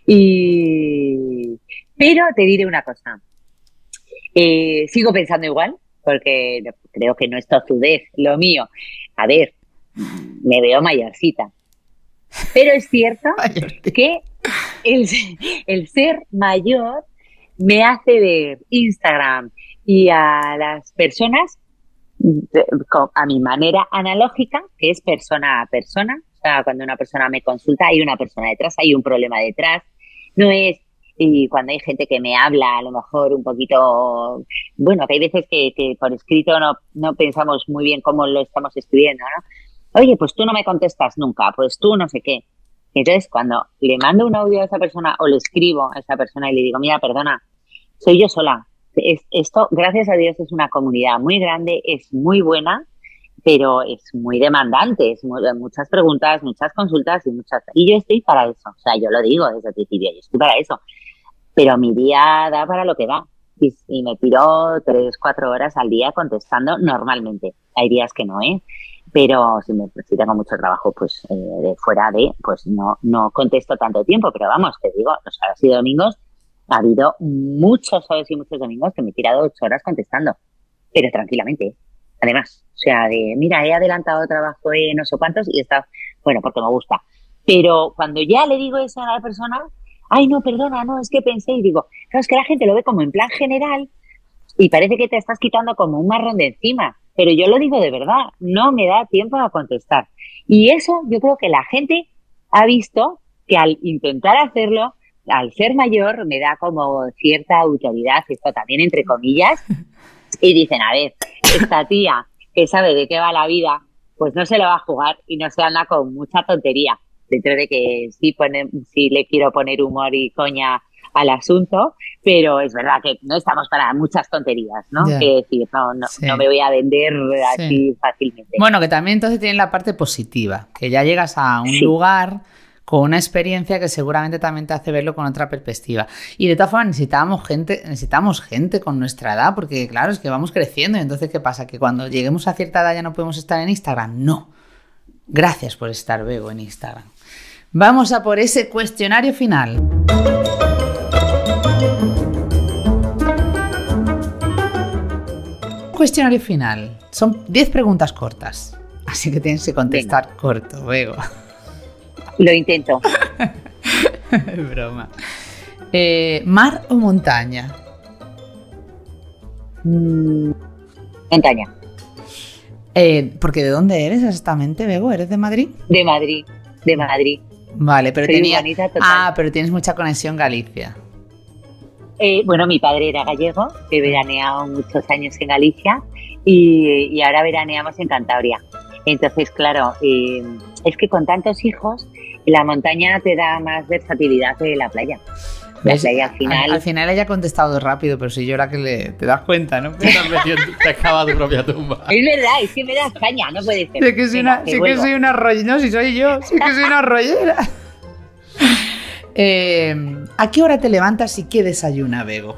S4: Pero te diré una cosa. Sigo pensando igual, porque creo que no es tozudez lo mío. A ver, me veo mayorcita. Pero es cierto que el ser mayor me hace ver Instagram y a las personas a mi manera analógica, que es persona a persona. O sea, cuando una persona me consulta hay una persona detrás, hay un problema detrás. No es, y cuando hay gente que me habla a lo mejor un poquito, bueno, que hay veces que por escrito no pensamos muy bien cómo lo estamos escribiendo, ¿no? Oye, pues tú no me contestas nunca, pues tú no sé qué. Entonces, cuando le mando un audio a esa persona o le escribo a esa persona y le digo, mira, perdona, soy yo sola. Esto, gracias a Dios, es una comunidad muy grande, es muy buena, pero es muy demandante, muchas preguntas, muchas consultas y yo estoy para eso. O sea, yo lo digo desde el principio, yo estoy para eso. Pero mi día da para lo que da y me tiro 3-4 horas al día contestando normalmente. Hay días que no, pero si tengo mucho trabajo, pues pues no contesto tanto tiempo, pero vamos, te digo, los sábados y domingos ha habido muchos sábados y muchos domingos que me he tirado 8 horas contestando, pero tranquilamente. Además, o sea, mira, he adelantado trabajo no sé cuántos y está, bueno, porque me gusta. Pero cuando ya le digo eso a la persona, ay, no, perdona, no, es que pensé y digo, claro, es que la gente lo ve como en plan general y parece que te estás quitando como un marrón de encima. Pero yo lo digo de verdad, no me da tiempo a contestar. Y eso yo creo que la gente ha visto que al intentar hacerlo, al ser mayor me da como cierta autoridad, esto también entre comillas, y dicen, a ver, esta tía que sabe de qué va la vida, pues no se lo va a jugar y no se anda con mucha tontería. Dentro de que sí le quiero poner humor y coña al asunto, pero es verdad que no estamos para muchas tonterías, ¿no?
S1: Ya.
S4: Quiero decir,
S1: Sí.
S4: no me voy a vender
S1: Sí.
S4: así fácilmente.
S1: Bueno, que también entonces tiene la parte positiva, que ya llegas a un
S4: Sí.
S1: lugar con una experiencia que seguramente también te hace verlo con otra perspectiva. Y de todas formas necesitamos gente con nuestra edad, porque claro, es que vamos creciendo y entonces ¿qué pasa? ¿Que cuando lleguemos a cierta edad ya no podemos estar en Instagram? No. Gracias por estar, Bego, en Instagram. Vamos a por ese cuestionario final. Cuestionario final. Son 10 preguntas cortas, así que tienes que contestar corto, Bego.
S4: Lo intento.
S1: Es broma. ¿Mar o montaña?
S4: Montaña.
S1: Porque ¿de dónde eres exactamente, Bego? ¿Eres de Madrid?
S4: De Madrid. De Madrid.
S1: Vale, pero
S4: Soy urbanita total.
S1: pero tienes mucha conexión Galicia.
S4: Bueno, mi padre era gallego, he veraneado muchos años en Galicia y ahora veraneamos en Cantabria. Entonces, claro, es que con tantos hijos, la montaña te da más versatilidad que la playa. La
S1: ¿Ves?
S4: playa al final...
S1: Al final ella ha contestado rápido, pero si yo era que te das cuenta, ¿no?
S2: Te has metido, te has cavado tu propia tumba.
S4: Es verdad, es que me das caña, no puede ser.
S1: Sé que soy
S4: Venga, te vuelvo.
S1: una rollera. No, si soy yo, sé que soy una rollera. ¿A qué hora te levantas y qué desayuna, Bego?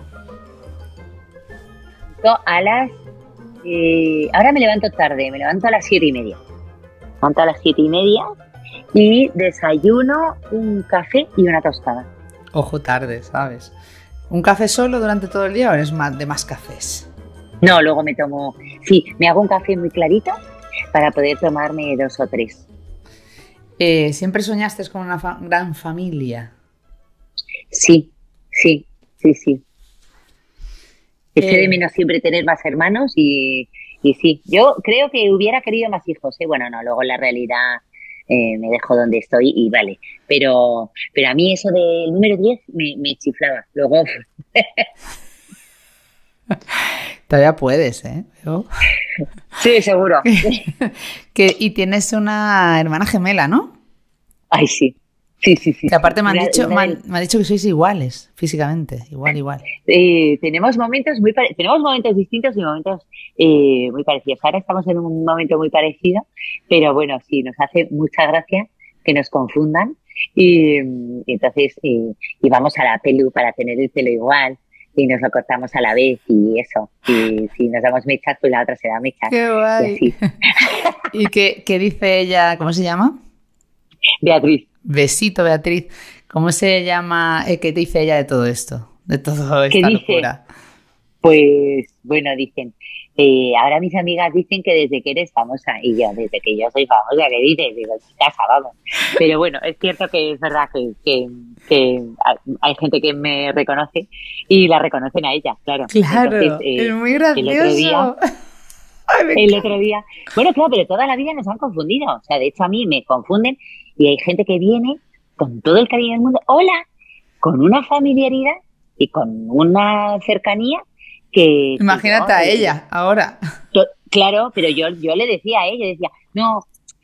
S4: A las... ahora me levanto tarde, me levanto a las 7:30. Me levanto a las 7:30 y desayuno un café y una tostada.
S1: Ojo tarde, ¿sabes? ¿Un café solo durante todo el día o eres de más cafés?
S4: No, luego me tomo... Sí, me hago un café muy clarito para poder tomarme 2 o 3.
S1: ¿Siempre soñaste con una gran familia?
S4: Sí. Eché de menos siempre tener más hermanos y sí. Yo creo que hubiera querido más hijos, ¿eh? Bueno, no, luego la realidad me dejo donde estoy y vale. Pero a mí eso del número 10 me chiflaba. Luego...
S1: Todavía puedes, ¿eh? Bego.
S4: Sí, seguro.
S1: Y tienes una hermana gemela, ¿no?
S4: Ay, sí. Sí.
S1: Que aparte me han dicho
S4: Una-
S1: que sois iguales, físicamente, igual.
S4: tenemos momentos tenemos momentos distintos y momentos muy parecidos. Ahora estamos en un momento muy parecido, pero bueno, sí, nos hace mucha gracia que nos confundan y entonces y vamos a la pelu para tener el pelo igual y nos lo cortamos a la vez y eso. Y si nos damos mechas, pues la otra se da mechas.
S1: ¡Qué guay!
S4: Y así.
S1: ¿Y qué dice ella? ¿Cómo se llama?
S4: Beatriz.
S1: Besito, Beatriz. ¿Cómo se llama? ¿Qué te dice ella de todo esto? De toda
S4: ¿Qué
S1: esta
S4: dice?
S1: locura.
S4: Pues bueno, dicen, ahora mis amigas dicen que desde que eres famosa, y yo, desde que yo soy famosa, ¿qué dices? Digo, casa, vamos. Pero bueno, es cierto que es verdad que hay gente que me reconoce y la reconocen a ella, claro.
S1: Claro,
S4: Entonces,
S1: es muy
S4: el otro
S1: gracioso.
S4: día-
S1: Ay, me
S4: El otro día, bueno, claro, pero toda la vida nos han confundido. O sea, de hecho a mí me confunden y hay gente que viene con todo el cariño del mundo, hola, con una familiaridad y con una cercanía que...
S1: Imagínate a ella ahora.
S4: Claro, pero yo le decía a ella, decía, no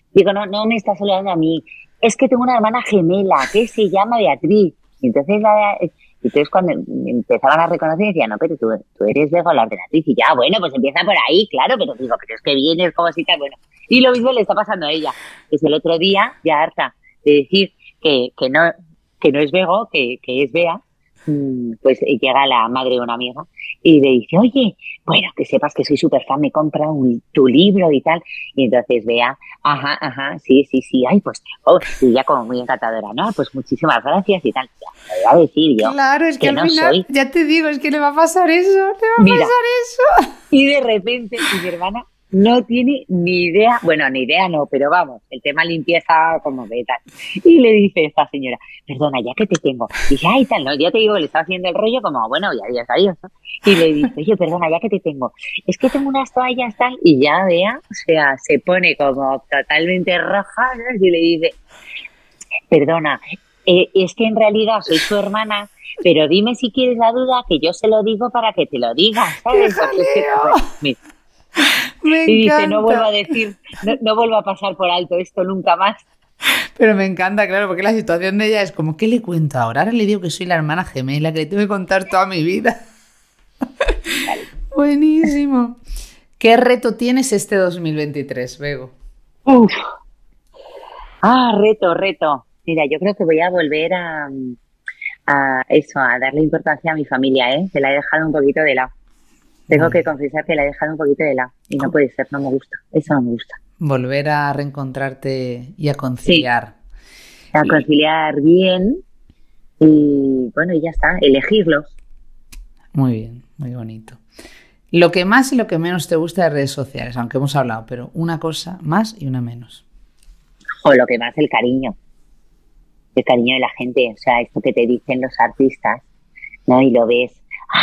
S4: me estás saludando a mí, es que tengo una hermana gemela que se llama Beatriz. Y entonces cuando me empezaban a reconocer decía, no, pero tú eres de la Beatriz. Y ya, bueno, pues empieza por ahí, claro, pero digo, pero es que vienes como si tal, bueno. Y lo mismo le está pasando a ella. Pues el otro día, ya harta de decir que no es Bego, que es Bea, pues llega la madre de una amiga y le dice, oye, bueno, que sepas que soy súper fan, me compra tu libro y tal. Y entonces Bea, ajá, sí, ay, pues, y ya como muy encantadora, ¿no? Pues muchísimas gracias y tal. Ya, le voy a decir yo.
S1: Claro, es que al
S4: no
S1: final,
S4: soy.
S1: ya te digo, es que le va a pasar eso,
S4: Mira.
S1: pasar eso.
S4: Y de repente mi hermana no tiene ni idea, bueno, ni idea no, pero vamos, el tema limpieza como de tal. Y le dice esta señora, perdona, ya que te tengo. Y dice, ay, tal, no, ya te digo, le está haciendo el rollo como, bueno, ya adiós, ¿no? Y le dice, oye, perdona, ya que te tengo, es que tengo unas toallas tal, y ya vea, o sea, se pone como totalmente roja, ¿no? Y le dice, perdona, Es que en realidad soy su hermana, pero dime si quieres la duda, que yo se lo digo para que te lo diga, ¿sabes? Porque es que, bueno, mira.
S1: Me
S4: Y dice,
S1: encanta.
S4: no vuelva a decir, no vuelva a pasar por alto esto nunca más.
S1: Pero me encanta, claro, porque la situación de ella es como, ¿qué le cuento ahora? Ahora le digo que soy la hermana gemela, que le tengo que contar toda mi vida. Buenísimo. ¿Qué reto tienes este 2023, Bego?
S4: Uf. Reto. Mira, yo creo que voy a volver a eso, a darle importancia a mi familia, ¿eh? Que la he dejado un poquito de lado. Tengo que confesar que la he dejado un poquito de lado. Y no puede ser, no me gusta. Eso no me gusta.
S1: Volver a reencontrarte y a conciliar.
S4: Sí, a conciliar bien y bueno, y ya está, elegirlos.
S1: Muy bien, muy bonito. Lo que más y lo que menos te gusta de redes sociales, aunque hemos hablado, pero una cosa más y una menos.
S4: O lo que más, el cariño de la gente, o sea, esto que te dicen los artistas, ¿no? Y lo ves,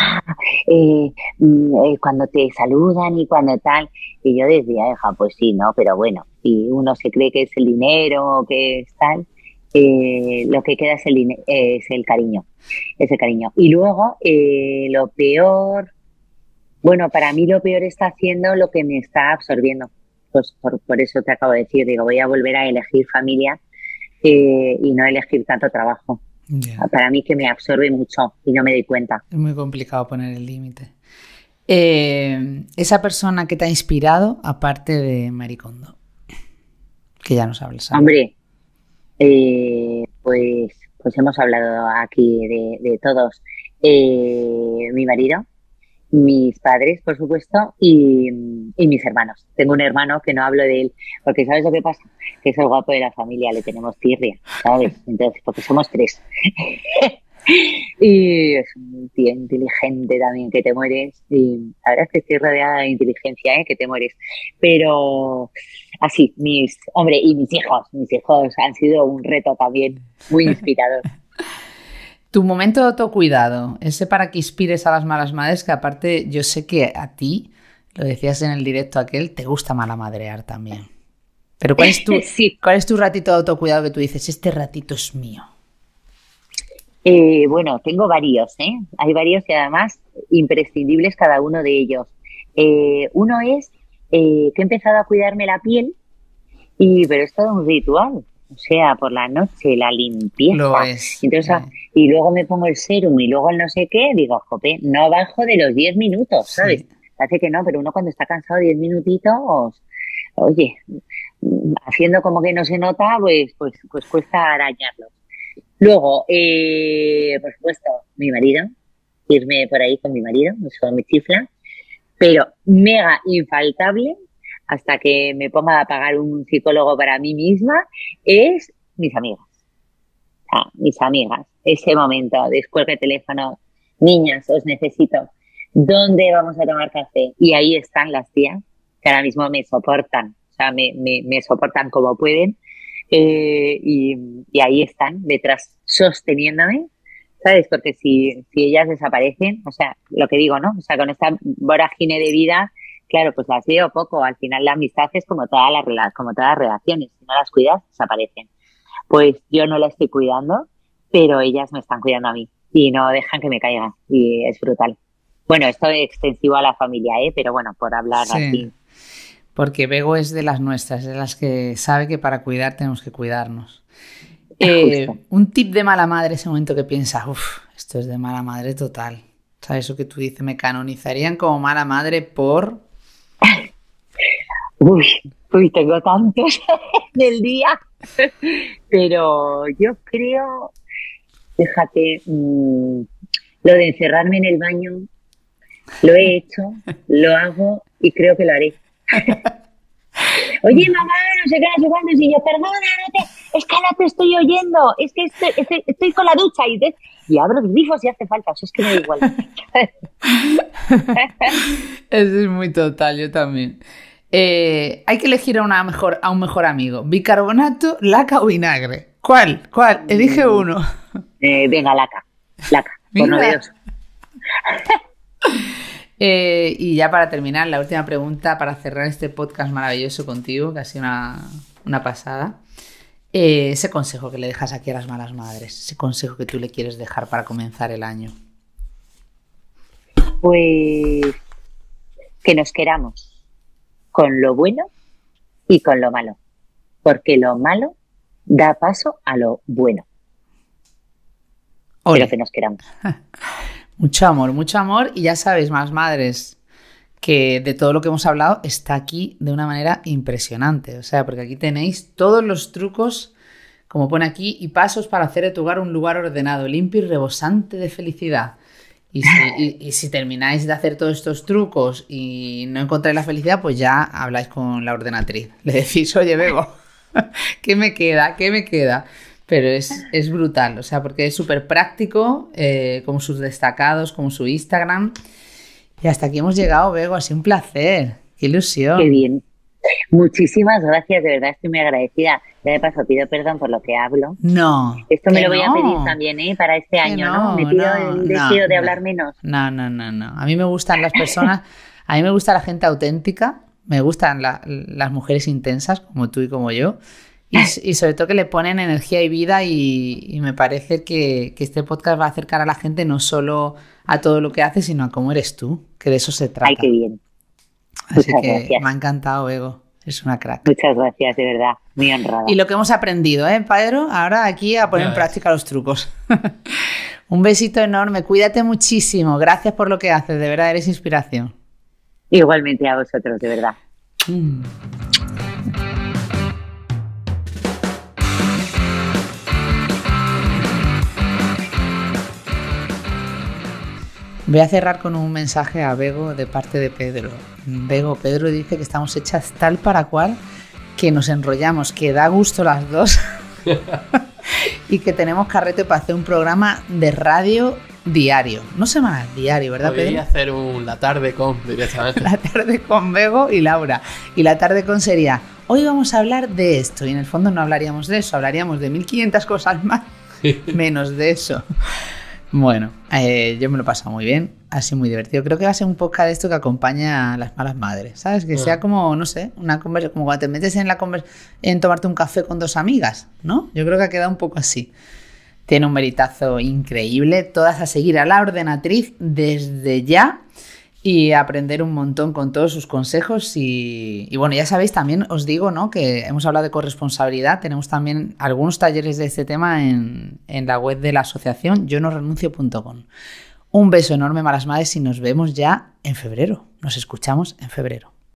S4: cuando te saludan y cuando tal, y yo decía, pues sí, ¿no? Pero bueno, si uno se cree que es el dinero o que es tal, lo que queda es el cariño, ese cariño. Y luego, lo peor, bueno, para mí lo peor está haciendo lo que me está absorbiendo. Pues por eso te acabo de decir, digo, voy a volver a elegir familia y no elegir tanto trabajo.
S1: Yeah.
S4: Para mí que me absorbe mucho y no me doy cuenta.
S1: Es muy complicado poner el límite. Esa persona que te ha inspirado, aparte de Maricondo, que ya nos hablas.
S4: Hombre, pues hemos hablado aquí de todos. Mi marido, mis padres, por supuesto, y mis hermanos. Tengo un hermano que no hablo de él, porque ¿sabes lo que pasa? Que es el guapo de la familia, le tenemos tirria, ¿sabes? Entonces, porque somos 3. Y es un tío inteligente también, que te mueres. Y la verdad es que estoy rodeada de inteligencia, que te mueres. Pero así, mis hijos han sido un reto también, muy inspirador.
S1: Tu momento de autocuidado, ese para que inspires a las malas madres, que aparte yo sé que a ti, lo decías en el directo aquel, te gusta malamadrear también. Pero ¿cuál es tu ratito de autocuidado que tú dices, este ratito es mío?
S4: Bueno, tengo varios, ¿eh? Hay varios y además imprescindibles cada uno de ellos. Uno es que he empezado a cuidarme la piel, pero es todo un ritual. O sea, por la noche, la limpieza.
S1: Lo es.
S4: Entonces, y luego me pongo el serum y luego el no sé qué, digo, jope, no bajo de los 10 minutos, ¿sabes? Sí. Parece que no, pero uno cuando está cansado 10 minutitos, oye, haciendo como que no se nota, pues cuesta arañarlo. Luego, por supuesto, mi marido, irme por ahí con mi marido, eso me chifla, pero mega infaltable, hasta que me ponga a pagar un psicólogo para mí misma, es mis amigas. Mis amigas, ese momento, descuelga el teléfono, niñas, os necesito, ¿dónde vamos a tomar café? Y ahí están las tías, que ahora mismo me soportan, o sea, me soportan como pueden, y ahí están, detrás, sosteniéndome, ¿sabes? Porque si ellas desaparecen, o sea, lo que digo, ¿no? O sea, con esta vorágine de vida, claro, pues las veo poco. Al final la amistad es como todas las relaciones. Si no las cuidas, desaparecen. Pues yo no la estoy cuidando, pero ellas me están cuidando a mí y no dejan que me caiga. Y es brutal. Bueno, esto es extensivo a la familia, pero bueno, por hablar así.
S1: Porque Bego es de las nuestras, de las que sabe que para cuidar tenemos que cuidarnos. Un tip de mala madre, ese momento que piensas, esto es de mala madre total. ¿Sabes eso que tú dices? Me canonizarían como mala madre por...
S4: Uy, tengo tantos del día. Pero yo creo, fíjate, lo de encerrarme en el baño, lo he hecho, lo hago y creo que lo haré. Oye, mamá, no sé qué, no sé cuándo, y yo, perdona, es que no te estoy oyendo, es que estoy con la ducha y abro los grifos si hace falta, o sea, es que me da igual.
S1: Eso es muy total, yo también. Hay que elegir a un mejor amigo. ¿Bicarbonato, laca o vinagre? ¿Cuál? Elige uno.
S4: Venga, laca, por novedoso.
S1: Y ya para terminar, la última pregunta para cerrar este podcast maravilloso contigo, que ha sido una pasada. ese consejo que le dejas aquí a las malas madres, ese consejo que tú le quieres dejar para comenzar el año.
S4: Pues que nos queramos con lo bueno y con lo malo, porque lo malo da paso a lo bueno.
S1: Ole.
S4: Pero que nos queramos.
S1: Mucho amor y ya sabéis, malas madres, que de todo lo que hemos hablado está aquí de una manera impresionante. O sea, porque aquí tenéis todos los trucos, como pone aquí, y pasos para hacer de tu hogar un lugar ordenado, limpio y rebosante de felicidad. Y si termináis de hacer todos estos trucos y no encontráis la felicidad, pues ya habláis con la ordenatriz. Le decís, oye, Bego, ¿qué me queda? ¿Qué me queda? Pero es brutal, o sea, porque es súper práctico, como sus destacados, como su Instagram. Y hasta aquí hemos llegado, Bego, ha sido un placer. ¡Qué ilusión!
S4: ¡Qué bien! Muchísimas gracias, de verdad estoy muy agradecida. Ya de paso pido perdón por lo que hablo.
S1: No.
S4: Esto me lo voy a pedir también, para este año, ¿no? Me pido el deseo de hablar menos.
S1: No. A mí me gustan las personas, a mí me gusta la gente auténtica, me gustan las mujeres intensas, como tú y como yo, y sobre todo que le ponen energía y vida y me parece que este podcast va a acercar a la gente no solo a todo lo que hace, sino a cómo eres tú, que de eso se trata.
S4: ¡Ay, qué bien!
S1: Así
S4: Muchas
S1: que
S4: gracias.
S1: me ha encantado, Bego. Es una crack.
S4: Muchas gracias, de verdad. Muy honrada.
S1: Y lo que hemos aprendido, Pedro? Ahora aquí a poner en práctica los trucos. Un besito enorme. Cuídate muchísimo. Gracias por lo que haces. De verdad, eres inspiración.
S4: Igualmente a vosotros, de verdad.
S1: Voy a cerrar con un mensaje a Bego de parte de Pedro. Bego, Pedro dice que estamos hechas tal para cual, que nos enrollamos, que da gusto las dos y que tenemos carrete para hacer un programa de radio diario. No semanal, diario, ¿verdad, Pedro?
S2: Podría hacer la tarde con directamente.
S1: La tarde con Bego y Laura. Y la tarde con sería, hoy vamos a hablar de esto. Y en el fondo no hablaríamos de eso, hablaríamos de 1500 cosas más, menos de eso. Bueno, yo me lo he pasado muy bien, ha sido muy divertido. Creo que va a ser un podcast de esto que acompaña a las malas madres, ¿sabes? Que sea como, no sé, una conversación, como cuando te metes en tomarte un café con dos amigas, ¿no? Yo creo que ha quedado un poco así. Tiene un meritazo increíble, todas a seguir a la ordenatriz desde ya y aprender un montón con todos sus consejos y bueno, ya sabéis, también os digo, ¿no?, que hemos hablado de corresponsabilidad, tenemos también algunos talleres de este tema en la web de la asociación yonorenuncio.com. Un beso enorme, malas madres, y nos vemos ya en febrero, nos escuchamos en febrero.